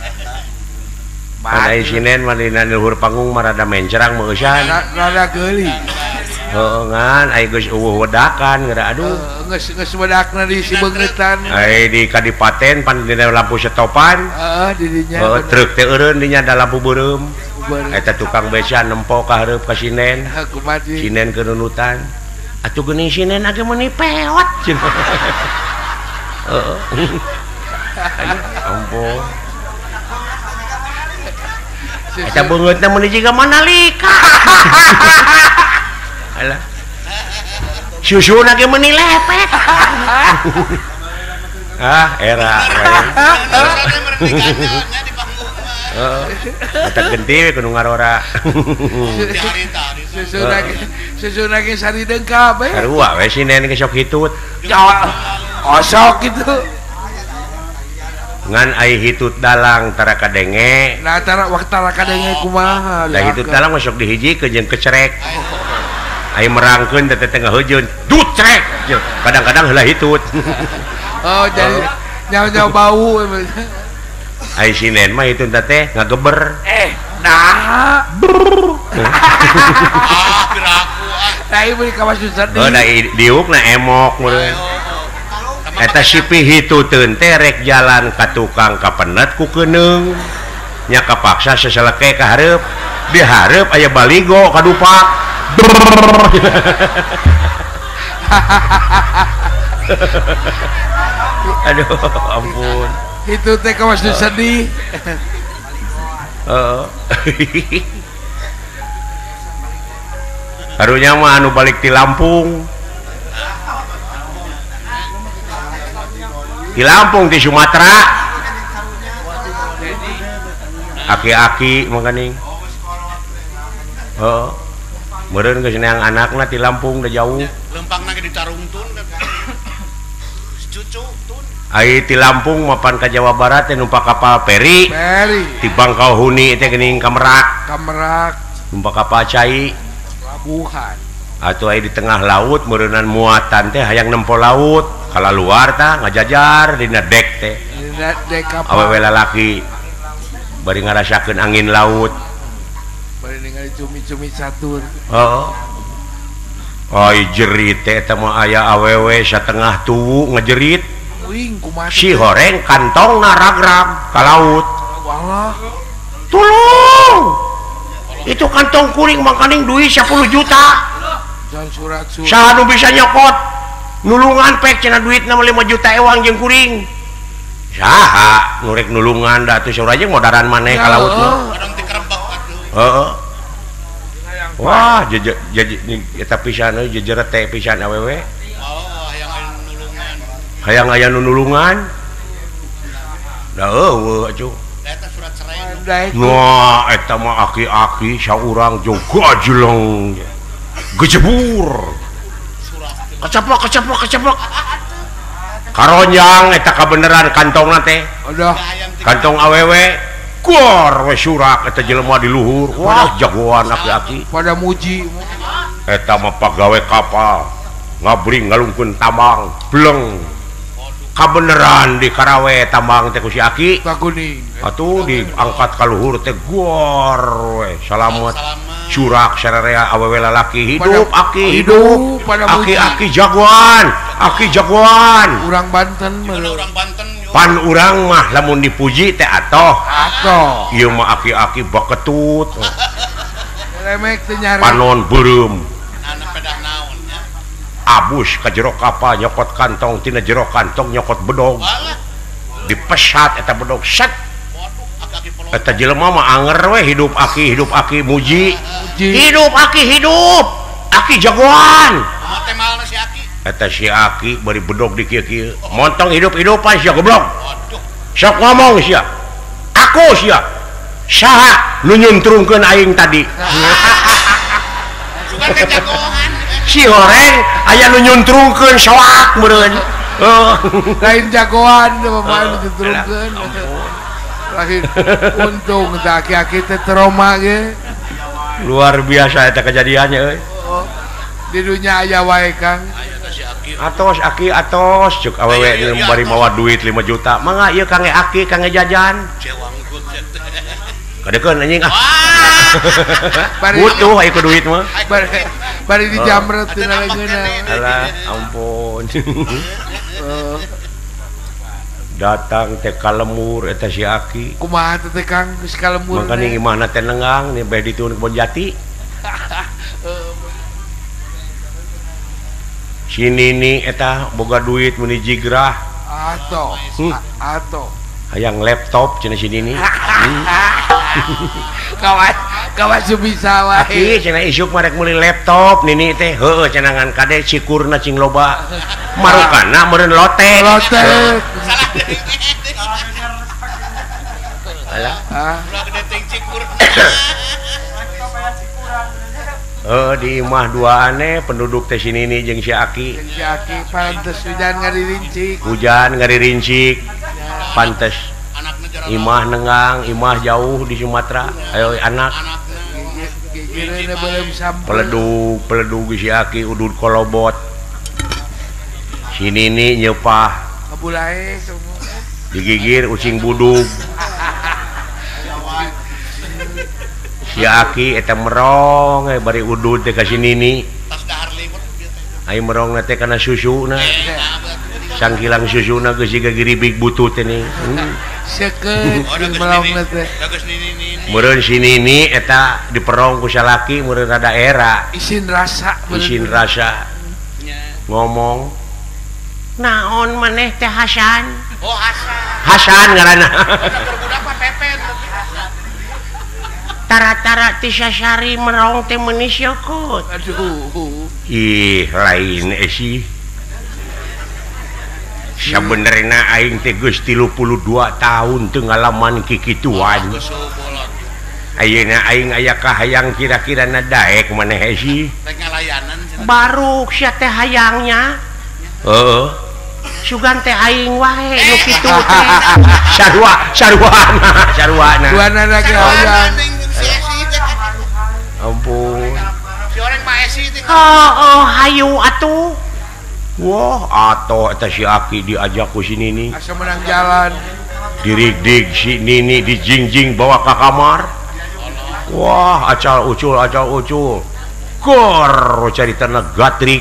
ada sinen mah dina luhur panggung mah rada mencerang mah eusan rada geuli heeh ngan aya geus eueuh wedakan geura aduh geus wedakna di si beungetan aya di kadipaten pan dina lampu stopan di dinya truk teh eureun dinya da lampu beureum eta tukang beca nempo ka hareup ka sinen kumaha sinen kenunutan atuh geuning sinen age meuni pewat cenah heeh ampun eta beungeutna meuni jiga Manalika alah susuna ge meuni lepet era eta genti kudu ngarora susuna ge sari deungkap sarua we sinen ge sok hitut osok gitu ngan ai hitut dalang tara kadenge nah tara waktu tara kadenge kumaha da hitut dalang masuk dihijikeun jeung kecerek ai merangkeun teh tengah heujeun dut cerek kadang-kadang heula hitut oh jadi nyau-nyau bau ai sinen mah hitut teh ngageber nah piraku tai beli ka Susah oh da diukna emok meureun eta sipi hituteun teh rek jalan ka tukang kapenet ku keuneng nya kapaksa seseleke ka hareup di hareup aya baligo kadupak aduh ampun itu teh ka sedih harunya mah anu balik ti Lampung ti Sumatera aki-aki mangkaning meureun geus neang anakna ti Lampung da jauh lempangna ge ditarungtun cucu tun ai ti Lampung mapan ka Jawa Barat teh numpak kapal feri ti Bangkauhuni teh geuning ka Merak numpak kapal cai pelabuhan atuh ai di tengah laut meureunan muatan teh hayang nempo laut kala luar tah ngajajar dina dek teh dek kapal awewe lalaki bari ngarasakeun angin laut bari ningali cumi-cumi catur ai jerit teh eta mah aya awewe satengah tuwu ngajerit uing kumaha si horeng kantongna ragrag ka laut walah tolong itu kantong kuring mangkaning duit 10 juta dan surat-surat saha nu bisa nyokot nulungan pek cenah duitna 5 juta ewang jeung kuring saha nurek nulungan da atuh saur aja modaran maneh ka laut mah kadang teu kerebek atuh heeh wah eta pisan euy jejeret teh pisan awewe hayang aya nu nulungan da eueuh atuh eta surat cerai nah eta mah aki-aki saurang juga jeleng gejebur kecepok karonjang eta kabeneran kantong teh kantong awewe gor we surak eta jelema di luhur wah jagoan aki-aki pada muji eta mah pagawe kapal ngabring ngalungkeun tambang bleng kabeneran di Karawe tambang teh ku si Aki atuh diangkat ka luhur teh gor we salamet surak sararea awewe lalaki hidup Aki hidup Aki jagoan urang Banten pan urang mah lamun dipuji teh atoh ieu mah Aki baketut remek teh nyari panon beureum abus ka jero kapal nyokot kantong tina jero kantong nyokot bedog dipesat eta bedog set eta jelema mah anger we hidup Aki muji hidup Aki jagoan eta si Aki bari bedog di kieu-kieu montong hidup-hidupan sia goblok sok ngomong sia aku sia saha nu nyuntrungkeun aing tadi si horeng aya nu nyuntrungkeun soak meureun lain jagoan bapak nyuntrungkeun lahir untung teh aki-aki teh trauma ge luar biasa eta kejadiannya euy di dunya aya wae Kang atos Aki atos cuk awewe bari mawa duit 5 juta mangga ieu Kang Aki Kang jajan kadekeun anjing butuh aya ku duit mah bari dijamret tina leungeuna alah ampun datang teh kalemur eta si Aki kumaha teh Kang geus kalemur mangka ning imahna teh nengang nih bae dituun kebon jati si Nini eta boga duit meuni jigrah ato hayang laptop cenah si Nini kawan bisa wae cenah isuk marek meuli laptop Nini teh heueuh cenangan kade cikurna cing loba marukana meureun lotek alah di imah duaane penduduk teh si Nini jeung si Aki pantes hujan ngaririncik pantes imah nengang imah jauh di Sumatera ayo anak peledug si Aki udud kolobot si Nini nyepah digigir ucing budug si Aki eta merong bari udud teh ka si Nini ai merong teh kana susuna sangkilang susuna geus siga giribig butut ini seukeut merong teh meureun si Nini eta diperong ku salaki meureun rada era isin rasa ngomong naon maneh teh Hasan ngaranna tara-tara tisasari merong teh meuni syukut aduh ih lain sih sabenerna aing teh geus 32 tahun teu ngalaman kikituan ayeuna aing aya kahayang kira-kira na daek maneh sih baru sia teh hayangnya sugan teh aing wae nu kitu teh sarwana lagi hayang ampun si orang mah esi teh hayu atuh wah atoh eta si Aki diajak ku si Nini asa menang jalan dirig si Nini dijingjing bawa ke kamar wah acal ucul gor caritana gatrik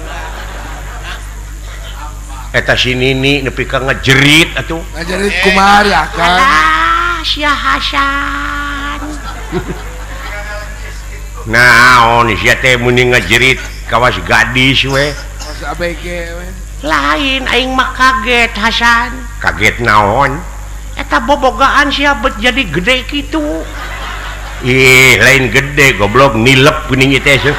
eta si Nini nepi ka ngajerit atuh ngajerit kumari akan sia Hasan naon sia teh muni ngajerit kawas gadis we pas ABG we lain aing mah kaget Hasan kaget naon eta bobogaan sia bet jadi gede kitu ih lain gede goblok nilep geuning ieu teh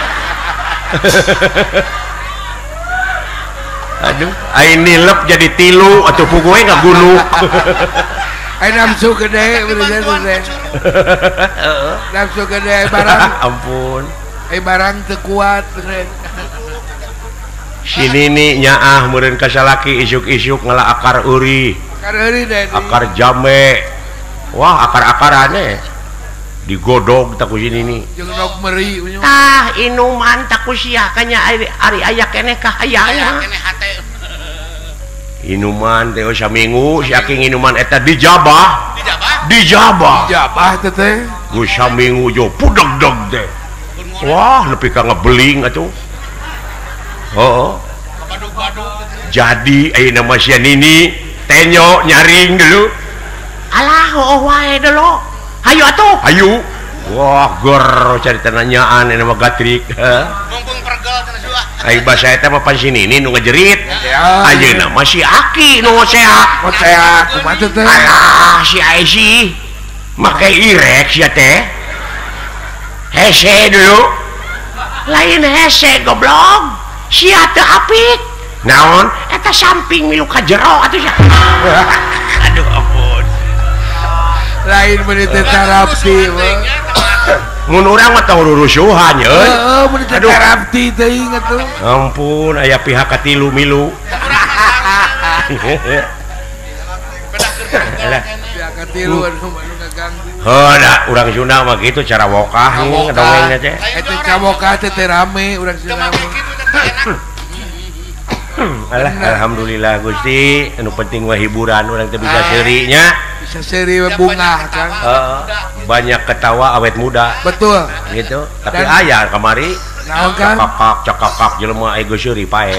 aduh aing nilep jadi 3 atuh puguh we ngagulu ai nafsu gede bener teh nafsu gede barang ampun barang teu kuat sini nih nyaah meureun kasalaki isuk-isuk ngala akar uri akar jame wah akar-akarannya digodog tak ku sini nih jeung rok meri tah inuman tak ku sia kanya ari aya keneh kahayang inuman teh saminggu saking inuman eta dijabah teh teh ku saminggu jo pudeg-deg teh wah nepi ka ngebeling atuh oh jadi ayeuna mah sia nini tenyo nyaring dulu alah wae dulu hayu atuh hayu wah gor carita nanyaan ini mah gatrik mumpung pergel kana sua ai basa eta mah pan sini nu ngajerit ayeuna mah si Aki nu sehat kumaha teh alah si Aisy make irek sia teh hese dulu lain hese goblok sia teu apik naon eta samping milu ka jero atuh sia aduh ampun lain meuni teh tarapti mun urang mah tong rurusuhan ye heeh meuni teh tarapti teuing atuh ampun aya pihak katilu milu pihak katilu anu ngaganggu heuh urang Sunda mah kitu cara wokah dongengna teh eta cawokah teh rame urang Sunda alhamdulillah Gusti anu penting mah hiburan urang teh bisa seurinya bisa seuri bunga kan banyak ketawa awet muda betul gitu tapi aya kamari naon kan cakak jelema ego seuri pae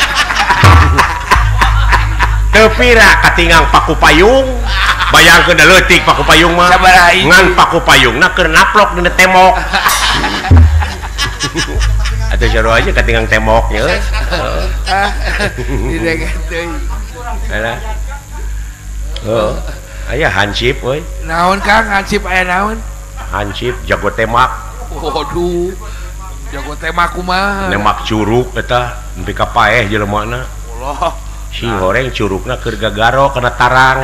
teu pira katingang paku payung bayangkeun leutik paku payung mah ngan paku payungna keur naplok dina temok atau jaro aja katingang temoknya dideget deui alah oh aya hansip euy naon Kang hansip aya naon hansip jago temak waduh jago temak kumaha nemak curug eta nepi ka paeh jelemana Allah si goreng curugna keur gagaro kana tarang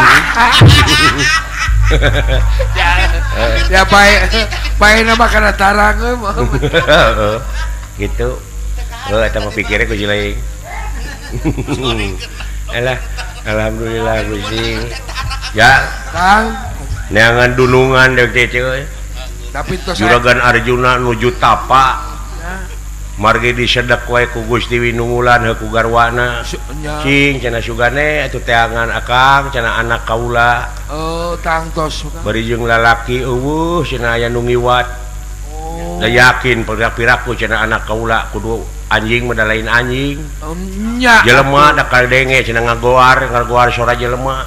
ya pae nama kana tarang gitu eta mah pikirnya ku jilaing alah alhamdulillah Gusti ya Kang neangan dunungan deuk teh euy tapi tos Juragan Arjuna nuju tapa margi disedek wae ku Gusti Winungulan heuh ku garwana cing cenah sugane atuh teangan akang cenah anak kaula tang tos bari jeung lalaki eueuh cenah aya nu ngiwat da yakin pirak-piraku cenah anak kaula kudu anjing mah lain anjing nya jelema da kaldenge cenah ngagoar sora jelema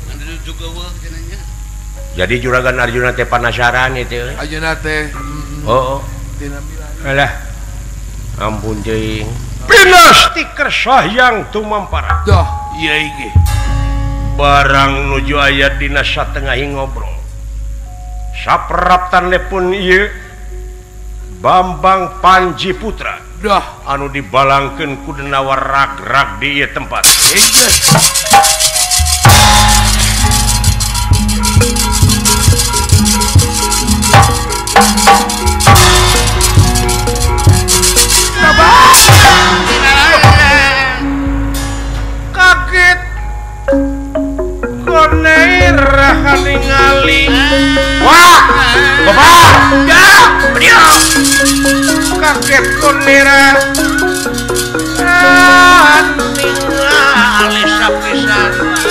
jadi Juragan Arjuna teh panasaran itu ayeuna teh oh alah ampun cing pinas ti kersayang tumampara dah iya ge barang nuju aya dina satengahing ngobrol sapraptan lepun ieu Bambang Panji Putra dah anu dibalangkeun ku denawar rag-rag di ieu tempat kaget koneir ningali wah bapak ya beliau kaget koneir ningali sapisan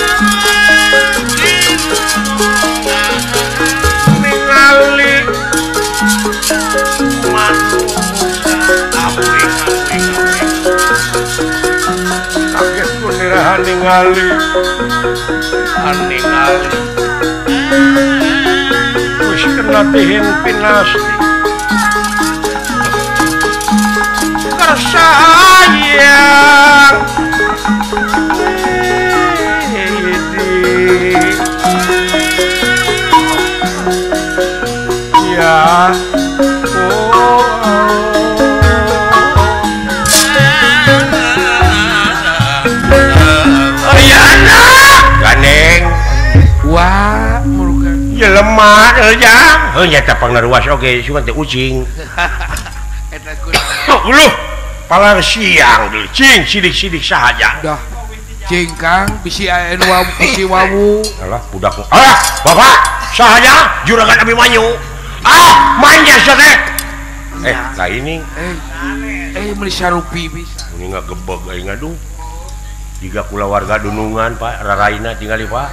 ningali kaget koneir ningali wis kena tihin pinasti kersayang ya wah murukan jelema ya nyata pangaruas oge cuma teh ucing palang siang cing sidik-sidik saja dah cingkang bisi aen wawu bisi wawu alah budak bapak saja juragan Abimanyu manja teh nah ini meuli sarupi bisa ini nggak gebeg ngaduh jika kula warga dunungan Pak raraina tinggali Pak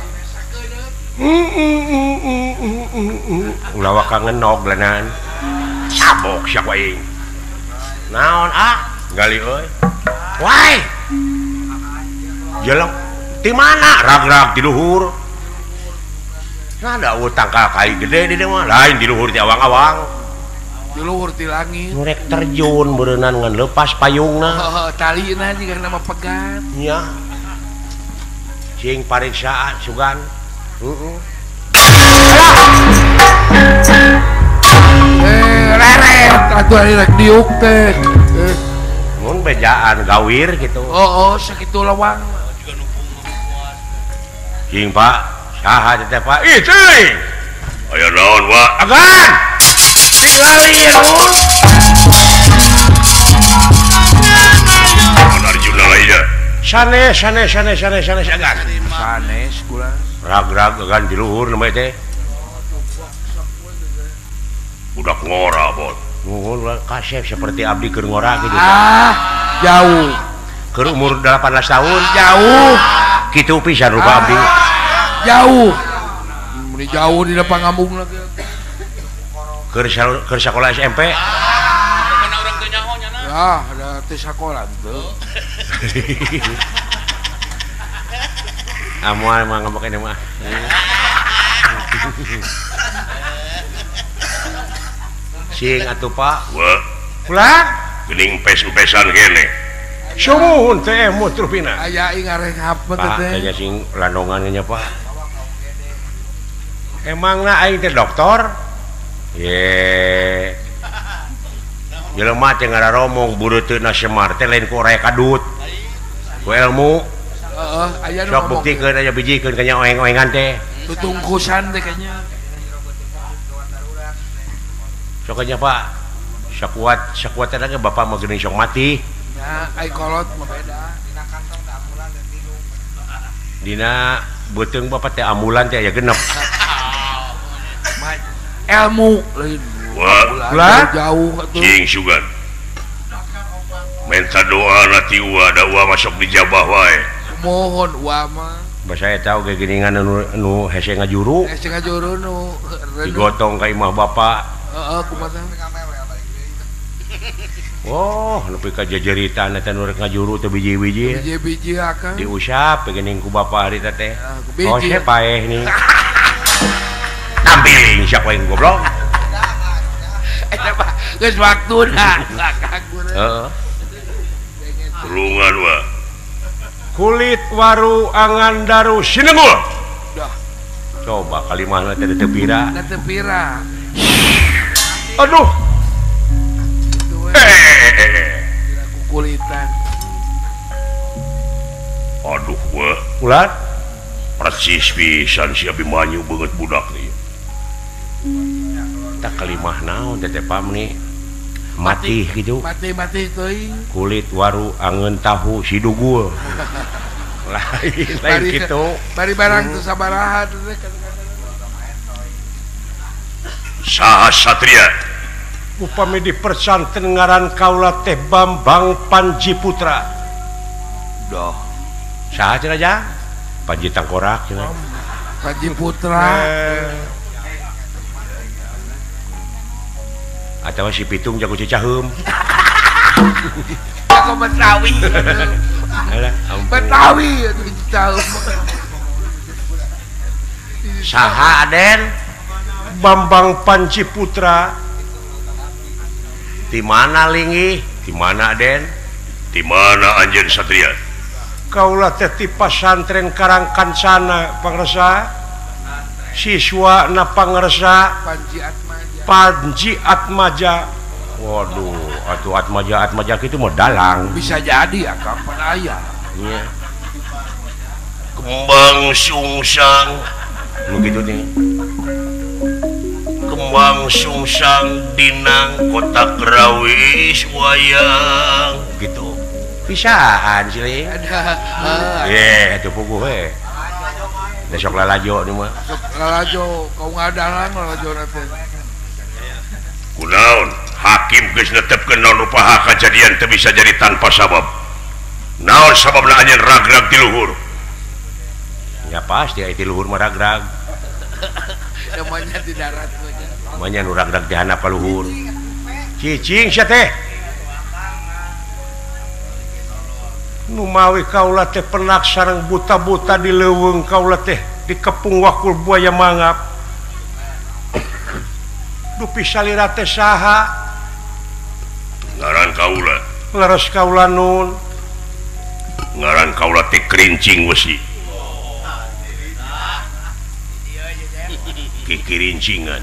ulah kangen nog lenan sabok sak wae naon gali euy wai jeleng di mana rag-rag di luhur nah ada utang kai gede di dia mah lain di luhur di awang-awang di luhur di langit nurek terjun berenang ngan lepas payungna talina juga nama pegat nya cing pariksaan sugan leret atuh ari rek diuk teh mun bejaan gawir gitu sakitu lawang cing Pak saha teh Pak ih cing aya naon Pak agan tinggali ya Arjuna lainnya sanes agan sanes kula rag-rag agan di luhur namanya teh budak ngora bot nuhun kasep seperti abdi keur ngora gitu jauh keur umur 18 tahun jauh kitu pisan rupa abdi jauh meni jauh di depan ngambung lagi keur sekolah SMP Karena orang teu nyaho nya ada teh sekolah tuh amual mah ngambek ini mah cing atuh Pak wah pulang geuning pes-pesan kene sumuhun teh mutrupina aya ing arek apa Pak teh kayaknya sing landongan nya Pak emangna aing teh dokter ye jelema teh ngararomong bureutna Semar teh lain ku raya kadut ku ilmu aya sok buktikeun aya bijikeun kanya oeng-oengan teh tutungkusan teh kayaknya sokanya Pak sakuat teh lagi bapak mau geuning sok mati ya ai kolot mah beda dina beuteung bapak teh ambulan teh aya genep ilmu lain wah jauh atuh cing sugan minta doa nanti da masuk dijabah wae mohon mah basa eta oge geuningan anu hese ngajuru nu digotong ka imah bapak kumaha nepi ka jajeritan eta nu rek ngajuru teh biji-biji biji akan diusap geuning ku bapak hari teh biji paeh nih tampiling sak wae goblok eta mah geus waktuna heeh tulungan wa kulit waru angan daru sinengul coba kalimahna teh teu pira aduh kulitan aduh wah ulat persis pisan si Abimanyu banget budak nih tak kalimah naon teh Pak nih mati gitu mati teuing kulit waru angeun tahu sidugul lain gitu bari barang teu sabaraha teh saha satria upami di persantren ngaran kaula teh Bambang Panji Putra doh saha cenah Jang Panji Tangkorak cenah Panji Putra atau si Pitung jago cicaheum jago Betawi Betawi cicaheum saha Aden Bambang Panji Putra di mana lingi di mana Aden di mana anjeun satria kaula teh ti pasantren Karangkancana pangresa siswa na pangresa Panji Atmaja waduh atuh Atmaja kitu mah dalang bisa jadi kapan aya iya kembang sungsang begitu nih Mamang sungsang dinang kotak rawis wayang gitu pisaan sih itu puguh besok lalajo nih mah lalajo kau ngadalang lalajo nanti kunaon hakim geus netepkeun naon rupaha kejadian teu bisa jadi tanpa sabab naon sababna anjeun ragrag di luhur ya pasti di luhur mah ragrag namanya di darat namanya nu ragrag di handap ka luhur cicing sia teh nu mawi kaula teh penak sareng buta-buta di leuweung kaula teh dikepung wakul buaya mangap dupi salira teh saha ngaran kaula leres kaula nun ngaran kaula teh kerincing wesi kikirincingan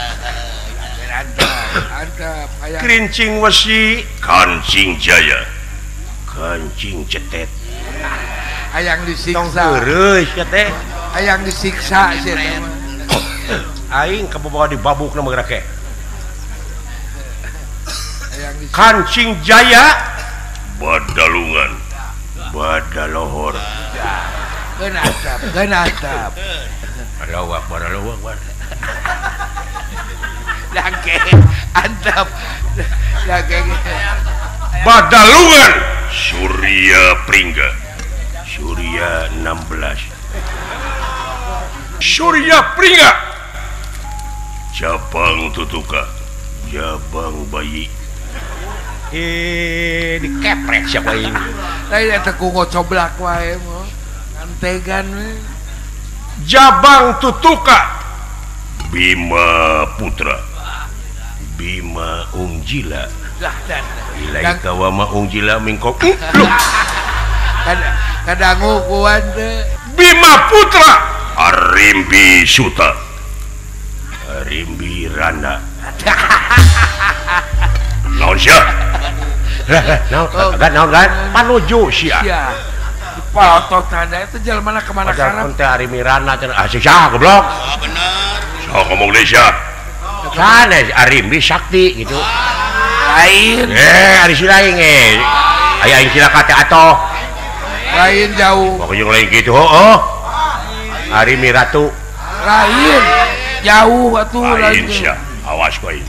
kerincing wesi kancing jaya kancing cetet ayang disiksa teh ayang disiksa sih aing kabawa dibabuk na magrake kancing jaya badalungan badalohor genatap Allahu Akbar lagi antap lagi badalungan Surya Pringga Surya 16 Surya Pringga Jabang Tutuka Jabang Bayi dikeprek siapa ini lain eta ku ngocoblak wae mah antegan we Jabang Tutuka Bima Putra Bima Ungjila ilaika wa ma ungjila mingkok kadangu kuan teh Bima Putra Arimbi Suta Arimbi Randa naon sia naon kan panuju sia foto tanda itu jalan mana kemana sekarang teh Arimbi Randa sia goblok bener so ngomong deh sia sana Arimbi Sakti gitu lain ari si lain aya aing cilaka teh atoh lain jauh pokoknya lain gitu oh Arimbi Ratu lain jauh atuh lain sia awas ku aing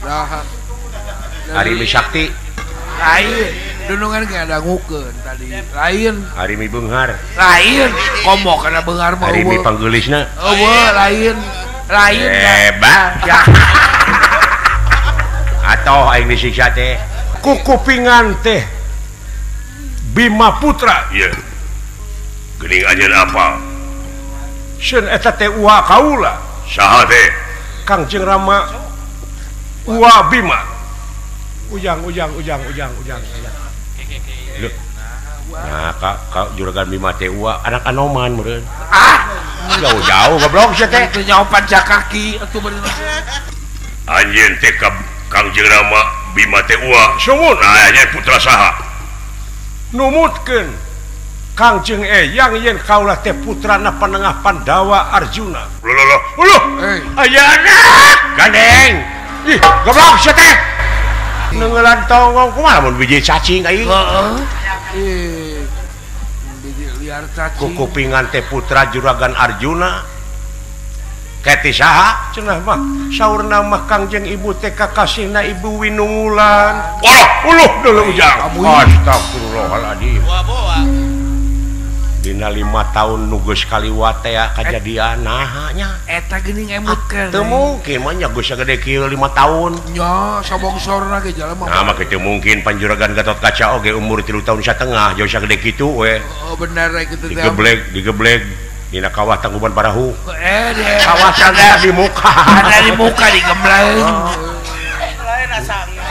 Arimbi Sakti lain dunungan ge ada ngukeun tadi lain Arimbi Beunghar lain komo kana beunghar mah Arimbi panggeulisna lain hebat atau aing disiksa teh ku kupingan teh Bima Putra iya geuning anjeun apa seun eta teh uwa kaula saha teh Kangjeng Rama uwa Bima ujang nah ka juragan Bima teh uwa anak Anoman meureun jauh-jauh goblok sia teh teu nyawa pancakaki atuh bener anjeun teh Kangjeng Rama Bima teh uwa sumun aya putra saha numutkeun Kangjeng Eyang yen kaula teh putrana Panengah Pandawa Arjuna uluh aya anak gandeng ih goblok sia teh neungelan tongong kumaha mun biji cacing aing biji liar cacing kupingan teh putra juragan Arjuna keti saha cenah mah saurna mah Kangjeng ibu teh kakasihna Ibu Winungulan uluh deuleu ujang astagfirullahaladzim dina 5 tahun nu geus kaliwat teh kajadian nahanya eta geuning emutkeun teu mungkin mah nya geus sagede kieu 5 tahun nya sabongsorna ge jalan mah nah mah kitu mungkin panjuragan Gatot Kaca oge umur 3 tahun satengah jauh sagede kitu we bener kitu teh digeblek dina kawah Tangkuban Parahu deh kawasan di muka ada di muka digembleng lain asangna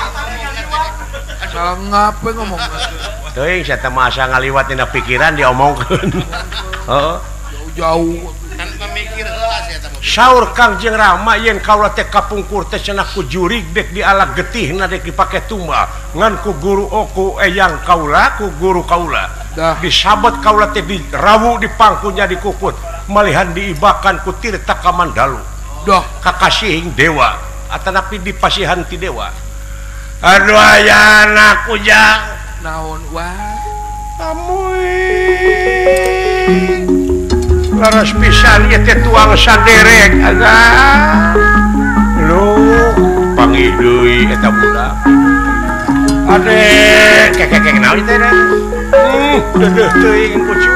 ngapa ngomong teuing saya masa ngaliwat dina pikiran diomongkeun heeh jauh tanpa mikir heula sia eta saur Kangjeng Rama yen kaula teh kapungkur teh cenah ku jurig dek di alat getihna dek dipake tumba ngan ku guru ku eyang kaula ku guru kaula disabet kaula teh dirawu di pangkunya dikukut malihan diibakan ku Tirta Kamandalu kakasihing dewa atanapi dipasihan ti dewa. Aduh aya anak ujang naon wah laras pisan ieu teh tuang saderek agak lu panggih deui eta budak ade kekek naon teh deudeuh teuing pucuk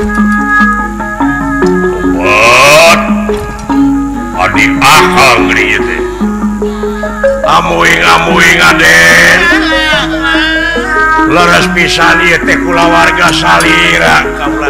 buat adi akang geuning ieu teh amuing aden laras pisan ieu teh kulawarga salira kaula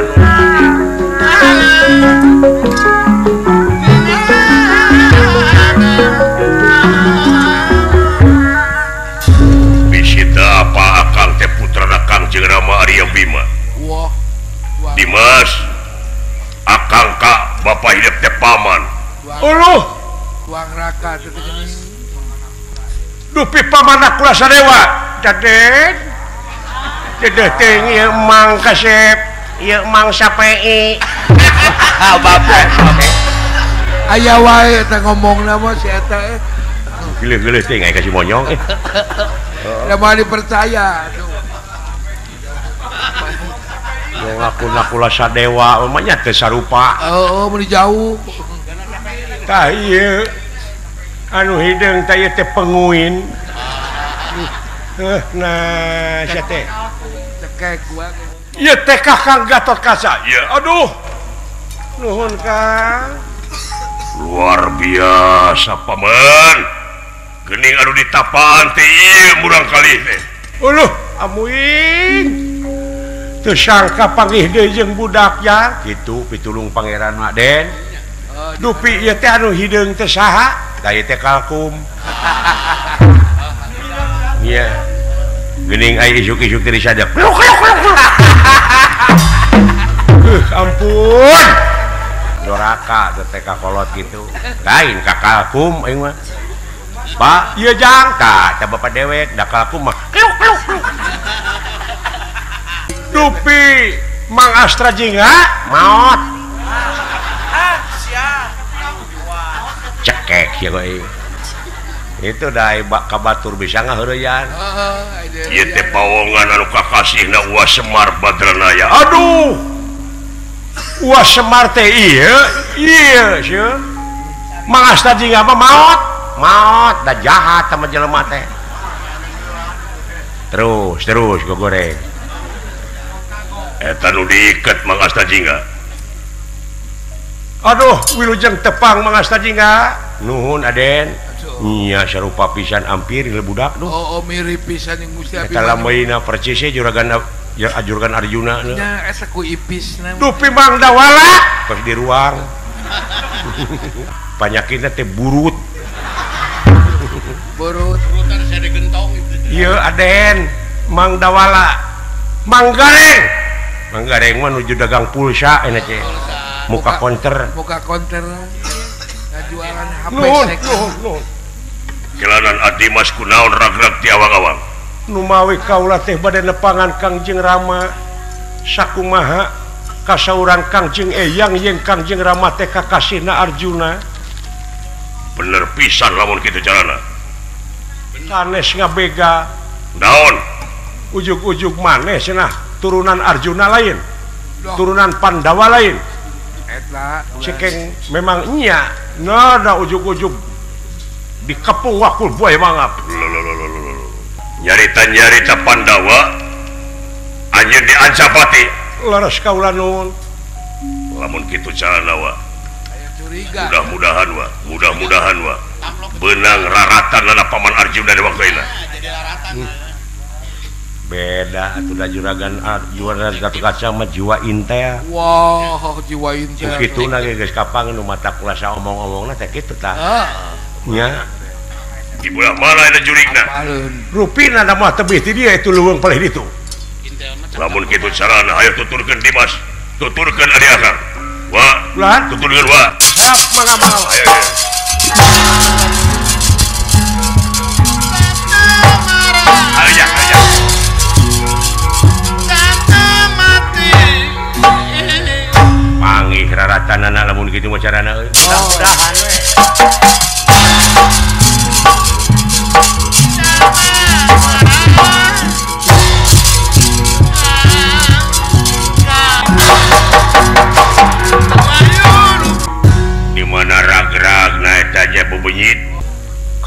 bisita apa akang teh putrana Kangjeng Rama Arya Bima. wah Dimas akang ka bapak hidup teh paman uluh tuang raka teh geuning dupi pamanna kula sadewa daden dedeh teh ieu mang kasep ieu mang sapei bapak aya wae eta ngomongna mah si eta gile-gile teh ngai kasih monyong da mah dipercaya ngaku-ngaku kula sadewa mah teh sarupa mun jauh tah ieu anu hideung teh ieu teh penguin nah sia teh cekek gua ieu teh Kakang Gatotkaca ieu aduh nuhun Kang luar biasa paman geuning anu ditapaan teh ieu murang kalih teh uluh amuing teu sangka panggih deui jeung budak ya kitu pitulung pangeran mak den dupi ieu teh anu hideung teh saha da ieu teh kalkum iya geuning aya isuk-isuk teh disadap ampun doraka teh kakolot gitu lain ka kalkum aing mah Pak ieu jangka teh bapak dewek da kalkum mah dupi Mang Astra Jingga maot cekek ya euy itu dai kabatur bisa ngaheureuyan ieu teh pawongan anu kakasihna Uas Semar Badranaya aduh Uas Semar teh ieu sieun Mang Astra Jingga mah maot da jahat sama jelema teh terus gogoreng eta nu diiket Mang Astra Jingga aduh wilujeng tepang Mang Astra Jingga nuhun aden nya sarupa pisan ampir le budak duh mirip pisan yang Gusti Abi eta lameuna percis juragan ajurgan Arjuna nya asa ku ipisna dupi Mang Dawala pas di ruang panyakitna teh burutan saya digentong ieu aden Mang Dawala Mang Gareng mah nuju dagang pulsa enak teh muka konter ngajualan HP nuhun kelanan Adimas kunaon ragrag ti awang-awang nu mawi kaula teh bade nepangan Kangjeng Rama sakumaha kasauran Kangjeng Eyang jeung Kangjeng Rama teh kakasihna Arjuna bener pisan lamun kitu carana sanes ngabega naon ujug-ujug maneh cenah turunan Arjuna lain turunan Pandawa lain eta cekeng memang nya nada ujug-ujug dikepung wakul buaya mangap nyarita Pandawa anjeun di Ancapati laras kaula nuhun lamun kitu carana wa mudah-mudahan wa benang raratan lana paman Arjuna di waktu beda atuh da juragan Gatotkaca mah jiwa intel wah jiwa intel kitu na geus kapang nu mata kulasa omong-omongna teh kitu tah nya di bulan mana ada jurigna rupina da mah tebih ti dia itu leuweung palih ditu lamun kitu carana hayu tuturkeun Dimas tuturkeun adi akang wa tuturkeun wa siap mangga ayo panggih raratanana lamun kitu macarana euy mudah-mudahan we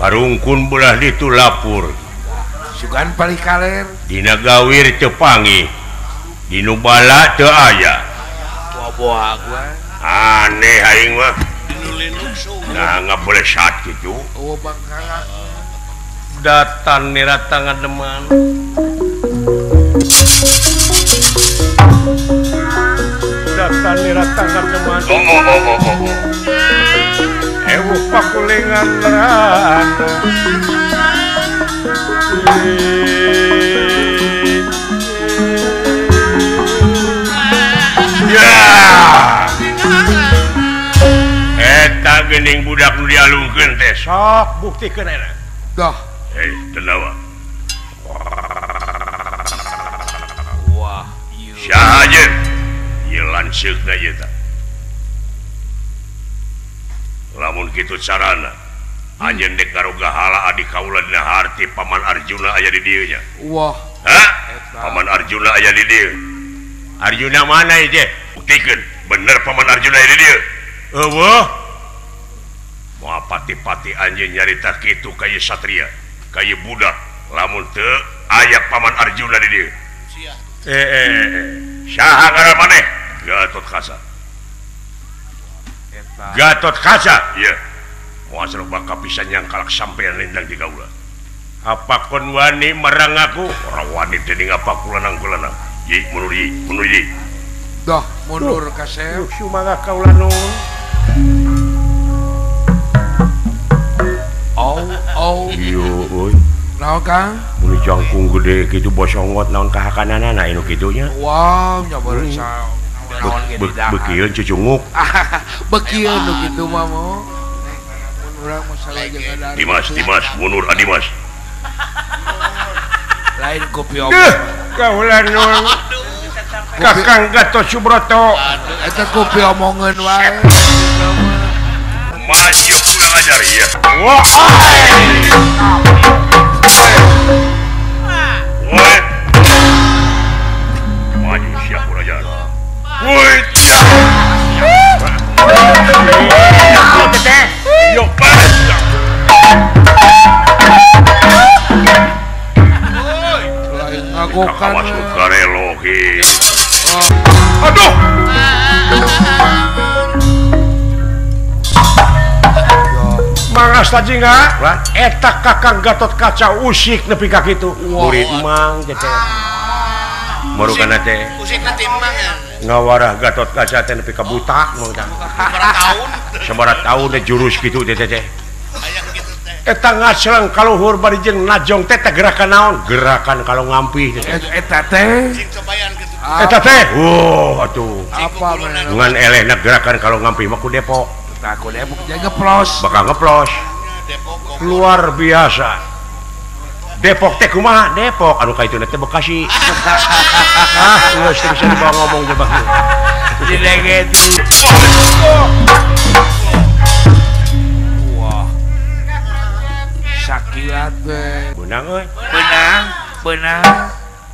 karungkun belah ditu lapur sugan paling kaler dina gawir teu panggih dinu bala teu aya buah gua aneh aing mah Lindung sung. nah nggak boleh saat gitu oh bangkala datan nirata ngademan datan nirata ngademan ewu pakulingan lerana ya eta gening budak nu dialungkeun teh sok buktikeun eta dah tenawa wah ieu saha aja ieu lanceukna ieu tah lamun kitu carana anjeun dek garoga hala adi kaula dina harti paman Arjuna aya di dieu nya wah hah paman Arjuna aya di dieu Arjuna mana ieu teh buktikeun bener paman Arjuna aya di dieu eueuh moal pati-pati anjeun nyarita kitu ka ieu satria ka ieu budak lamun teu aya paman Arjuna di dieu saha ngaran maneh Gatot Kaca Gatot Kaca iya moal baka pisan yang kalak sampean lindang di kaula apa kon wani marang aku ora wani dening apa kulanang-kulanang ye mundur ye dah mundur kasep sumaga kaula nuhun oh iya euy naon Kang mun jangkung gede kitu bosongot naon kahakanana anu kitu nya wow nyabar sa naon ge didahan bekieun cucunguk bekieun nu kitu mah mo urang masalah jeung ada Dimas mundur Dimas lain kopi kaula nuhun Kakang Gatot Subroto eta kopi omongeun wae maju kurang ajar ya wah maju siap kurang ajar woi yuk pas lain ngagokan masuk kareloki aduh mangas tajinga eta Kakang Gatot Kaca usik nepi ka kitu murid mang teh marugana teh Usikna timbang ya. ngawarah Gatot Kaca teh nepi ka butak mong tah Berapa tahun? 9 tahun teh jurus kitu teh Aya kitu teh. eta ngaceleng kaluhur bari jeung najong teh gerakan naon gerakan kalau ngampi eta teh Sing cobayan kitu. eta teh atuh apa men dengan elehna gerakan kalau ngampi mah ku Depok aku Depok jaga ngeplos bakal ngeplos Depok kok. luar biasa Depok teh kumaha Depok anu kaituna teh Bekasi geus teu bisa dibawa ngomong jebak di leget wah sakilat be benang euy benang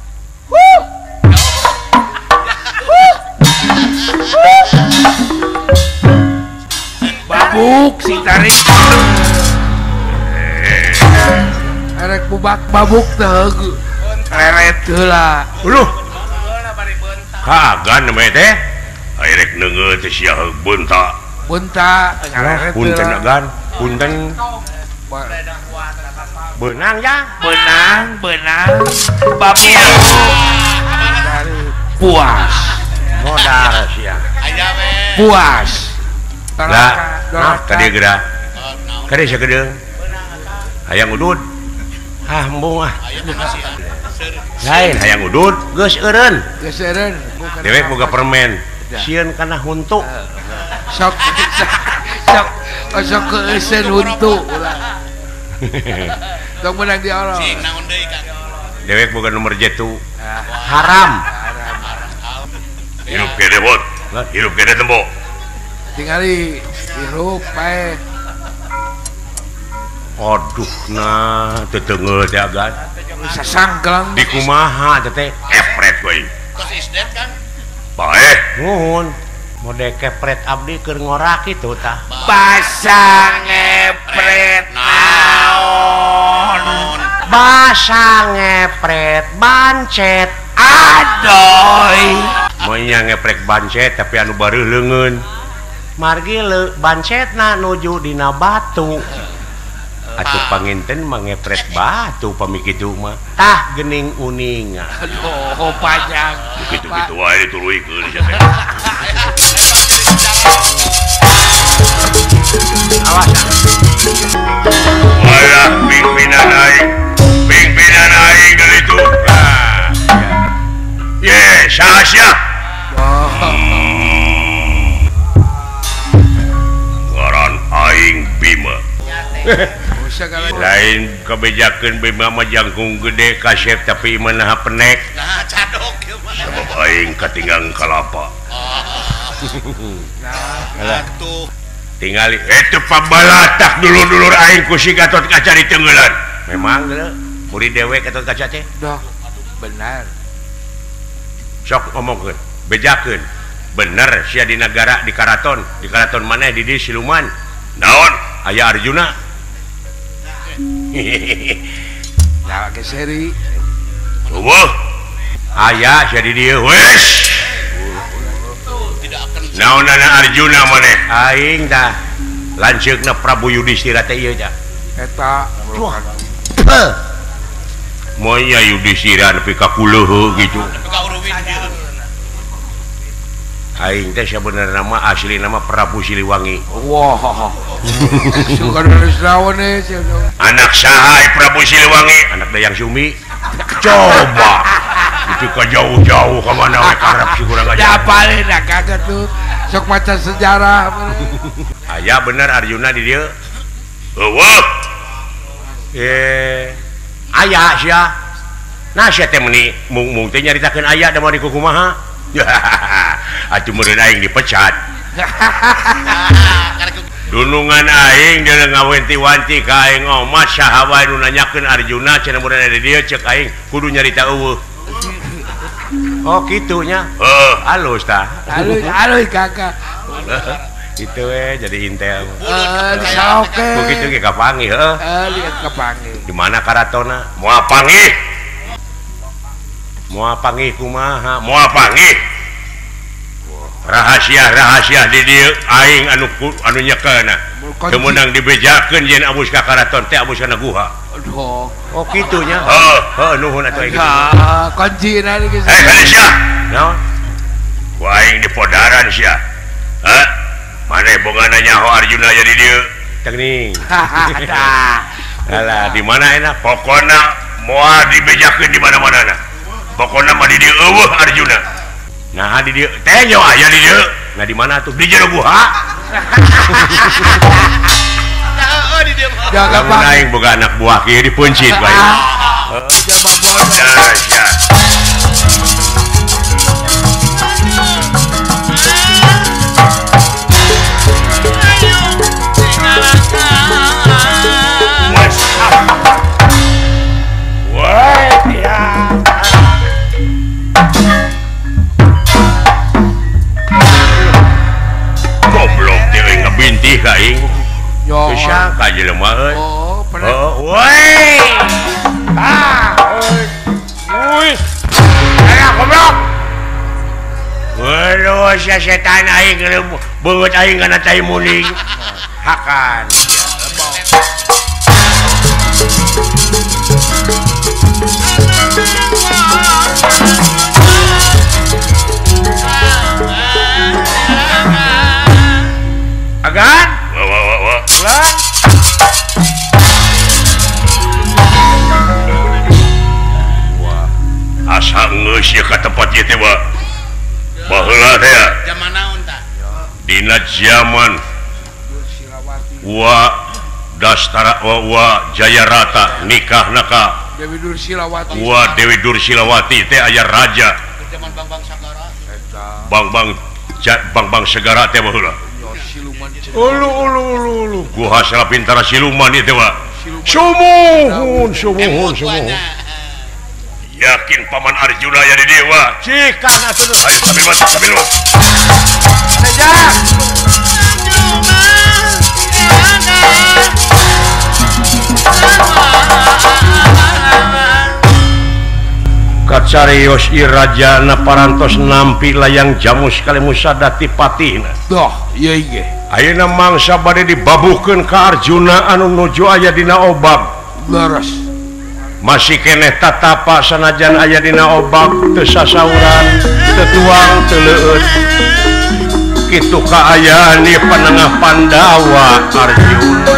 babuk si tarik erek bubak babuk teh leret heula uluh kagan mah teh airek neungeun teh sia beunta bunta leret punten agan punten benang ya benang babuk puas modal sia Aya we. puas lah nah tadi geura kade sia gedeung hayang udud embung Aya masih. lain hayang udud geus eureun gesereun dewek boga permen sieun kana huntu sok keuseun huntu ulah dong menang di Allah Sing naon deui kan. dewek boga nomor jetu haram hirup gede bot hirup gede tembok tingali hirup bae aduh nah teteungeuh teh agan sasangkelang di kumaha teh epret we Tos isdet kan. bae nuhun mode kepret abdi keur ngorak kitu tah pasang ngepret naon asa ngepret bancet adoy monya ngeprek bancet tapi anu baru leungeun margi bancetna nuju dina batu atuh panginten mangepret batu pami kitu mah tah geuning uningan aduh panjang kitu-kitu wae dituluikeun sia awas walah pimpinan aing dari itu sahasya ngaran aing Bima lain kebijakan Bima mah jangkung gede kasep tapi manaha penek sabab aing katinggang kalapa tinggali itu pabalatak dulur-dulur aing ku si Gatot Kaca di Tenggelan memang murid dewe Gatot Kaca teh benar sok ngomongkeun bejakeun bener sia di negara di karaton maneh di Siluman naon aya Arjuna ya ke seri aya sia di dieu wes naonana Arjuna maneh aing tah lanceukna Prabu Yudhistira teh ieu tah eta monya Yudhistira nepi ka kuleuh gitu aing teh sabenerna nama asli nama Prabu Siliwangi wah suka naon anak saha Prabu Siliwangi anak Dayang Sumi coba itu ka jauh-jauh ka mana we karep si kurang aja paling dah kaget tuh sok maca sejarah aya bener Arjuna di dieu eueuh aya sia nah sia teh meuni mung teh nyaritakeun aya da mau dikukumaha atuh meureun aing dipecat dunungan aing deuleu ngawenti-wanti ka aing omah saha wae nu nanyakeun Arjuna cenah meureun aya di dieu ceuk aing kudu nyarita eueuh oh kitunya halus tah halus kakak itu jadi intel oke begitu ge kapanggih lihat kapanggih di mana karatona moal panggih kumaha moal panggih rahasia di dieu aing anu nyekeuna teu meunang dibejakeun yen abus ka karaton teh abus kana guha oh kitunya nuhun atuh aing kuncina geus Malaysia naon ku aing di podaran sia maneh boga nyaho Arjuna jadi dieu teuing alah di mana enak pokona moal dibejakeun di mana-manana pokona mah di dieu eueuh Arjuna nah di dieu teh nyaho aya di dieu nah di mana tuh di jero guha jaga bang aing boga anak buah kieu dipuncit bae goblok teh ngabintih ka aing yo sangka jelema euy woi goblok waduh setan aing beungeut aing kana cai muning hakan agan lan asa geus ieu ka tempat ieu teh baheula teh zaman naon tah dina zaman wa Dastara wa Jayarata nikahna ka Dewi Dursilawati wa Dewi Dursilawati teh aya raja zaman Bang Sagara Bang Segara teh baheula ulu guha salah pintara siluman itu wa sumuhun yakin paman Arjuna ya di dewa cikan atuh ayo sambil Neja carios irajana parantos nampi layang jamus kali musadati patina. Doh, iya inge. Ayeuna mangsa bade dibabuhkeun ka Arjuna anu nuju aya dina obab. Leres. Masih keneh tatapa sanajan aya dina obab teu sasauran, teu tuang, teu leueut. Kitu kaayaan ieu panengah Pandawa Arjuna.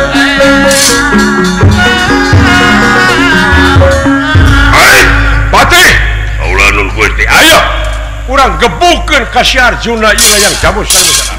Patih, kaulah nun Gusti. Ayo, urang gebukeun ka si Arjuna ieu yang jamus sana.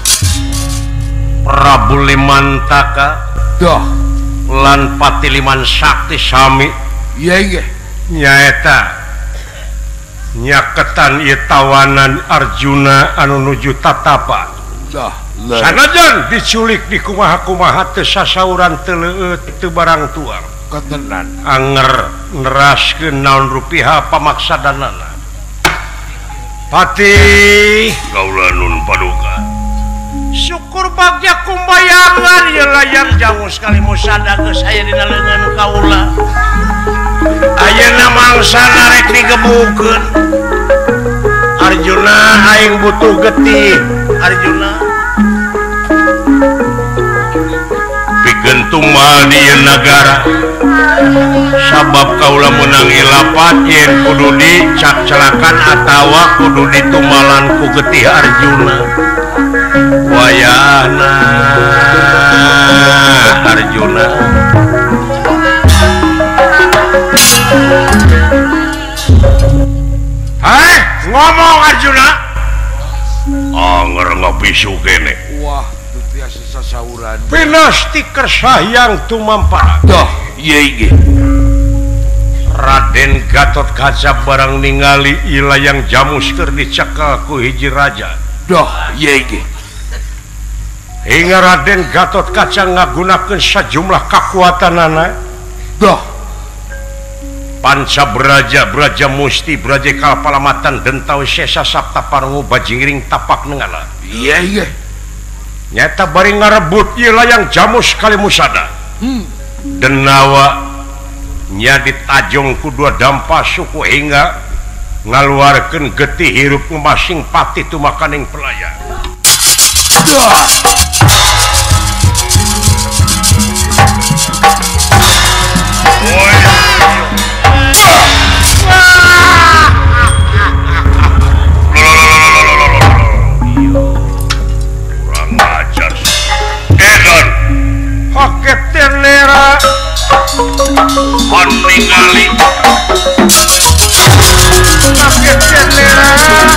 Prabu Limantaka, Doh, lan Pati Liman Sakti sami. iya inge. Nyaeta nyaketan ieu tawanan Arjuna anu nuju tatapa. Doh, leres. Sanajan diculik di kumaha-kumaha teu sasauran teu leueut teu barang tuang. Ketenan. Anger neraskeun naon rupiah pamaksadanana. Pati kaula nun paduka. Syukur bagja kumbayangan ieu layang jangus kali musada geus aya dina leungeun kaula. Ayeuna mangsana rek digebukeun. Arjuna aing butuh getih. Arjuna pikeun tumal di nagara. Sabab kaula menang ilapat yen kudu dicak-celakan atawa kudu ditumalan ku getih Arjuna. Wayahna Arjuna ngomong Arjuna. Anger ngabisu kene. Wah, itu biasa sasauran. Pinasti kersayang tumampara. Doh, iya inge. Raden Gatot Kaca barang ningali ilayang jamus keur dicekel ku hiji raja. Doh, iya inge. Hingga Raden Gatot Kaca ngagunakeun sajumlah kakuatanana. Doh, Panca Braja, Braja Musti, Braja Kalpalamatan, Dentau Sesa Sapta Parungu, Bajingring Tapak Nengala. iya inge. Nyata bari ngarebut ieu layang jamus kali musada. Denawa nya ditajong ku dua dampa suku hingga ngaluarkeun getih hirup masing pati tumakaning pelayan. Doh. Tenera ningali paket tenera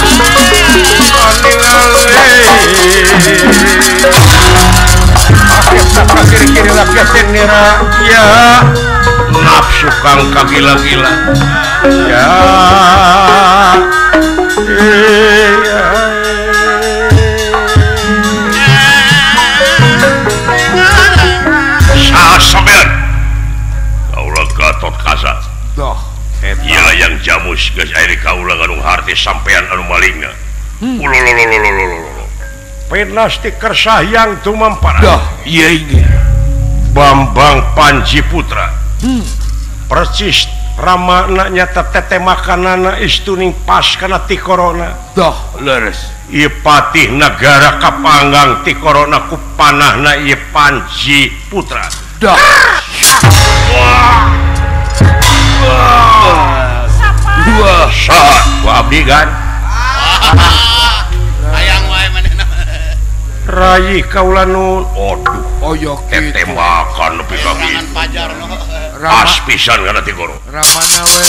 paket kiri-kiri paket tenera ya nafsu kang kagila-gila ya sampean kaula Gatot Kaca. Doh, ieu layang jamus geus aya di kaula nganung harti sampean anu malingna. Ulololololololol. Pinasti kersayang tumampara. doh, iya inge. Bambang Panji Putra. Persis ramana nyata tete makanana istuning pas kana ti corona. Doh, leres. Ieu patih nagara kapanggang ti corona ku panahna ieu Panji Putra. Doh. Dua saat gua abdi kan Hayang wae manehna. Rayi kaula nun aduh Oyok tete gitu. makan nepi ka Serangan pajar no. pas pisan kana ti goro. Ramana we.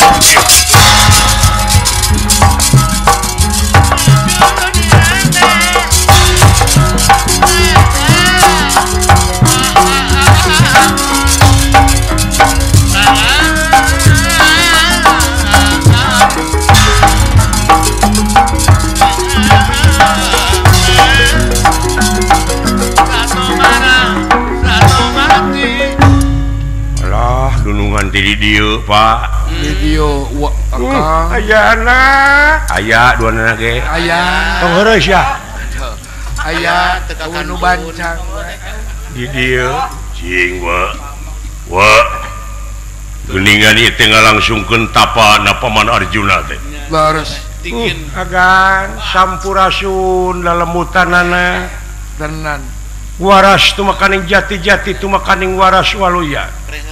Di dieu Pak Video Kang. ayana aya duana ge Aya. tong heureus ya Aya nu bancang. di dieu cing wa geningan ieu teh ngalangsungkeun tapana Paman Arjuna teh leres agan sampurasun lelemutanana tenan waras tu makaning jati-jati tu makaning waras waluya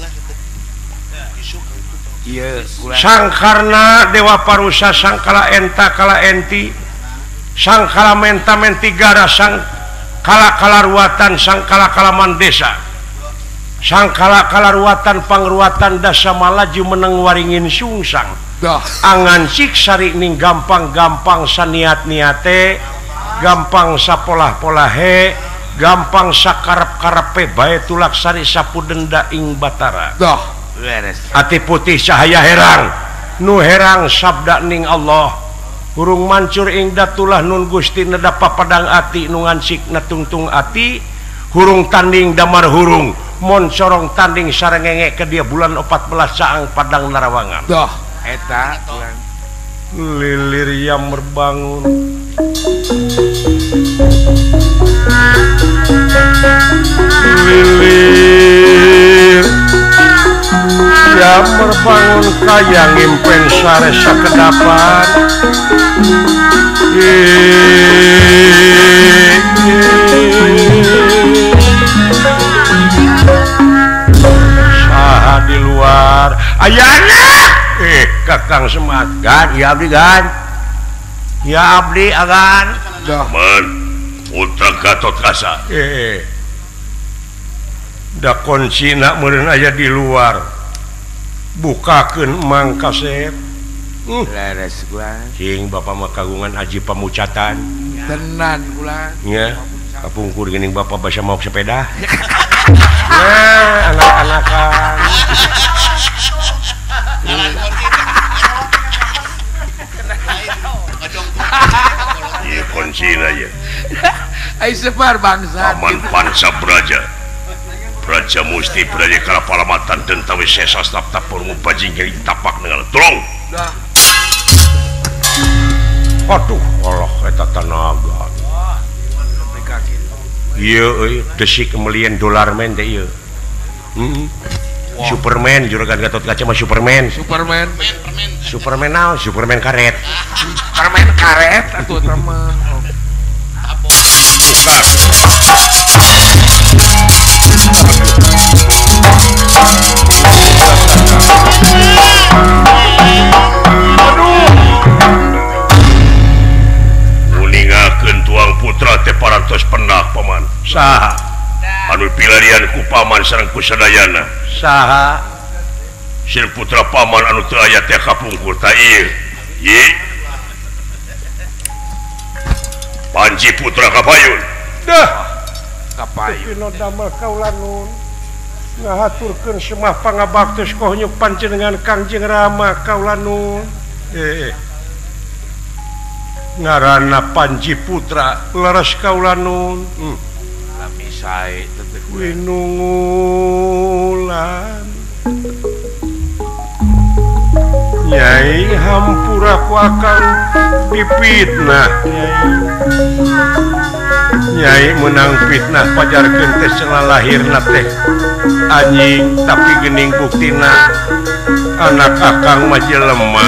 iya sangkarna dewa parusa sangkala enta kala enti sangkala menta menti gara sangkala kalaruatan sangkala kalaman desa sangkala kalaruatan pangruatan dasa malaju meneng waringin sungsang dah angan siksari ning gampang-gampang saniat-niate gampang sapolah-polahe gampang sakarep-karepe bae tulaksari sapu denda ing batara dah beres ati putih cahaya herang nu herang sabda ning Allah hurung mancur ing datulah nun Gusti nedapa padang ati nu ngansik natungtung ati hurung tanding damar hurung mon corong tanding sarengenge ke dia bulan 14 saang padang Narawangan dah eta bulan lilir yang merbangun lilir yang merbangun kaya ngimpen sare sakedapan saha di luar ayana Kakang Semar gan ya abdi gan ya abdi agan dah man putra Gatot Kaca da konsina meureun aya di luar bukakeun Mang Kasep leres bulan cing Bapak mah kagungan aji pamucatan tenan bulan nya kapungkur geuning Bapak basa mau sepeda nah anak-anakan iya konsina ya ai sebar bangsa Paman Panca Braja Praja Musti Braja Kalapalamatan dan tawi sesa staf tapurmu bajing yang tapak dengan tolong dah aduh Allah eta tenaga iya desik kemelian dolar men teh iya Superman juragan Gatot Kaca mah Superman Superman naon Superman karet permen karet atuh mah uningakeun tuang putra teh parantos penak Paman saha anu pilarian ku Paman sareng ku sadayana saha sil putra Paman anu teu aya teh kapungkur ta ieu ye Panji putra Kapayun dah kapayun pino damel kaulanun ngahaturkeun semah pangabaktos kohnyuk panjenengan Kangjeng Rama kaulanun ngaranna Panji putra leres kaulanun lami sae teh winungulan Nyai hampura ku akang dipitnah Nyai menang fitnah pajarkeun teh setelah lahirna teh anjing tapi geuning buktina anak akang mah jelema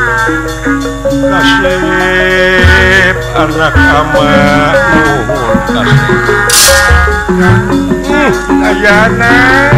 Kasep anak ama nuhun kasep ayana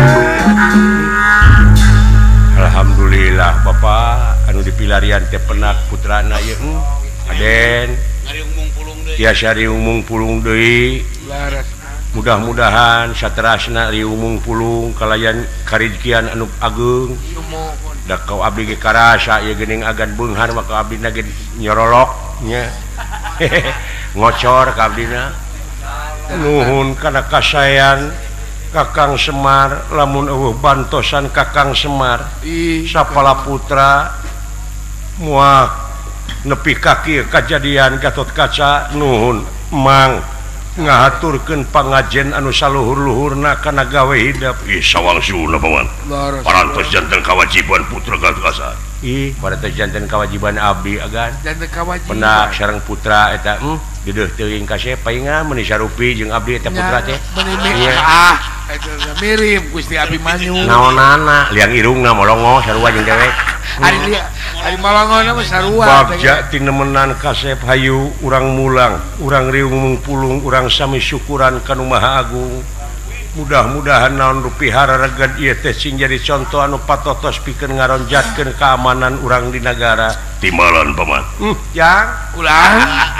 alhamdulillah Bapak anu dipilarian teh penak putrana ieu Aden tiasa riumung pulung deui mudah-mudahan saterasna riumung pulung kalayan karejekian anu ageung da kau abdi ge karasa ieu geuning agan beunghar maka abdina ge nyorolok nya ngocor ka abdina nuhun kana kasayan Kakang Semar lamun eueuh bantosan Kakang Semar sapala putra muah nepi kaki kajadian Gatot Kaca nuhun Mang ngahaturkeun pangajen anu saluhur-luhurna kana gawe hidup ih sawangsuna Paman parantos janten kawajiban putra Gatot Kaca ih parantos janten kawajiban abdi agan janten kawajiban penak sareng putra eta deudeung teuing kasep paingan meuni sarupi jeung abdi eta putra teh iya mirip Gusti Abimanyu naonana liang irungna molongo sarua jeung dewek ari molongona mah sarua bagja tinemenan kasep hayu urang mulang urang riung mungpulung urang sami syukuran kanu Maha Agung mudah-mudahan naon rupiah reged ieu teh sing jadi contoh anu patotos pikeun ngaronjatkeun keamanan urang di negara timalan paman jang ulah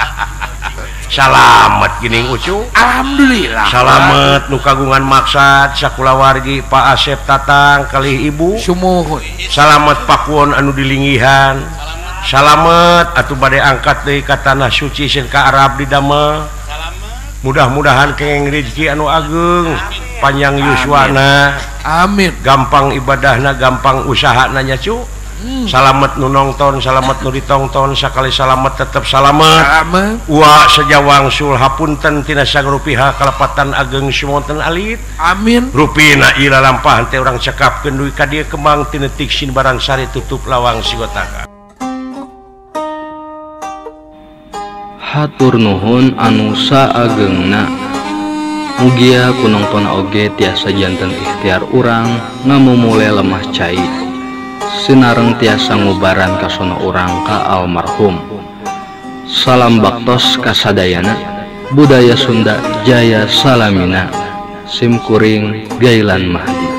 salamet geuning ucu alhamdulillah salamet nu kagungan maksad sakulawargi Pak Asep Tatang kalih ibu sumuhun salamet pakuon anu dilinggihan salamet atuh bade angkat deui ka tanah suci sieun ka Arab di damel mudah-mudahan kenging rezeki anu ageng panjang yuswana amin gampang ibadahna gampang usahana nya cu salamet nu nongton salamet nu ditongton sakali salamet tetep salamet wa sejawang sul hapunten tina sangrupiha kalepatan ageng sumonten alit amin rupina ila lampahan teh urang cekapkeun duwi ka dieu kembang tinetik sin barang sari tutup lawang sigotaka hatur nuhun anu saagengna mugia kunongtona oge tiasa janten ikhtiar urang ngamumule lemah cai sinareng tiasa ngubaran kasona urang ka almarhum salam baktos kasadayana budaya Sunda jaya salamina sim kuring gailan mahdi